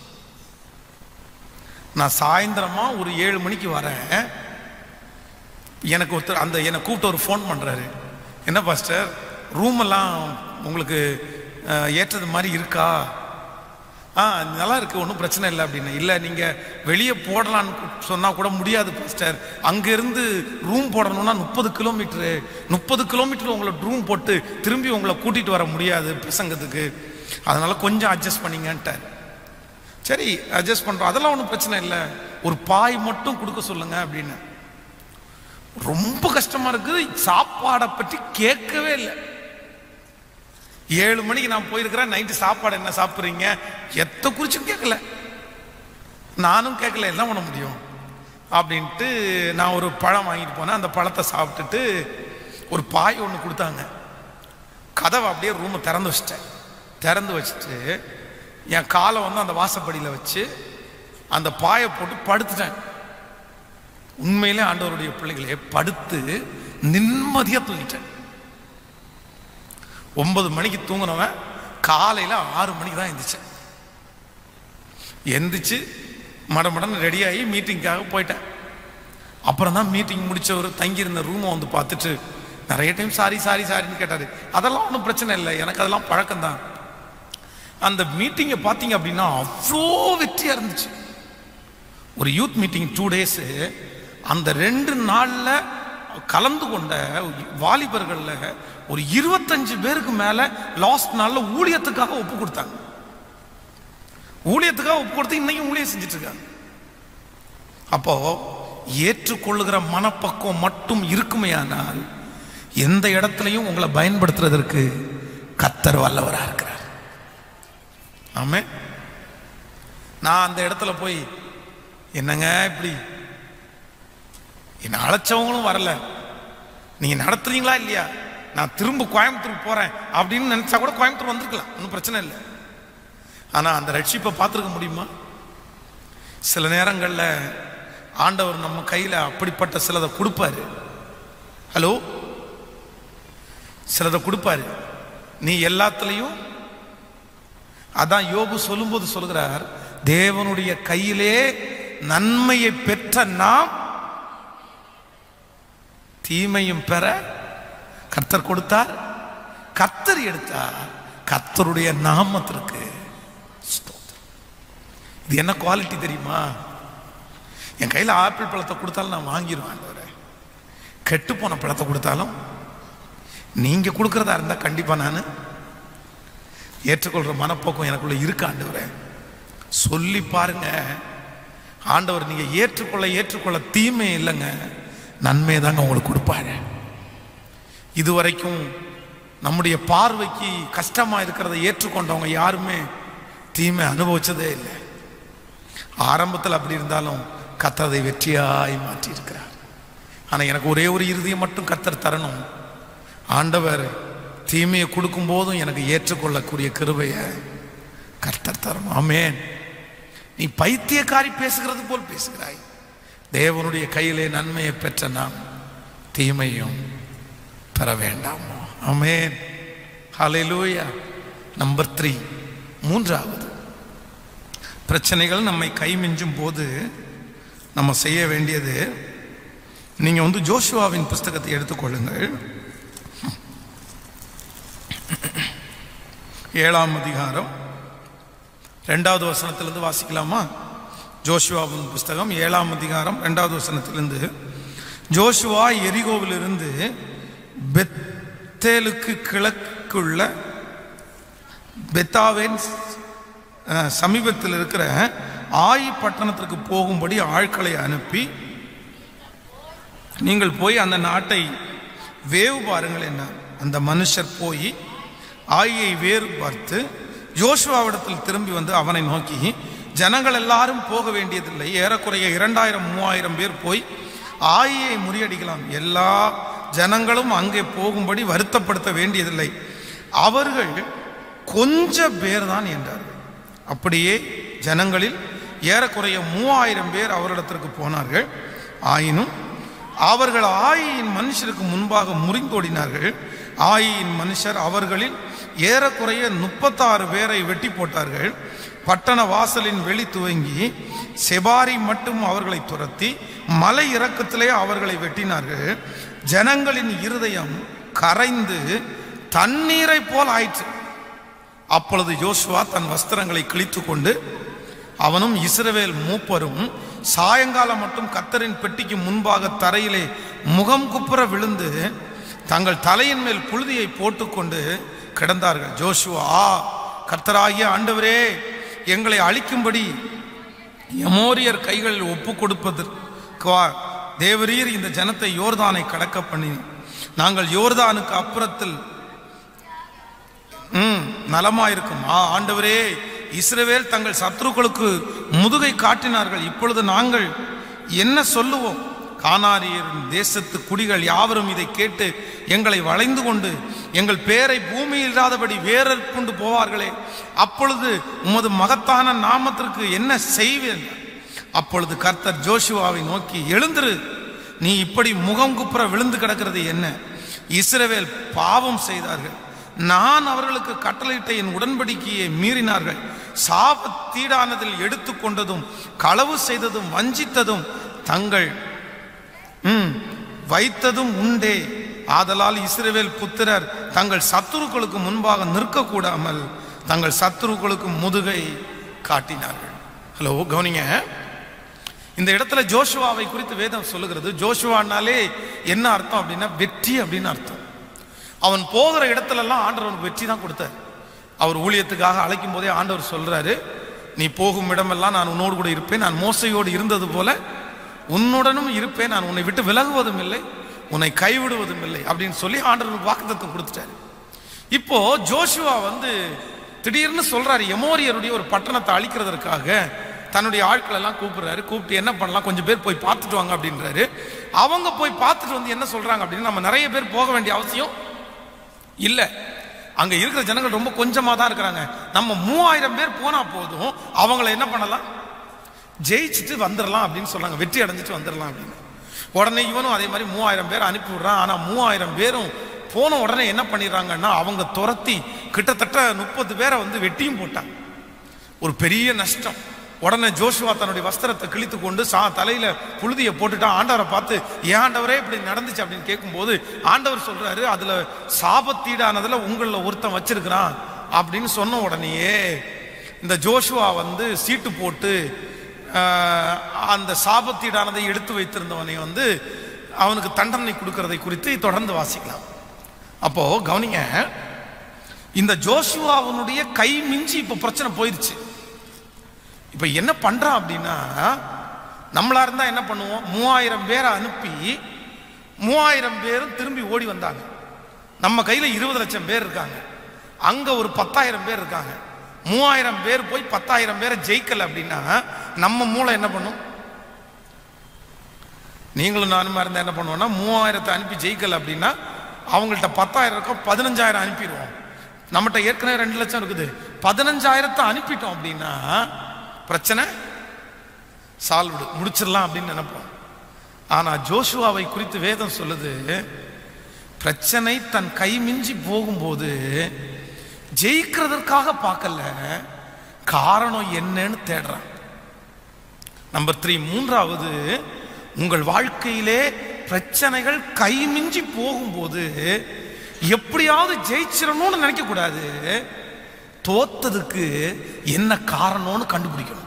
A: நான் சாயந்தரமா ஒரு 7 மணிக்கு வரேன். எனக்கு ஒருத்தர் என்னை கூப்பிட்டு ஒரு ஃபோன் பண்ணுறாரு. என்ன பாஸ்டர், ரூம் எல்லாம் உங்களுக்கு ஏற்றது மாதிரி இருக்கா? நல்லா இருக்கு, ஒன்றும் பிரச்சனை இல்லை அப்படின்னு. இல்லை, நீங்கள் வெளியே போடலான்னு சொன்னால் கூட முடியாது பாஸ்டர், அங்கேருந்து ரூம் போடணும்னா 30 கிலோமீட்டர் உங்களை ரூம் போட்டு திரும்பி உங்களை கூட்டிகிட்டு வர முடியாது பிரசங்கத்துக்கு, அதனால் கொஞ்சம் அட்ஜஸ்ட் பண்ணிங்கன்ட்டார். சரி, அட்ஜஸ்ட் பண்ணுறோம், அதெல்லாம் ஒன்றும் பிரச்சனை இல்லை, ஒரு பாய் மட்டும் கொடுக்க சொல்லுங்க அப்படின்னு. ரொம்ப கஷ்டமாக இருக்குது, சாப்பாடை பற்றி கேட்கவே இல்லை. 7 மணிக்கு நான் போயிருக்கிறேன், நைட்டு சாப்பாடு என்ன சாப்பிட்றீங்க எத்த குறிச்சும் கேட்கல, நானும் கேட்கல, என்ன பண்ண முடியும் அப்படின்ட்டு நான் ஒரு பழம் வாங்கிட்டு போனேன். அந்த பழத்தை சாப்பிட்டுட்டு ஒரு பாய் ஒன்று கொடுத்தாங்க. கதவை அப்படியே ரூமை திறந்து வச்சுட்டு என் காலை வந்து அந்த வாசப்படியில் வச்சு அந்த பாயை போட்டு படுத்துட்டேன். உண்மையிலே ஆண்டவருடைய பிள்ளைகளே, படுத்து நிம்மதியாக தூங்கிட்டேன். 9 மணிக்கு தூங்கினவன் காலையில் 6 மணிக்கு தான் எந்திரிச்சு மடமடன்னு ரெடியாகி மீட்டிங்காக போயிட்டேன். அப்புறம் தான் மீட்டிங் முடிச்சவர் தங்கியிருந்த ரூமை வந்து பார்த்துட்டு நிறைய டைம் சாரின்னு கேட்டார். அதெல்லாம் ஒன்றும் பிரச்சனை இல்லை, எனக்கு அதெல்லாம் பழக்கம்தான். அந்த மீட்டிங்கை பார்த்தீங்க அப்படின்னா அவ்வளோ வெற்றியாக இருந்துச்சு. ஒரு யூத் மீட்டிங் 2 days. அந்த 2 நாளில் கலந்து கொண்ட வாலிபர்களில் ஒரு 25 பேருக்கு மேலே லாஸ்ட் நாளில் ஊழியத்துக்காக ஒப்பு கொடுத்தாங்க. ஊழியத்துக்காக ஒப்பு கொடுத்து இன்னைக்கு ஊழியம் செஞ்சுட்டு இருக்காங்க. அப்போ ஏற்றுக்கொள்ளுகிற மனப்பக்குவம் மட்டும் இருக்குமையானால் எந்த இடத்துலையும் உங்களை பயன்படுத்துறதற்கு கர்த்தர் வல்லவராக இருக்கிறார். ஆமே. நான் அந்த இடத்துல போய் என்னங்க இப்படி என்ன அழைச்சவங்களும் வரல, நீங்க நடத்துறீங்களா இல்லையா, நான் திரும்ப கோயம்புத்தூர் போறேன் அப்படின்னு நினைச்சா கூட கோயம்புத்தூர் வந்திருக்கலாம், ஒன்றும் பிரச்சனை இல்லை. ஆனா அந்த ரட்சிப்பை பார்த்துருக்க முடியுமா? சில நேரங்களில் ஆண்டவர் நம்ம கையில் அப்படிப்பட்ட சிலதை கொடுப்பாரு. ஹலோ, சிலதை கொடுப்பாரு. நீ எல்லாத்துலேயும், அதான் யோபு சொல்லும்போது சொல்கிறார், தேவனுடைய கையிலே நன்மையை பெற்ற நாம் தீமையும் பெற கர்த்தர் கொடுத்தார், கர்த்தர் எடுத்தார், கர்த்தருடைய நாமத்திற்கு. இது என்ன குவாலிட்டி தெரியுமா? என் கையில் ஆப்பிள் பழத்தை கொடுத்தாலும் நான் வாங்கிடுவேன். கெட்டு போன பழத்தை கொடுத்தாலும் நீங்க கொடுக்கறதா இருந்தா கண்டிப்பா நான் ஏற்றுக்கொள்ற மனப்போக்கம் எனக்குள்ள இருக்கு. ஆண்டவரே சொல்லி பாருங்க, ஆண்டவர் நீங்க ஏற்றுக்கொள்ள தீமை இல்லைங்க, நன்மை தாங்க உங்களுக்கு கொடுப்பாரு. இதுவரைக்கும் நம்முடைய பார்வைக்கு கஷ்டமா இருக்கிறத ஏற்றுக்கொண்டவங்க யாருமே தீமை அனுபவிச்சதே இல்லை. ஆரம்பத்தில் அப்படி இருந்தாலும் கர்த்தர் அதை வெற்றியாய் மாற்றி இருக்கிறார். ஆனால் எனக்கு ஒரே ஒரு இருதயம் மட்டும் கர்த்தர் தரணும். ஆண்டவர் தீமையை கொடுக்கும் போதும் எனக்கு ஏற்றுக்கொள்ளக்கூடிய கிருபையை கர்த்தர் தரணும். ஆமென். நீ பைத்தியக்காரி பேசுகிறது போல் பேசுகிறாய். தேவனுடைய கையிலே நன்மையை பெற்ற நாம் தீமையும் பெற வேண்டாமோ? ஆமென். ஹல்லேலூயா. நம்பர் 3, மூன்றாவது, பிரச்சனைகள் நம்மை கைமிஞ்சும் போது நம்ம செய்ய வேண்டியது, நீங்க ஜோஷுவாவின் புஸ்தகத்தை எடுத்துக்கொள்ளுங்கள். 7ஆம் அதிகாரம் 2வது வசனத்திலிருந்து வாசிக்கலாமா? ஜோஷுவாவின் புஸ்தகம் 7ஆம் அதிகாரம் 2வது வசனத்திலிருந்து. ஜோஷுவா எரிகோவிலிருந்து பெத்தேலுக்கு கிழக்குள்ள பெத்தாவின் சமீபத்தில் இருக்கிற ஆயி பட்டணத்திற்கு போகும்படி ஆட்களை அனுப்பி, நீங்கள் போய் அந்த நாட்டை வேவு பாருங்கள் என்ன. அந்த மனுஷர் போய் ஆயை வேறு பார்த்து யோசுவாவிடத்தில் திரும்பி வந்து அவனை நோக்கி, ஜனங்கள் எல்லாரும் போக வேண்டியதில்லை, ஏறக்குறைய 2000-3000 பேர் போய் ஆயை முறியடிக்கலாம், எல்லா ஜனங்களும் அங்கே போகும்படி வருத்தப்படுத்த வேண்டியதில்லை, அவர்கள் கொஞ்ச பேர் தான் என்றார்கள். அப்படியே ஜனங்களில் ஏறக்குறைய 3000 பேர் அவரிடத்திற்கு போனார்கள். ஆயினும் அவர்கள் ஆயின் மனுஷருக்கு முன்பாக முறிந்தோடினார்கள். ஆயின் மனுஷர் அவர்களில் ஏறக்குறைய 36 பேரை வெட்டி போட்டார்கள். பட்டண வாசலின் வெளி துவங்கி செபாரி மட்டும் அவர்களை துரத்தி மலை இறக்கத்திலே அவர்களை வெட்டினார்கள். ஜனங்களின் இருதயம் கரைந்து தண்ணீரை போல் ஆயிற்று. அப்பொழுது யோசுவா தன் வஸ்திரங்களை கிழித்து கொண்டு அவனும் இஸ்ரவேல் மூப்பரும் சாயங்காலம் மட்டும் கர்த்தரின் பெட்டிக்கு முன்பாக தரையிலே முகம் குப்புற விழுந்து தங்கள் தலையின் மேல் புழுதியை போட்டுக்கொண்டு கிடந்தார்கள். ஜோஷுவா, கர்த்தராகிய ஆண்டவரே, எங்களை அழிக்கும்படி எமோரியர் கைகளில் ஒப்பு கொடுப்பதற்கு தேவரீர் இந்த ஜனத்தை யோர்தானை கடக்க பண்ணி, நாங்கள் யோர்தானுக்கு அப்புறத்தில் நலமாயிருக்கும். ஆண்டவரே, இஸ்ரவேல் தங்கள் சத்துருக்களுக்கு முதுகை காட்டினார்கள், இப்பொழுது நாங்கள் என்ன சொல்லுவோம்? கானானியரின் தேசத்து குடிகள் யாவரும் இதை கேட்டு எங்களை வளைந்து கொண்டு எங்கள் பேரை பூமியில் இல்லாதபடி வேறற்கொண்டு போவார்களே, அப்பொழுது உமது மகத்தான நாமத்திற்கு என்ன செய்வேன்? அப்பொழுது கர்த்தர் ஜோஷுவாவை நோக்கி, எழுந்திரு, நீ இப்படி முகம் குப்புற விழுந்து கிடக்கிறது என்ன? இஸ்ரவேல் பாவம் செய்தார்கள், நான் அவர்களுக்கு கட்டளையிட்ட என் உடன்படிக்கையை மீறினார்கள், சாபத்தீடானதில் எடுத்துக்கொண்டதும் களவு செய்ததும் வஞ்சித்ததும் தங்கள் வைத்ததும் உண்டே. ஆதலால் இஸ்ரவேல் புத்திரர் தங்கள் சத்துருக்களுக்கு முன்பாக நிற்கக்கூடாமல் தங்கள் சத்துருக்களுக்கு முதுகை காட்டினார்கள். ஹலோ, கவனிங்க. இந்த இடத்துல ஜோஷுவாவை குறித்து வேதம் சொல்லுகிறது. ஜோஷுவானாலே என்ன அர்த்தம் அப்படின்னா வெற்றி அப்படின்னு அர்த்தம். அவன் போகிற இடத்துல எல்லாம் ஆண்டவர் அவனுக்கு வெற்றி தான் கொடுத்தார். அவர் ஊழியத்துக்காக அழைக்கும் போதே ஆண்டவர் சொல்றாரு, நீ போகும் இடமெல்லாம் நான் உன்னோடு கூட இருப்பேன், நான் மோசையோடு இருந்தது போல உன்னுடனும் இருப்பேன், நான் உன்னை விட்டு விலகுவதும் இல்லை, உன்னை கைவிடுவதும் இல்லை அப்படின்னு சொல்லி ஆண்டவருக்கு வாக்குத்தத்தம் கொடுத்துட்டாரு. இப்போ ஜோஷுவா திடீர்னு சொல்றாரு, எமோரியருடைய ஒரு பட்டணத்தை அழிக்கிறதற்காக தன்னுடைய ஆட்கள் எல்லாம் கூப்பிடுறாரு. கூப்பிட்டு என்ன பண்ணலாம், கொஞ்சம் பேர் போய் பார்த்துட்டு வாங்க அப்படின்றாரு. அவங்க போய் பார்த்துட்டு என்ன சொல்றாங்க அப்படின்னு, நம்ம நிறைய பேர் போக வேண்டிய அவசியம் இல்லை, அங்க இருக்கிற ஜனங்கள் ரொம்ப கொஞ்சமா தான் இருக்கிறாங்க, நம்ம 3000 பேர் போனா போதும், அவங்கள என்ன பண்ணலாம், ஜெயிச்சுட்டு வந்துடலாம் அப்படின்னு சொல்றாங்க, வெற்றி அடைஞ்சிட்டு வந்துடலாம் அப்படின்னு. உடனே இவனும் அதே மாதிரி 3000 பேர் அனுப்பி விடுறான். ஆனா 3000 பேரும் போன உடனே என்ன பண்ணிடுறாங்கன்னா, அவங்க துரத்தி கிட்டத்தட்ட 30 பேரை வெட்டியும் போட்டாங்க. ஒரு பெரிய நஷ்டம். உடனே ஜோஷுவா தன்னுடைய வஸ்திரத்தை கிழித்து கொண்டு தலையில புழுதியை போட்டுட்டான். ஆண்டவரை பார்த்து, ஏன் ஆண்டவரே இப்படி நடந்துச்சு அப்படின்னு கேட்கும்போது ஆண்டவர் சொல்றாரு, அதுல சாபத்தீடானதுல உங்கள ஒருத்தன் வச்சிருக்கிறான் அப்படின்னு சொன்ன உடனேயே இந்த ஜோஷுவா சீட்டு போட்டு அந்த சாபத்தீடானதை எடுத்து வைத்திருந்தவனை அவனுக்கு தண்டனை கொடுக்கறதை குறித்து தொடர்ந்து வாசிக்கலாம். அப்போ கவனிங்க, இந்த ஜோஷுவாவுடைய கை மிஞ்சி இப்ப பிரச்சனை போயிருச்சு. இப்ப என்ன பண்றான் அப்படின்னா, நம்மளா இருந்தா என்ன பண்ணுவோம், 3000 பேரை அனுப்பி 3000 பேரும் திரும்பி ஓடி வந்தாங்க. நம்ம கையில 20 லட்சம் பேர் இருக்காங்க, அங்க ஒரு 10,000 பேர் இருக்காங்க. 3000 பேர் போய் 10,000 பேரை ஜெயிக்கல அப்படின்னா நம்ம மூளை என்ன பண்ணும்? நீங்களும் நானுமா இருந்தா என்ன பண்ணுவோம்னா 3000 அனுப்பி ஜெயிக்கல அப்படின்னா அவங்கள்ட்ட 10,000 இருக்கும், 15,000 அனுப்பிடுவோம். நம்மகிட்ட ஏற்கனவே 2 லட்சம் இருக்குது, 15,000 அனுப்பிட்டோம் அப்படின்னா பிரச்சனை சால்வ்டு, முடிச்சிடலாம் அப்படின்னு நினைப்போம். ஆனா ஜோஷுவாவை குறித்து வேதம் சொல்லுது, பிரச்சனை தன் கை மிஞ்சி போகும்போது ஜெயிக்கிறதற்காக பார்க்கல, காரணம் என்னன்னு தேடுறான். நம்பர் 3, மூன்றாவது, உங்கள் வாழ்க்கையிலே பிரச்சனைகள் கை மிஞ்சி போகும்போது எப்படியாவது ஜெயிச்சிடணும்னு நினைக்க கூடாது, தோத்ததுக்கு என்ன காரணம்னு கண்டுபிடிக்கணும்.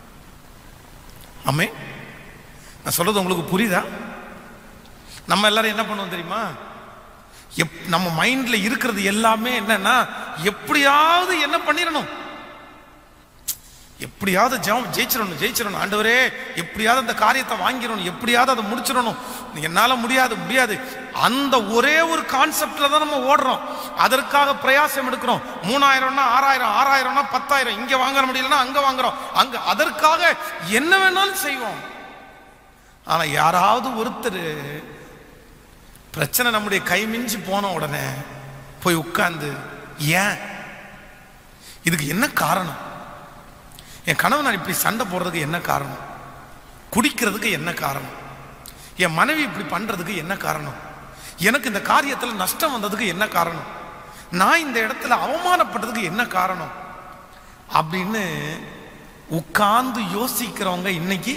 A: ஆமே, நான் சொல்றது உங்களுக்கு புரியுதா? நம்ம எல்லாரும் என்ன பண்ணுவோம் தெரியுமா? நம்ம மைண்ட்ல இருக்கிறது எல்லாமே என்னன்னா, எப்படியாவது என்ன பண்ணிடணும், எப்படியாவது ஜெயிச்சிடணும், ஆண்டவரே எப்படியாவது அந்த காரியத்தை வாங்கிடணும், எப்படியாவது அதை முடிச்சிடணும், என்னால முடியாது. அந்த ஒரே ஒரு கான்செப்ட்ல தான் நம்ம ஓடுறோம். அதற்காக பிரயாசம் எடுக்கிறோம். 3000னா 6000, 6000னா 10,000, இங்க வாங்க முடியலன்னா அங்க வாங்குறோம், அங்க அதற்காக என்ன வேணாலும் செய்வோம். ஆனா யாராவது ஒருத்தர் பிரச்சனை நம்முடைய கை மிஞ்சி போன உடனே போய் உட்கார்ந்து, ஏன் இதுக்கு என்ன காரணம், என் கணவன் நான் இப்படி சண்டை போடுறதுக்கு என்ன காரணம், குடிக்கிறதுக்கு என்ன காரணம், என் மனைவி இப்படி பண்றதுக்கு என்ன காரணம், எனக்கு இந்த காரியத்தில் நஷ்டம் வந்ததுக்கு என்ன காரணம், நான் இந்த இடத்துல அவமானப்பட்டதுக்கு என்ன காரணம் அப்படின்னு உட்கார்ந்து யோசிக்கிறவங்க இன்னைக்கு.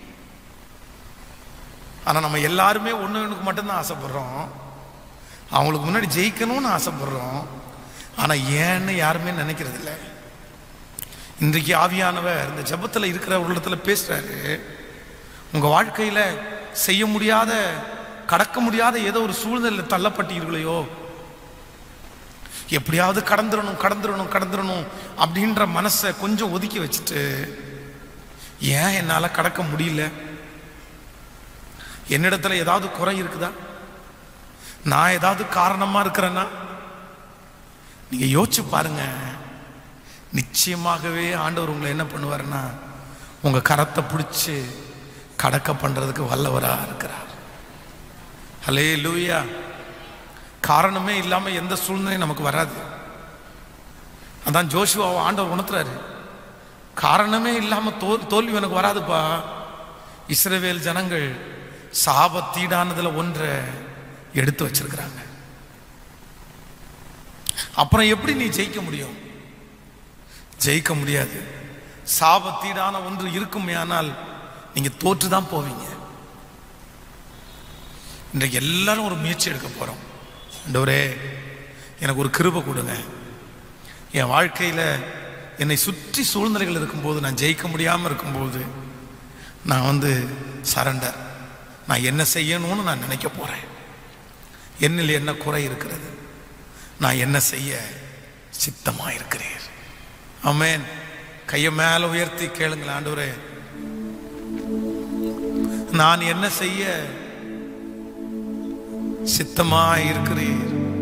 A: ஆனா நம்ம எல்லாருமே ஒண்ணுக்கு மட்டும்தான் ஆசைப்படுறோம், அவங்களுக்கு முன்னாடி ஜெயிக்கணும்னு ஆசைப்படுறோம். ஆனா ஏன்னு யாருமே நினைக்கிறது இல்லை. இன்றைக்கு ஆவியானவர் இந்த ஜெபத்தில் இருக்கிற ஒரு இடத்துல பேசுறாரு. உங்க வாழ்க்கையில செய்ய முடியாத, கடக்க முடியாத ஏதோ ஒரு சூழ்நிலை தள்ளப்பட்டீர்களையோ, எப்படியாவது கடந்துடணும் அப்படின்ற மனசை கொஞ்சம் ஒதுக்கி வச்சுட்டு, ஏன் என்னால கடக்க முடியல, என்னிடத்துல ஏதாவது குறை இருக்குதா, நான் ஏதாவது காரணமா இருக்கிறேன்னா, நீங்க யோசிச்சு பாருங்க. நிச்சயமாகவே ஆண்டவர் உங்களை என்ன பண்ணுவாருன்னா, உங்க கரத்தை பிடிச்சு கடக்க பண்றதுக்கு வல்லவரா இருக்கிறார். ஹல்லேலூயா. காரணமே இல்லாம எந்த சூழ்நிலையும் நமக்கு வராது. அதான் ஜோஷுவாவை ஆண்டவர் உணர்த்துறாரு, காரணமே இல்லாம தோல்வி எனக்கு வராதுப்பா. இஸ்ரவேல் ஜனங்கள் சாபத்தீடானதுல ஒன்றை எடுத்து வச்சிருக்கிறாங்க. அப்புறம் எப்படி நீ ஜெயிக்க முடியும்? ஜெயிக்க முடியாது. சாபத்தீடான ஒன்று இருக்குமே, ஆனால் நீங்க தோற்றுதான் போவீங்க. இன்றைக்கு எல்லாரும் ஒரு முயற்சி எடுக்க போறோம். ஆண்டவரே எனக்கு ஒரு கிருபை கொடுங்க, என் வாழ்க்கையில என்னை சுற்றி சூழ்நிலைகள் இருக்கும்போது, நான் ஜெயிக்க முடியாம இருக்கும்போது நான் சரண்டர், நான் என்ன செய்யணும்னு நான் நினைக்க போறேன். என்னில் என்ன குறை இருக்கிறது, நான் என்ன செய்ய சித்தமா இருக்கிறேன். ஆமென். கையை மேல உயர்த்தி கேளுங்களேன், ஆண்டவரே நான் என்ன செய்ய சித்தமா இருக்கிறேன்.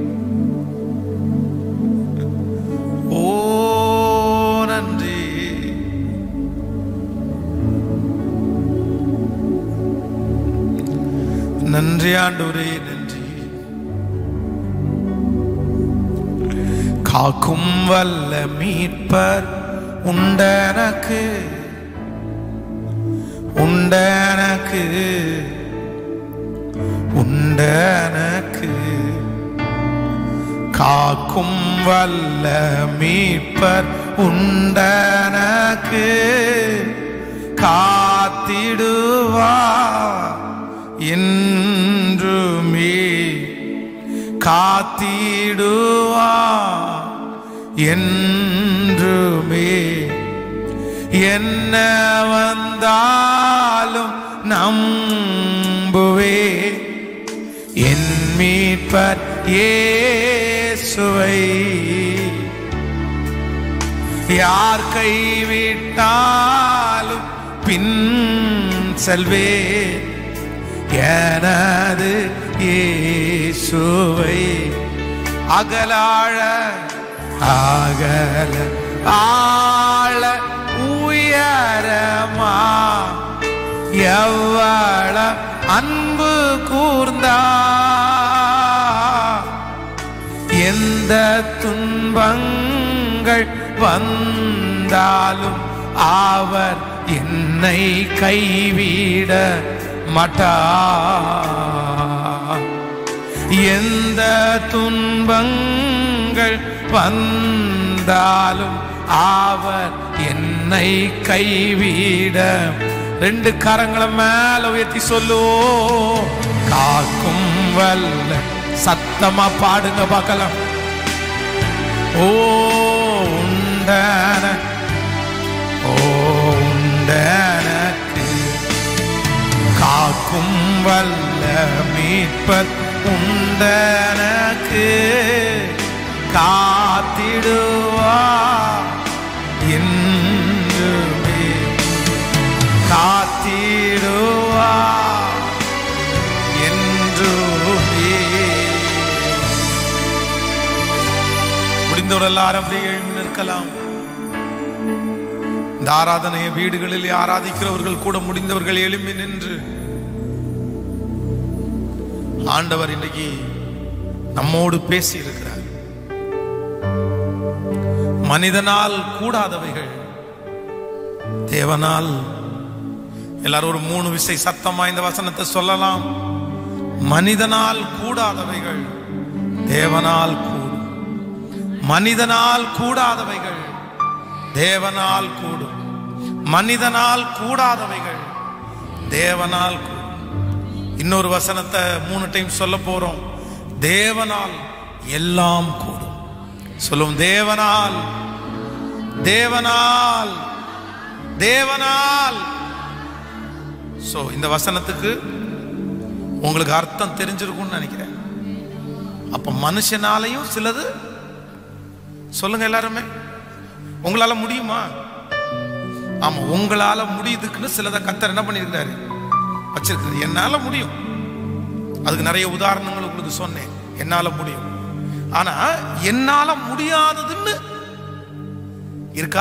A: ஓ நன்றி, நன்றி ஆண்டவரே, நன்றி. காக்கும் வல்ல மீட்பர் உண்டனக்கு, உண்டனக்கு, உண்டனக்கு. காக்கும் வல்ல மீட்பர் உண்டனக்கு, காத்திடுவார் என்றுமே, காத்திடுவார் என்றுமே. என்ன வந்தாலும் நம்புவே, என் மீட்பர் இயேசுவை. யார் கைவிட்டாலும் பின் செல்வே, எனது இயேசுவை. அகலாழ அகல ஆழ உயர உயரமா எவ்வள அன்பு கூர்ந்தா, எந்த துன்பங்கள் வந்தாலும் அவர் என்னை கைவிட மாட்டார். எந்த துன்பங்கள் வந்தாலும் அவர் என்னை கைவிட. ரெண்டு கரங்களை மேல உயர்த்தி சொல்லுவோம். காக்கும் வல்ல, சத்தமா பாடுங்க பார்க்கலாம். ஓ உண்டன, ஓ உண்டனக்கு காக்கும் வல்ல மீட்பர் உண்டனக்கு, காத்திடுவா என்றுமே, காத்திடுவா என்றுமே. முடிந்தவர்கள் எல்லாரும் அப்படியே எழுந்து நிற்கலாம். இந்த ஆராதனையை வீடுகளில் ஆராதிக்கிறவர்கள் கூட முடிந்தவர்கள் எழும்பி நின்று, ஆண்டவர் இன்றைக்கு நம்மோடு பேசி இருக்கிறார். மனிதனால் கூடாதவைகள் தேவனால். எல்லாரும் ஒரு 3 விசை சத்தமா இந்த வசனத்தை சொல்லலாம். மனிதனால் கூடாதவைகள் தேவனால் கூடும். மனிதனால் கூடாதவைகள் தேவனால் கூடும். மனிதனால் கூடாதவைகள் தேவனால் கூடும். இன்னொரு வசனத்தை 3 டைம் சொல்ல போறோம். தேவனால் எல்லாம் கூடும். சொல்லும், தேவனால், தேவனால், தேவனால். சோ இந்த வசனத்துக்கு உங்களுக்கு அர்த்தம் தெரிஞ்சிருக்கும்னு நினைக்கிறேன். அப்ப மனுஷனாலையும் சிலது சொல்லுங்க எல்லாருமே. உங்களால முடியுமா? ஆமா, உங்களால முடியுதுக்குன்னு சிலதை கர்த்தர் என்ன பண்ணிருக்காரு, வச்சிருக்காரு. என்னால முடியும். அதுக்கு நிறைய உதாரணங்கள் உங்களுக்கு சொன்னேன். என்னால முடியும். ஆனா என்னால முடியாததுன்னு இருக்கா?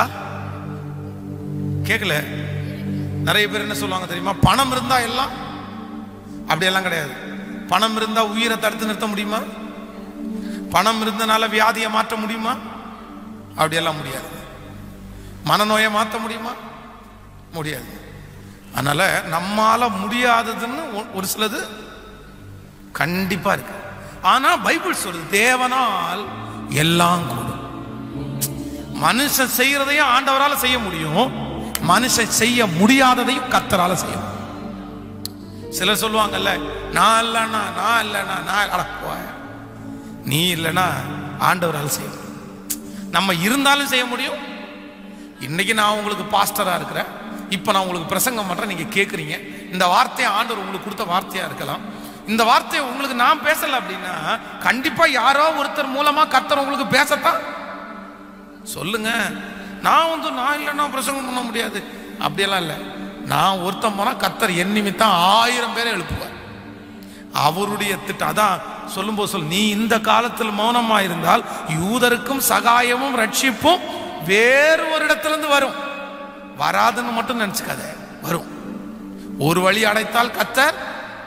A: கேட்கல. நிறைய பேர் என்ன சொல்லுவாங்க தெரியுமா? பணம் இருந்தா எல்லாம். அப்படியெல்லாம் கிடையாது. பணம் இருந்தா உயிரை தடுத்து நிறுத்த முடியுமா? பணம் இருந்தனால வியாதியை மாற்ற முடியுமா? அப்படியெல்லாம் முடியாது. மனநோயை மாற்ற முடியுமா? முடியாது. அதனால நம்மால முடியாததுன்னு ஒரு சிலது கண்டிப்பா இருக்கு. ஆனா பைபிள் சொல்லுது, தேவனால் எல்லாம் கூடும். மனுஷன் செய்யறதையும் ஆண்டவரால செய்ய முடியும். மனுஷன் செய்ய முடியாததையும் கர்த்தரால செய்ய முடியும். சிலர் சொல்லுவாங்கல்ல, நான் இல்லைன்னா, நான் இல்லைன்னா, நான் அடக்குவேன். நீ இல்லைன்னா ஆண்டவரால் செய்ய முடியும். நம்ம இருந்தாலும் செய்ய முடியும். இன்னைக்கு நான் உங்களுக்கு பாஸ்டரா இருக்கிறேன். இப்ப நான் உங்களுக்கு பிரசங்கம் பண்றேன். நீங்க கேட்குறீங்க. இந்த வார்த்தையை ஆண்டவர் உங்களுக்கு கொடுத்த வார்த்தையா இருக்கலாம். இந்த வார்த்தையை உங்களுக்கு நான் பேசல அப்படின்னா கண்டிப்பா யாரோ ஒருத்தர் மூலமா கர்த்தர் உங்களுக்கு பேசத்தான். சொல்லுங்க. நான் இல்லைன்னா பிரசங்கம் பண்ண முடியாது அப்படியெல்லாம் இல்லை. நான் ஒருத்தன் போனா கர்த்தர் என் நிமித்தம் 1000 பேரை எழுப்புவார். அவருடைய திட்டம் அதான். சொல்லும்போது சொல், நீ இந்த காலத்தில் மௌனமா இருந்தால் யூதருக்கும் சகாயமும் ரட்சிப்பும் வேறு ஒரு இடத்திலிருந்து வரும். வராதுன்னு மட்டும் நினைச்சுக்காத, வரும். ஒரு வழி அடைத்தால் கர்த்தர்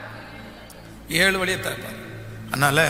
A: 7 வழியை திறப்பார். அதனால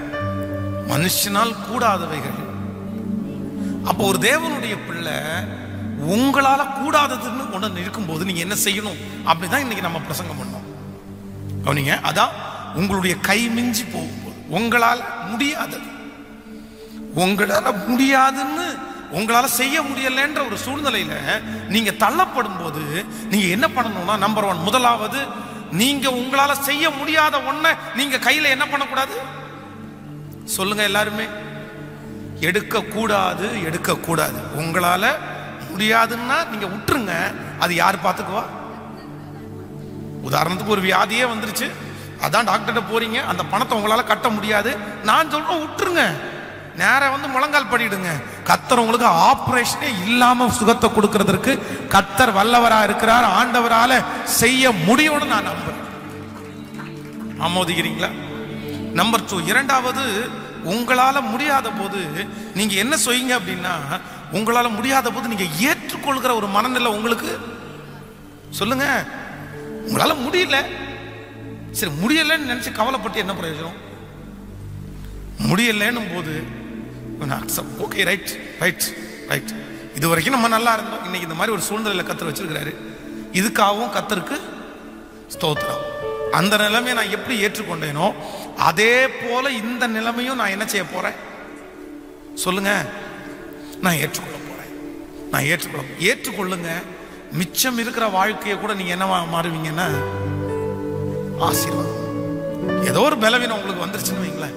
A: மனுஷனால் கூடாதவைகள். அப்போ ஒரு தேவனுடைய பிள்ளை உங்களால கூடாததுன்னு ஒன்று இருக்கும்போது நீங்க என்ன செய்யணும்? அப்படிதான் இன்னைக்கு நம்ம பிரசங்கம் பண்ணோம். கவனிங்க. அதான் உங்களுடைய கை மிஞ்சி போகும்போது, உங்களால் முடியாதது, உங்களால முடியாதுன்னு உங்களால செய்ய முடியலன்ற ஒரு சூழ்நிலையில நீங்க தள்ளப்படும் போது நீங்க என்ன பண்ணணும்னா, நம்பர் 1, முதலாவது நீங்க உங்களால செய்ய முடியாத ஒன்றை நீங்க கையில என்ன பண்ணக்கூடாது? சொல்லுங்க எல்லாருமே. எடுக்கக்கூடாது, எடுக்கக்கூடாது. உங்களால முடியாதுன்னா நீங்க விட்டுருங்க. அது யார் பார்த்துக்குவா? உதாரணத்துக்கு ஒரு வியாதியே வந்துருச்சு, அதான் டாக்டர்கிட்ட போறீங்க, அந்த பணத்தை உங்களால கட்ட முடியாது. நான் சொல்றேன், விட்டுருங்க. நேரம் முழங்கால் படிடுங்க. கர்த்தர் உங்களுக்கு ஆபரேஷனே இல்லாம சுகத்தை கொடுக்கிறதுக்கு கர்த்தர் வல்லவரா இருக்கிறார். ஆண்டவரால செய்ய முடியும்னு நான் நம்புறேன். ஆமோதிக்கிறீங்களா? நம்பர் 2, இரண்டாவது, உங்களால முடியாத போது நீங்க என்ன செய்யுங்க அப்படின்னா, உங்களால முடியாத போது நீங்க ஏற்றுக்கொள்கிற ஒரு மனநிலை உங்களுக்கு சொல்லுங்க. உங்களால முடியல, சரி முடியலன்னு நினைச்சு கவலைப்பட்டு என்ன பிரயோஜனம்? முடியலன்னும் போது ஓகே, ரைட் ரைட் ரைட், இது வரைக்கும் நம்ம நல்லா இருந்தோம், இன்னைக்கு இந்த மாதிரி ஒரு சூழ்நிலையில கர்த்தர் வச்சிருக்கிறாரு, இதுக்காகவும் கர்த்தருக்கு ஸ்தோத்திரம். அந்த நிலைமையை நான் எப்படி ஏற்றுக்கொண்டேனோ அதே போல இந்த நிலைமையும் நான் என்ன செய்ய போறேன் சொல்லுங்க? நான் ஏற்றுக்கொள்ள போறேன். நான் ஏற்றுக்கொள்ளுங்க. மிச்சம் இருக்கிற வாழ்க்கையை கூட நீங்க என்னவா மாறுவீங்கன்னா ஆசீர்வாதம். ஏதோ ஒரு பலவீனம் உங்களுக்கு வந்துருச்சுன்னு வைங்களேன்,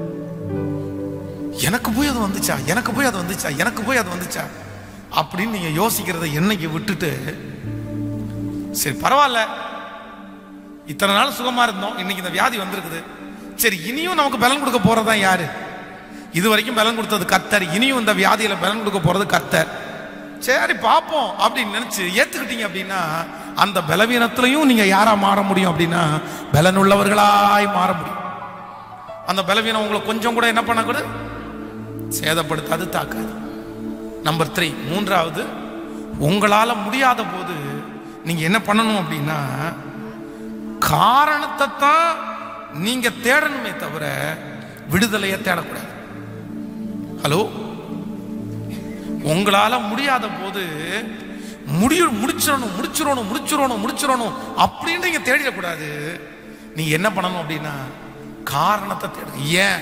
A: எனக்கு போய் அது வந்துச்சா, எனக்கு போய் அது வந்துச்சா, எனக்கு போய் அது வந்துச்சா அப்படின்னு நீங்க யோசிக்கிறத என்னைக்கு விட்டுட்டு, சரி பரவாயில்ல, இத்தனை நாள் சுகமா இருந்தோம், இன்னைக்கு இந்த வியாதி வந்திருக்குது, சரி இனியும் நமக்கு பலன் கொடுக்க போறதா யாரு? இது வரைக்கும் பலன் கொடுத்தது கர்த்தர், இனியும் இந்த வியாதியில பலன் கொடுக்க போறது கர்த்தர், சரி பார்ப்போம் அப்படின்னு நினைச்சு ஏத்துக்கிட்டீங்க அப்படின்னா அந்த பலவீனத்திலையும் நீங்க யாரா மாற முடியும் அப்படின்னா பலன் உள்ளவர்களாய் மாற முடியும். அந்த பலவீனம் உங்களை கொஞ்சம் கூட என்ன பண்ணக்கூட சேதப்படுத்தாது, தாக்காது. நம்பர் 3, மூன்றாவது, உங்களால முடியாத போது நீங்க என்ன பண்ணணும் அப்படின்னா காரணத்தை தான் நீங்க தேடணுமே தவிர விடுதலையை தேடக்கூடாது. ஹலோ, உங்களால முடியாத போது முடிச்சிடணும் அப்படின்னு நீங்க தேடிடக்கூடாது. நீங்க என்ன பண்ணணும் அப்படின்னா காரணத்தை தேடுங்க.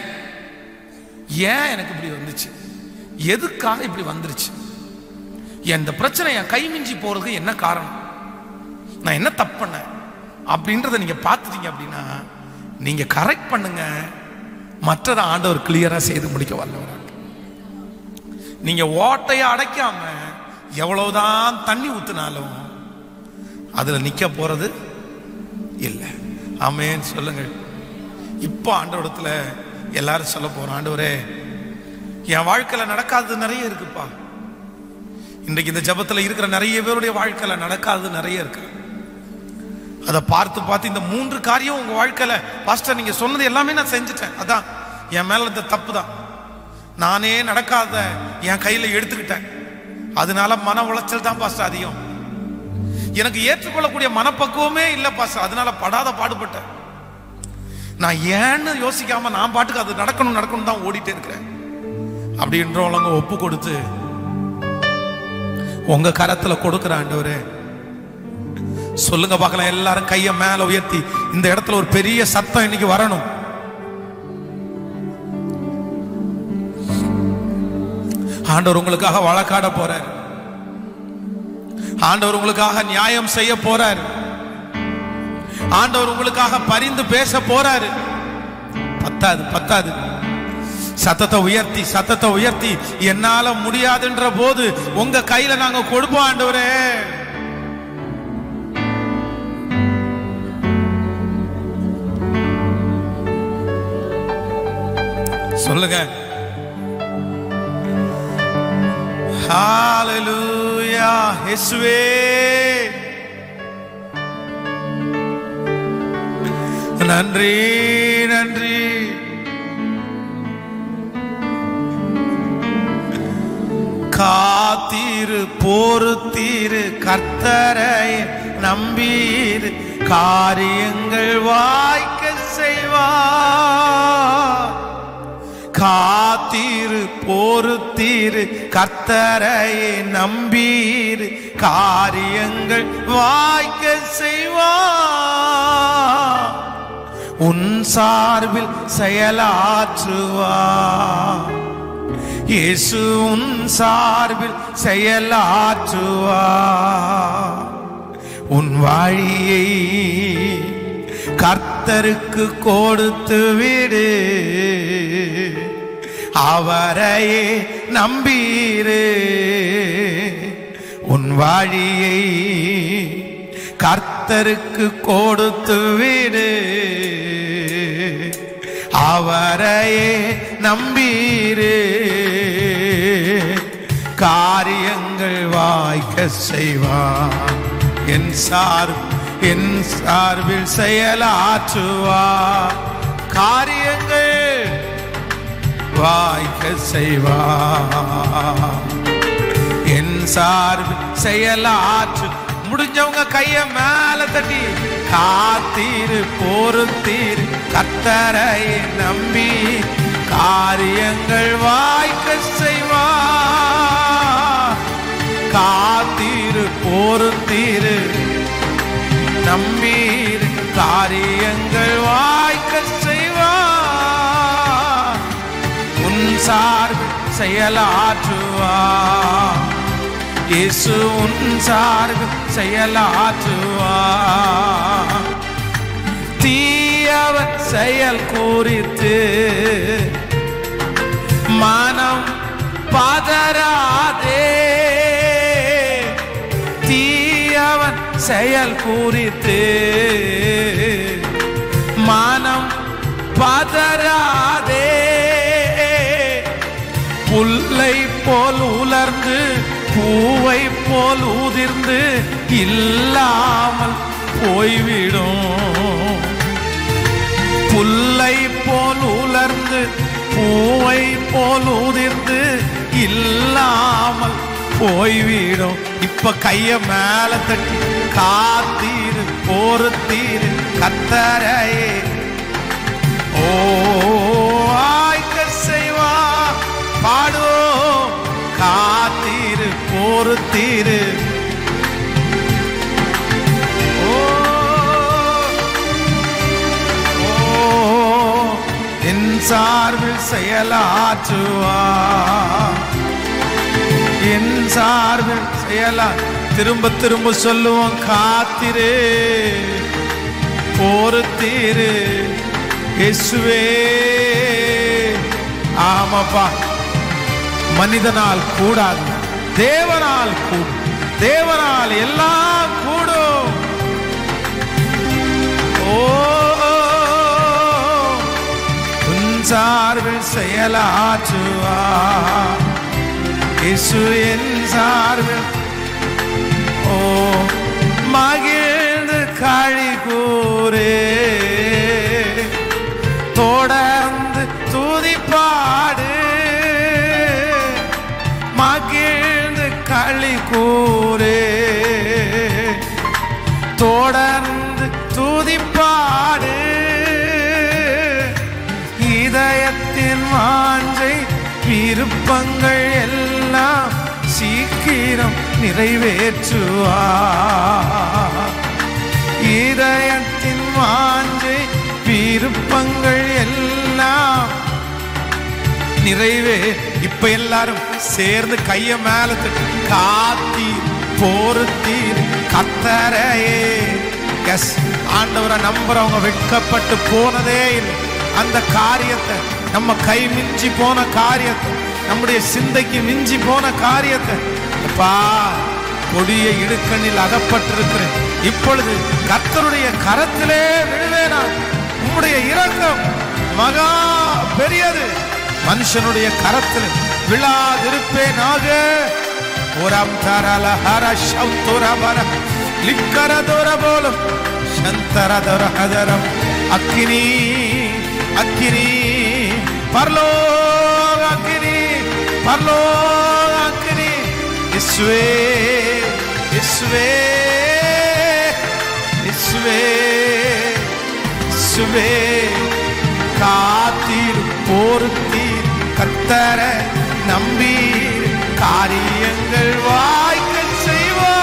A: ஏன் எனக்கு இப்படி வந்துச்சு, எதுக்காக இப்படி வந்துருச்சு, இந்த பிரச்சனை என் கை மிஞ்சி போறதுக்கு என்ன காரணம், நான் என்ன தப்பு பண்ணேன் அப்படின்றத நீங்க பார்த்துட்டீங்க அப்படின்னா நீங்க கரெக்ட் பண்ணுங்க. மற்றதை ஆண்டவர் கிளியரா செய்து முடிக்க வல்லவராக. நீங்க ஓட்டையை அடைக்காம எவ்வளவுதான் தண்ணி ஊத்தினாலும் அதுல நிக்க போறது இல்லை. ஆமென் சொல்லுங்க. இப்போ ஆண்டவரிடத்துல எல்லாரும் சொல்ல போறோம், ஆண்டவரே என் வாழ்க்கையில நடக்காதது நிறைய இருக்குப்பா. இன்றைக்கு இந்த ஜபத்துல இருக்கிற நிறைய பேருடைய வாழ்க்கையில நடக்காதது நிறைய இருக்கு. அதை பார்த்து இந்த 3 காரியம் உங்க வாழ்க்கையில பாஸ்டர் நீங்க சொன்னது எல்லாமே நான் செஞ்சுட்டேன், அதான் என் மேல இந்த தப்பு தான், நானே நடக்காத என் கையில எடுத்துக்கிட்டேன், அதனால மன உளைச்சல் தான் பாஸ்டர் அதிகம், எனக்கு ஏற்றுக்கொள்ளக்கூடிய மனப்பக்குவமே இல்லை பாஸ்டர், அதனால படாத பாடுபட்டேன், நான் ஏன்னு யோசிக்காம நான் பாட்டுக்கு அது நடக்கணும் தான் ஓடிட்டே இருக்கிறேன் அப்படின்றவங்க ஒப்பு கொடுத்து உங்க கரத்துல கொடுக்கிற ஆண்டவரே சொல்லுங்க பார்க்கலாம். எல்லாரும் கைய மேல உயர்த்தி இந்த இடத்துல ஒரு பெரிய சத்தம் இன்னைக்கு வரணும். ஆண்டவர் உங்களுக்காக வழக்காட போறார், ஆண்டவர் உங்களுக்காக நியாயம் செய்ய போறார், ஆண்டவர் உங்களுக்காக பரிந்து பேச போறாரு. பத்தாது சத்தத்தை உயர்த்தி என்னால முடியாதுன்ற போது உங்க கையில நாங்க கொடுப்போம் ஆண்டவரே. சொல்லுங்க. ஹalleluya இயேசுவே, நன்றி நன்றி. காத்தீரு பொறுத்தீரு கர்த்தரை நம்பீரு காரியங்கள் வாய்க்க செய்வார். காத்தீரு பொறுத்தீரு கர்த்தரை நம்பீரு காரியங்கள் வாய்க்க செய்வார். உன் சார்பில் செயலாற்றுவார் இயேசு, உன் சார்பில் செயலாற்றுவார். உன் வழியை கர்த்தருக்கு கொடுத்து விடு, அவரையே நம்பீரு. உன் வழியை கர்த்தருக்கு கொடுத்து விடு, அவரையே நம்பீரு. காரியங்கள் வாய்க்க செய்வார், என் சார்பில் செயலாற்றுவார். காரியங்கள் வாய்க்க செய்வார். சார்பில் செயலாற்று. முடிஞ்சவங்க கைய மேல தட்டி காத்தீரு பொறுத்தீரு கர்த்தரை நம்பி காரியங்கள் வாய்க்க செய்வா. காத்தீரு பொறுத்தீரு நம்பீர் காரியங்கள் வாய்க்க செய்வா. உன் சார்பில் செயலாற்றுவா. இயேசு உன் சார்பில் செயலாற்றுவா. தீயவன் செயல் குறித்து மனம் பதறாதே. தீயவன் செயல் குறித்து மனம் பதறாதே. புல்லை போல் உலர்ந்து பூவை போல் உதிர்ந்து இல்லாமல் போய்விடும். புல்லை போல் உலர்ந்து பூவை போல் உதிர்ந்து இல்லாமல் போய்விடும். இப்ப கைய மேல தட்டி காத்தீரு பொறுத்தீரு கர்த்தரையே ஓ ஆய்க்க செய்வா. பாடோ காத்தீரு பொறுத்தீரு. ஓ என் சார்பில் செயலாற்றுவா. என் சார்பில் செயலா. திரும்ப திரும்ப சொல்லுவோம். காத்திரு பொறுத்தீரு இயேசுவே. ஆமாப்பா, மனிதனால் கூடாது, தேவனால் கூடும். தேவனால் எல்லாம் கூடும். ஓ உன் சார்பில் செயலாற்றுவா. இயேசு என் சார்பில் ஓ மகிழ்ந்து களி கூரே. தொடர்ந்து துதிப்பாடு. மகிழ்ந்து களி கூரே. தொடர்ந்து துதிப்பாடு. இதயத்தின் வாஞ்சை விருப்பங்கள் எல்லாம் சீக்கிரம் நிறைவேற்றுவா. இதயத்தின் வாஞ்சை விருப்பங்கள் எல்லாம் நிறைவே. இப்ப எல்லாரும் சேர்ந்து கைய மேல தட்டி காத்தீர் பொறுத்தீர் கர்த்தரையே. எஸ், ஆண்டவரை நம்புறவங்க வெட்கப்பட்டு போனதே இல்லை. அந்த காரியத்தை, நம்ம கை மிஞ்சி போன காரியத்தை, நம்முடைய சிந்தைக்கு மிஞ்சி போன காரியத்தை, அப்பா கொடிய இடுக்கண்ணில் அகப்பட்டிருக்கிறேன், இப்பொழுது கர்த்தருடைய கரத்திலே விழுவேனா. உம்முடைய இரக்கம் மகா பெரியது. மனுஷனுடைய கரத்தில் விழாதிருப்பேனாக. ஓரம் தரல ஹர சௌதுரபர லிக்கரதோர போலும் சந்தரதர ஹதரம் அக்கினி அக்கினி பரலோக அக்கினி பரலோக அக்கினி. இயேசுவே இயேசுவே இயேசுவே இயேசுவே. காத்தீர் பொறுத்தீர் கர்த்தரை நம்பீர் காரியங்கள் வாய்க்க செய்வா.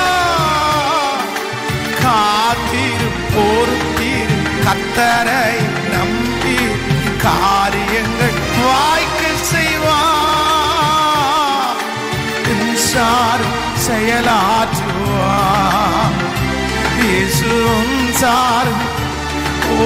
A: காத்தீர் பொறுத்தீர் கர்த்தரை நம்பீர் காரியங்கள் வாய்க்க செய்வா. செயலாற்றுவா. இயேசு சார் ஓ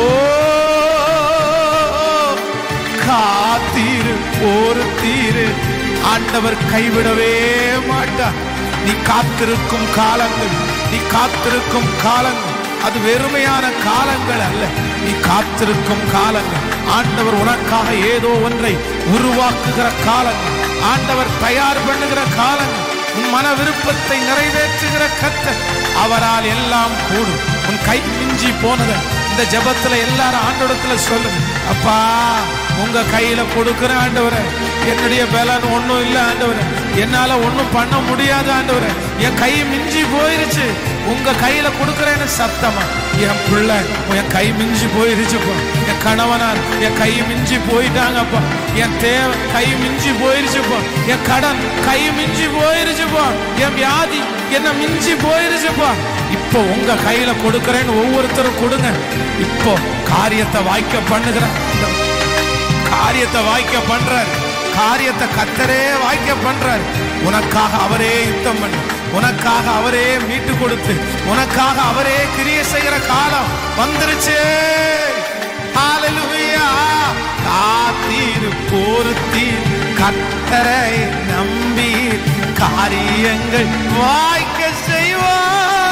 A: காத்தீரு பொறுத்தீரு. ஆண்டவர் கைவிடவே மாட்டார். நீ காத்திருக்கும் காலங்கள், நீ காத்திருக்கும் காலங்கள் அது வெறுமையான காலங்கள் அல்ல. நீ காத்திருக்கும் காலங்கள் ஆண்டவர் உனக்காக ஏதோ ஒன்றை உருவாக்குகிற காலங்கள், ஆண்டவர் தயார் பண்ணுகிற காலங்கள், உன் மன விருப்பத்தை நிறைவேற்றுகிற கர்த்தர். அவரால் எல்லாம் கூடும். உன் கை மிஞ்சி போனதை இந்த ஜெபத்துல எல்லாரும் ஆண்டவரத்துல சொல்லுங்க. அப்பா உங்க கையில கொடுக்கிற ஆண்டவரே, என்னுடைய பலன் ஒண்ணும் இல்லை ஆண்டவரே, என்னால ஒண்ணும் பண்ண முடியாது ஆண்டவரே, என் கை மிஞ்சி போயிருச்சு, உங்க கையில கொடுக்கறேன்னு சத்தமா. என் பிள்ளை என் கை மிஞ்சி போயிருச்சுப்பா, என் கணவனார் என் கை மிஞ்சி போயிட்டாங்கப்பா, என் தேவை கை மிஞ்சி போயிருச்சுப்பா, என் கடன் கை மிஞ்சி போயிருச்சுப்பா, என் வியாதி என்ன மிஞ்சி போயிருச்சுப்பா. இப்போ உங்க கையில கொடுக்கறேன்னு ஒவ்வொருத்தரும் கொடுங்க. இப்போ காரியத்தை வாய்க்க பண்ணுகிற, காரியத்தை வாய்க்க பண்றாரு, காரியத்தை கர்த்தரே வாய்க்க பண்றாரு. உனக்காக அவரே யுத்தம் பண்ணி, உனக்காக அவரே மீட்டு கொடுத்து, உனக்காக அவரே கிரியை செய்கிற காலம் வந்துருச்சு. ஹல்லேலூயா. காத்தீர் பொறுத்தீர் கர்த்தரை நம்பி காரியங்கள் வாய்க்க செய்வார்.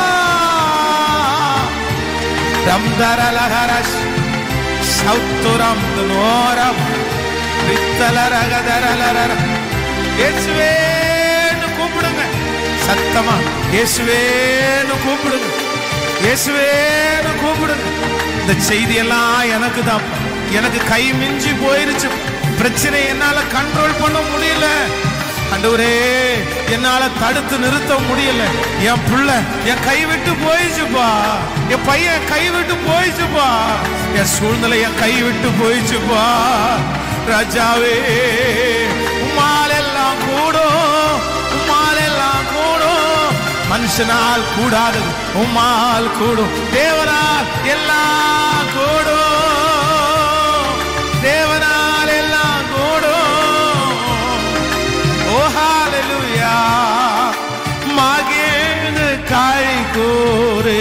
A: ரம்தரலஹரஷ் சௌத்துரம் நோரம் வித்தலரகதரலர. இயேசுவேன்னு கூப்பிடுங்க சத்தமா, இயேசுவேன்னு கூப்பிடுங்க, இயேசுவேன்னு கூப்பிடுங்க. இந்த செய்தி எல்லாம் எனக்கு தான், எனக்கு கை மிஞ்சி போயிருச்சு, பிரச்சனை என்னால கண்ட்ரோல் பண்ண முடியல ஆண்டவரே, என்னால தடுத்து நிறுத்த முடியல, என் பிள்ளை என் கை விட்டு போயிடுச்சுப்பா, என் பையன் கை விட்டு போயிடுச்சுப்பா, என் சூழ்நிலை என் கை விட்டு போயிடுச்சுப்பா. ராஜாவே உம்மால் எல்லாம் கூடும், உம்மால் எல்லாம் கூடும், மனுஷனால் கூடாதது உம்மால் கூடும், தேவனால் எல்லாம் கூடும், தேவனால் எல்லாம் கூடும். ஓ ஹல்லேலூயா. மகிழ்ந்து களி கூறு,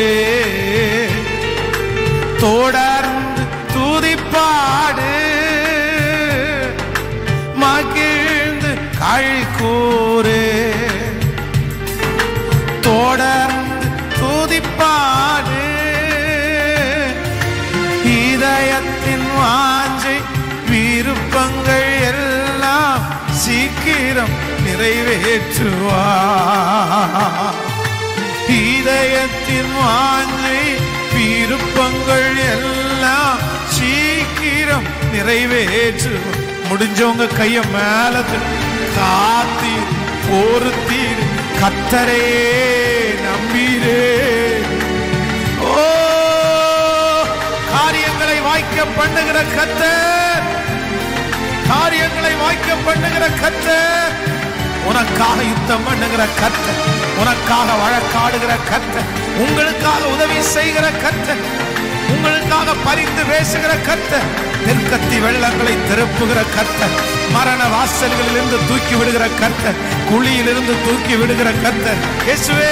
A: தொடர்ந்து துதிப்பாடு, மகிழ்ந்து களி கூறு, தொடர்ந்து துதிப்பாடு. இதயத்தின் வாஞ்சை விருப்பங்கள் எல்லாம் சீக்கிரம் நிறைவேற்றுவார். இதயத்தின் வாஞ்சை விருப்பங்கள் எல்லாம் சீக்கிரம் நிறைவேற்றுவார். முடிஞ்சவங்க கைய மேல காத்தீர் பொறுத்தீர் கர்த்தரே நம்பீரே. ஓ, காரியங்களை வாய்க்க பண்ணுகிற கர்த்தர், காரியங்களை வாய்க்க பண்ணுகிற கர்த்தர், உனக்காக யுத்தம் பண்ணுகிற கர்த்தர், உனக்காக வழக்காடுகிற கர்த்தர், உங்களுக்காக உதவி செய்கிற கர்த்தர், உங்களுக்காக பரிந்து பேசுகிற கர்த்தர், தெற்கத்தி வெள்ளங்களை திருப்புகிற கர்த்தர், மரண வாசல்களில் இருந்து தூக்கி விடுகிற கர்த்தர், குழியிலிருந்து தூக்கி விடுகிற கர்த்தர். இயேசுவே,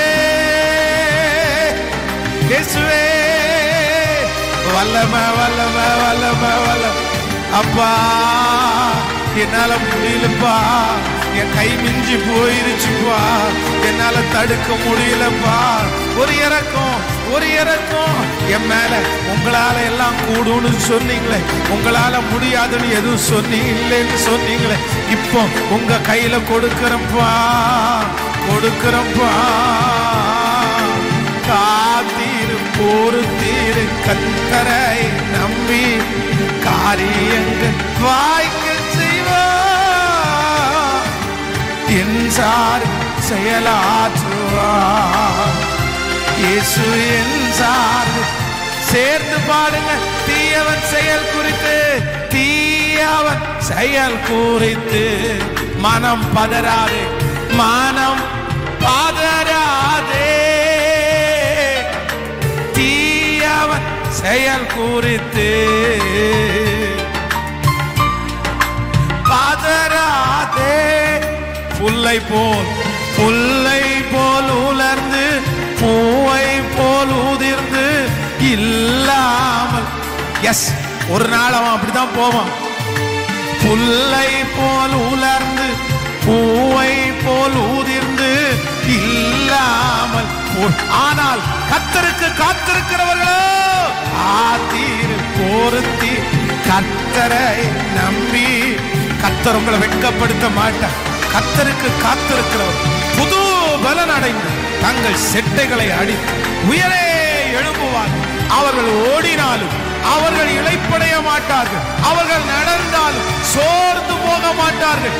A: இயேசுவே, வல்லம வல்லம வல்லம வல்லம். அப்பா என்னால முடியலப்பா, என் கை மிஞ்சி போயிருச்சுப்பா, என்னால தடுக்க முடியலப்பா. ஒரு இறக்கம், ஒரு இறக்கம் என் மேல. உங்களால எல்லாம் கூடும்னு சொன்னீங்களே, உங்களால முடியாதுன்னு எதுவும் சொன்னீங்களேன்னு சொன்னீங்களே, இப்போ உங்க கையில கொடுக்கிறப்பா, கொடுக்கிறப்பா. காத்தீரு பொறுத்தீரு கர்த்தரை நம்பி காரியங்கள் வாய்க்க செய்வார். என்றார் செயலாற்றுவார். இயேசு என்றார். சேர்ந்து பாடுங்க. தீயவன் செயல் குறித்து, தீயவன் செயல் குறித்து மனம் பதறாதே, மனம் பதறாதே. தீயவன் செயல் குறித்து பதறாதே. புல்லை போல், புல்லை போல் உலர்ந்து பூவை போல் உதிர்ந்து இல்லாமல். எஸ், ஒரு நாள் அவன் அப்படிதான் போவான். புல்லை போல் உலர்ந்து பூவை போல் உதிர்ந்து இல்லாமல். ஆனால் கர்த்தருக்கு காத்திருக்கிறவர்களோ ஆத்தீர் பொறுத்தி கர்த்தரை நம்பி. கர்த்தர் உங்களை வெட்கப்படுத்த மாட்டார். கர்த்தருக்கு காத்திருக்கிறவர் புது பலன் அடைந்து தங்கள் செட்டைகளை அடித்து உயரே எழும்புவார். அவர்கள் ஓடினாலும் அவர்கள் இளைப்படைய மாட்டார்கள். அவர்கள் நடந்தாலும் சோர்ந்து போக மாட்டார்கள்.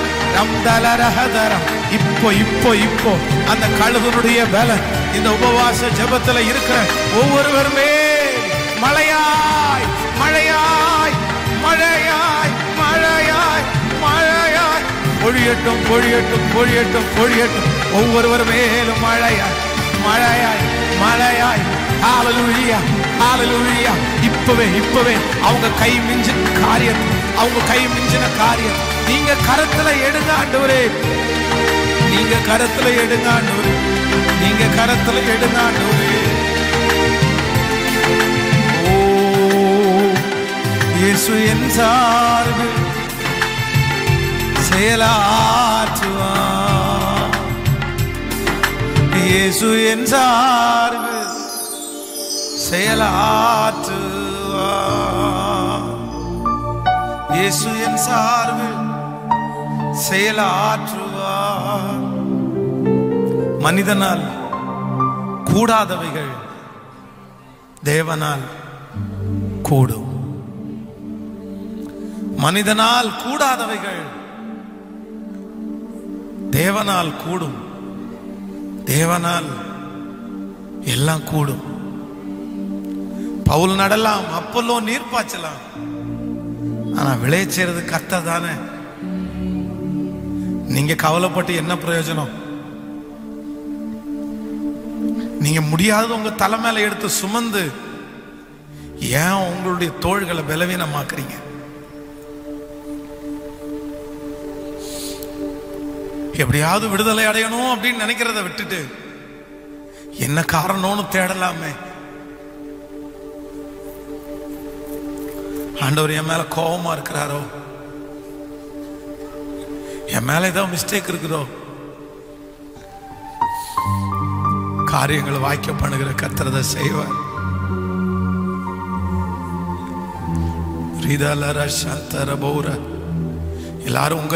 A: இப்போ இப்போ இப்போ அந்த கழுகுனுடைய பலன் இந்த உபவாச ஜெபத்துல இருக்கிற ஒவ்வொருவருமே மழையாய் மழையாய் மழையாய் மழையாய் மழையாய் பொழியட்டும் பொழியட்டும் பொழியட்டும் பொழியட்டும். ஒவ்வொருவர் மேலும் மழையாய் மழையாய் மழையாய். ஹல்லேலூயா ஹல்லேலூயா. இப்பவே இப்பவே அவங்க கை மிஞ்சின காரியம், அவங்க கை மிஞ்சின காரியம் நீங்க கரத்துல எடுங்க ஆண்டவரே. நீங்க கரத்துல எடுங்க ஆண்டவரே. நீங்க கரத்துல எடுங்க ஆண்டவரே. ஓ இயேசு என் சார்பில் செயலாற்றுவார். இயேசு என் சார்பில் செயலாற்றுவார். இயேசு என் சார்பில் செயலாற்றுவார். மனிதனால் கூடாதவைகள் தேவனால் கூடும். மனிதனால் கூடாதவைகள் தேவனால் கூடும். தேவனால் எல்லாம் கூடும். பவுல் நடலாம், அப்பல்லோ நீர் பாய்ச்சலாம், ஆனா விளைச்சறது கர்த்தர் தானே. நீங்க கவலைப்பட்டு என்ன பிரயோஜனம்? நீங்க முடியாதது உங்க தலை மேல எடுத்து சுமந்து ஏன் உங்களுடைய தோள்களை பலவீனமாக்குறீங்க? எப்படியாவது விடுதலை அடையணும் அப்படின்னு நினைக்கிறத விட்டுட்டு என்ன காரணம்னு தேடலாமே. ஆண்டவர் என் மேல கோபமா இருக்கிறாரோ, என் மேல ஏதோ மிஸ்டேக் இருக்குதோ, காரியங்கள் வாய்க்க பண்ணுகிற கர்த்தர் செய்வார். எல்லாரும் உங்க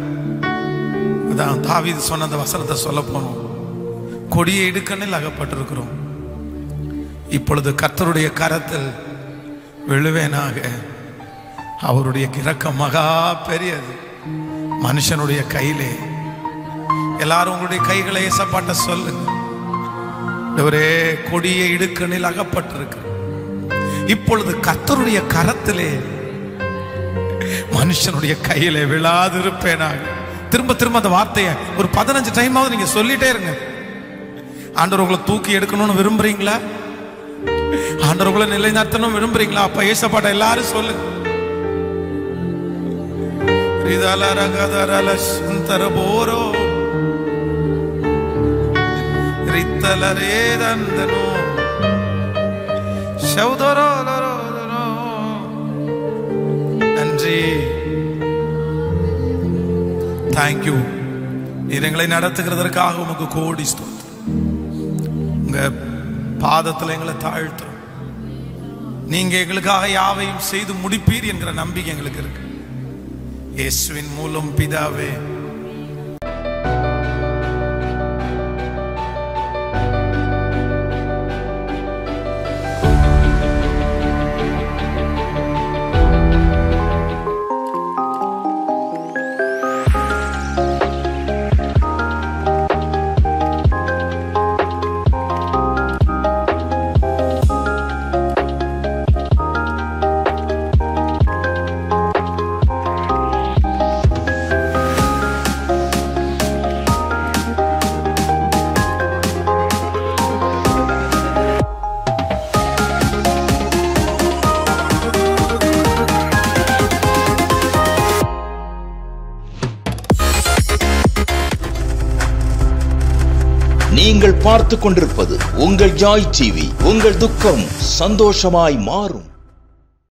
A: தாவீது சொன்ன அந்த வசனத்தை சொல்ல போனோம். கொடியை இடுக்கண்ணில் அகப்பட்டிருக்கிறோம். இப்பொழுது கர்த்தருடைய கரத்தில் விழுவேனாக. அவருடைய இரக்கம் மகா பெரியது. மனுஷனுடைய கையிலே. எல்லாரும் உங்களுடைய கைகளை ஏசப்பாட்ட சொல்லுங்க. ஒரே கொடியை இடுக்கண்ணில் அகப்பட்டிருக்கு. இப்பொழுது கர்த்தருடைய கரத்திலே மனுஷனுடைய கையிலே விழாதிருப்பேனாக. திரும்ப திரும்ப அந்த வார்த்தையை ஒரு 15 டைமாவது நீங்க சொல்லிட்டே இருங்க. ஆண்டவர் உங்களை தூக்கி எடுக்கணும்னு விரும்புறீங்களா? ஆண்டவர் உங்களை நிலைநிறுத்தணும் விரும்புறீங்களா? அப்ப ஏசப்பாட்ட எல்லாரும் சொல்லுங்க. நன்றி. தேங்க்யூ. நீர் எங்களை நடத்துகிறதற்காக உமக்கு கோடி ஸ்தோத்திரம். உங்க பாதத்தில் எங்களை தாழ்த்துறோம். நீங்க எங்களுக்காக யாவையும் செய்து முடிப்பீர் என்கிற நம்பிக்கை எங்களுக்கு இருக்கு. இயேசுவின் மூலம் பிதாவே.
B: நீங்கள் பார்த்துக் கொண்டிருப்பது உங்கள் ஜாய் டிவி. உங்கள் துக்கம் சந்தோஷமாய் மாறும்.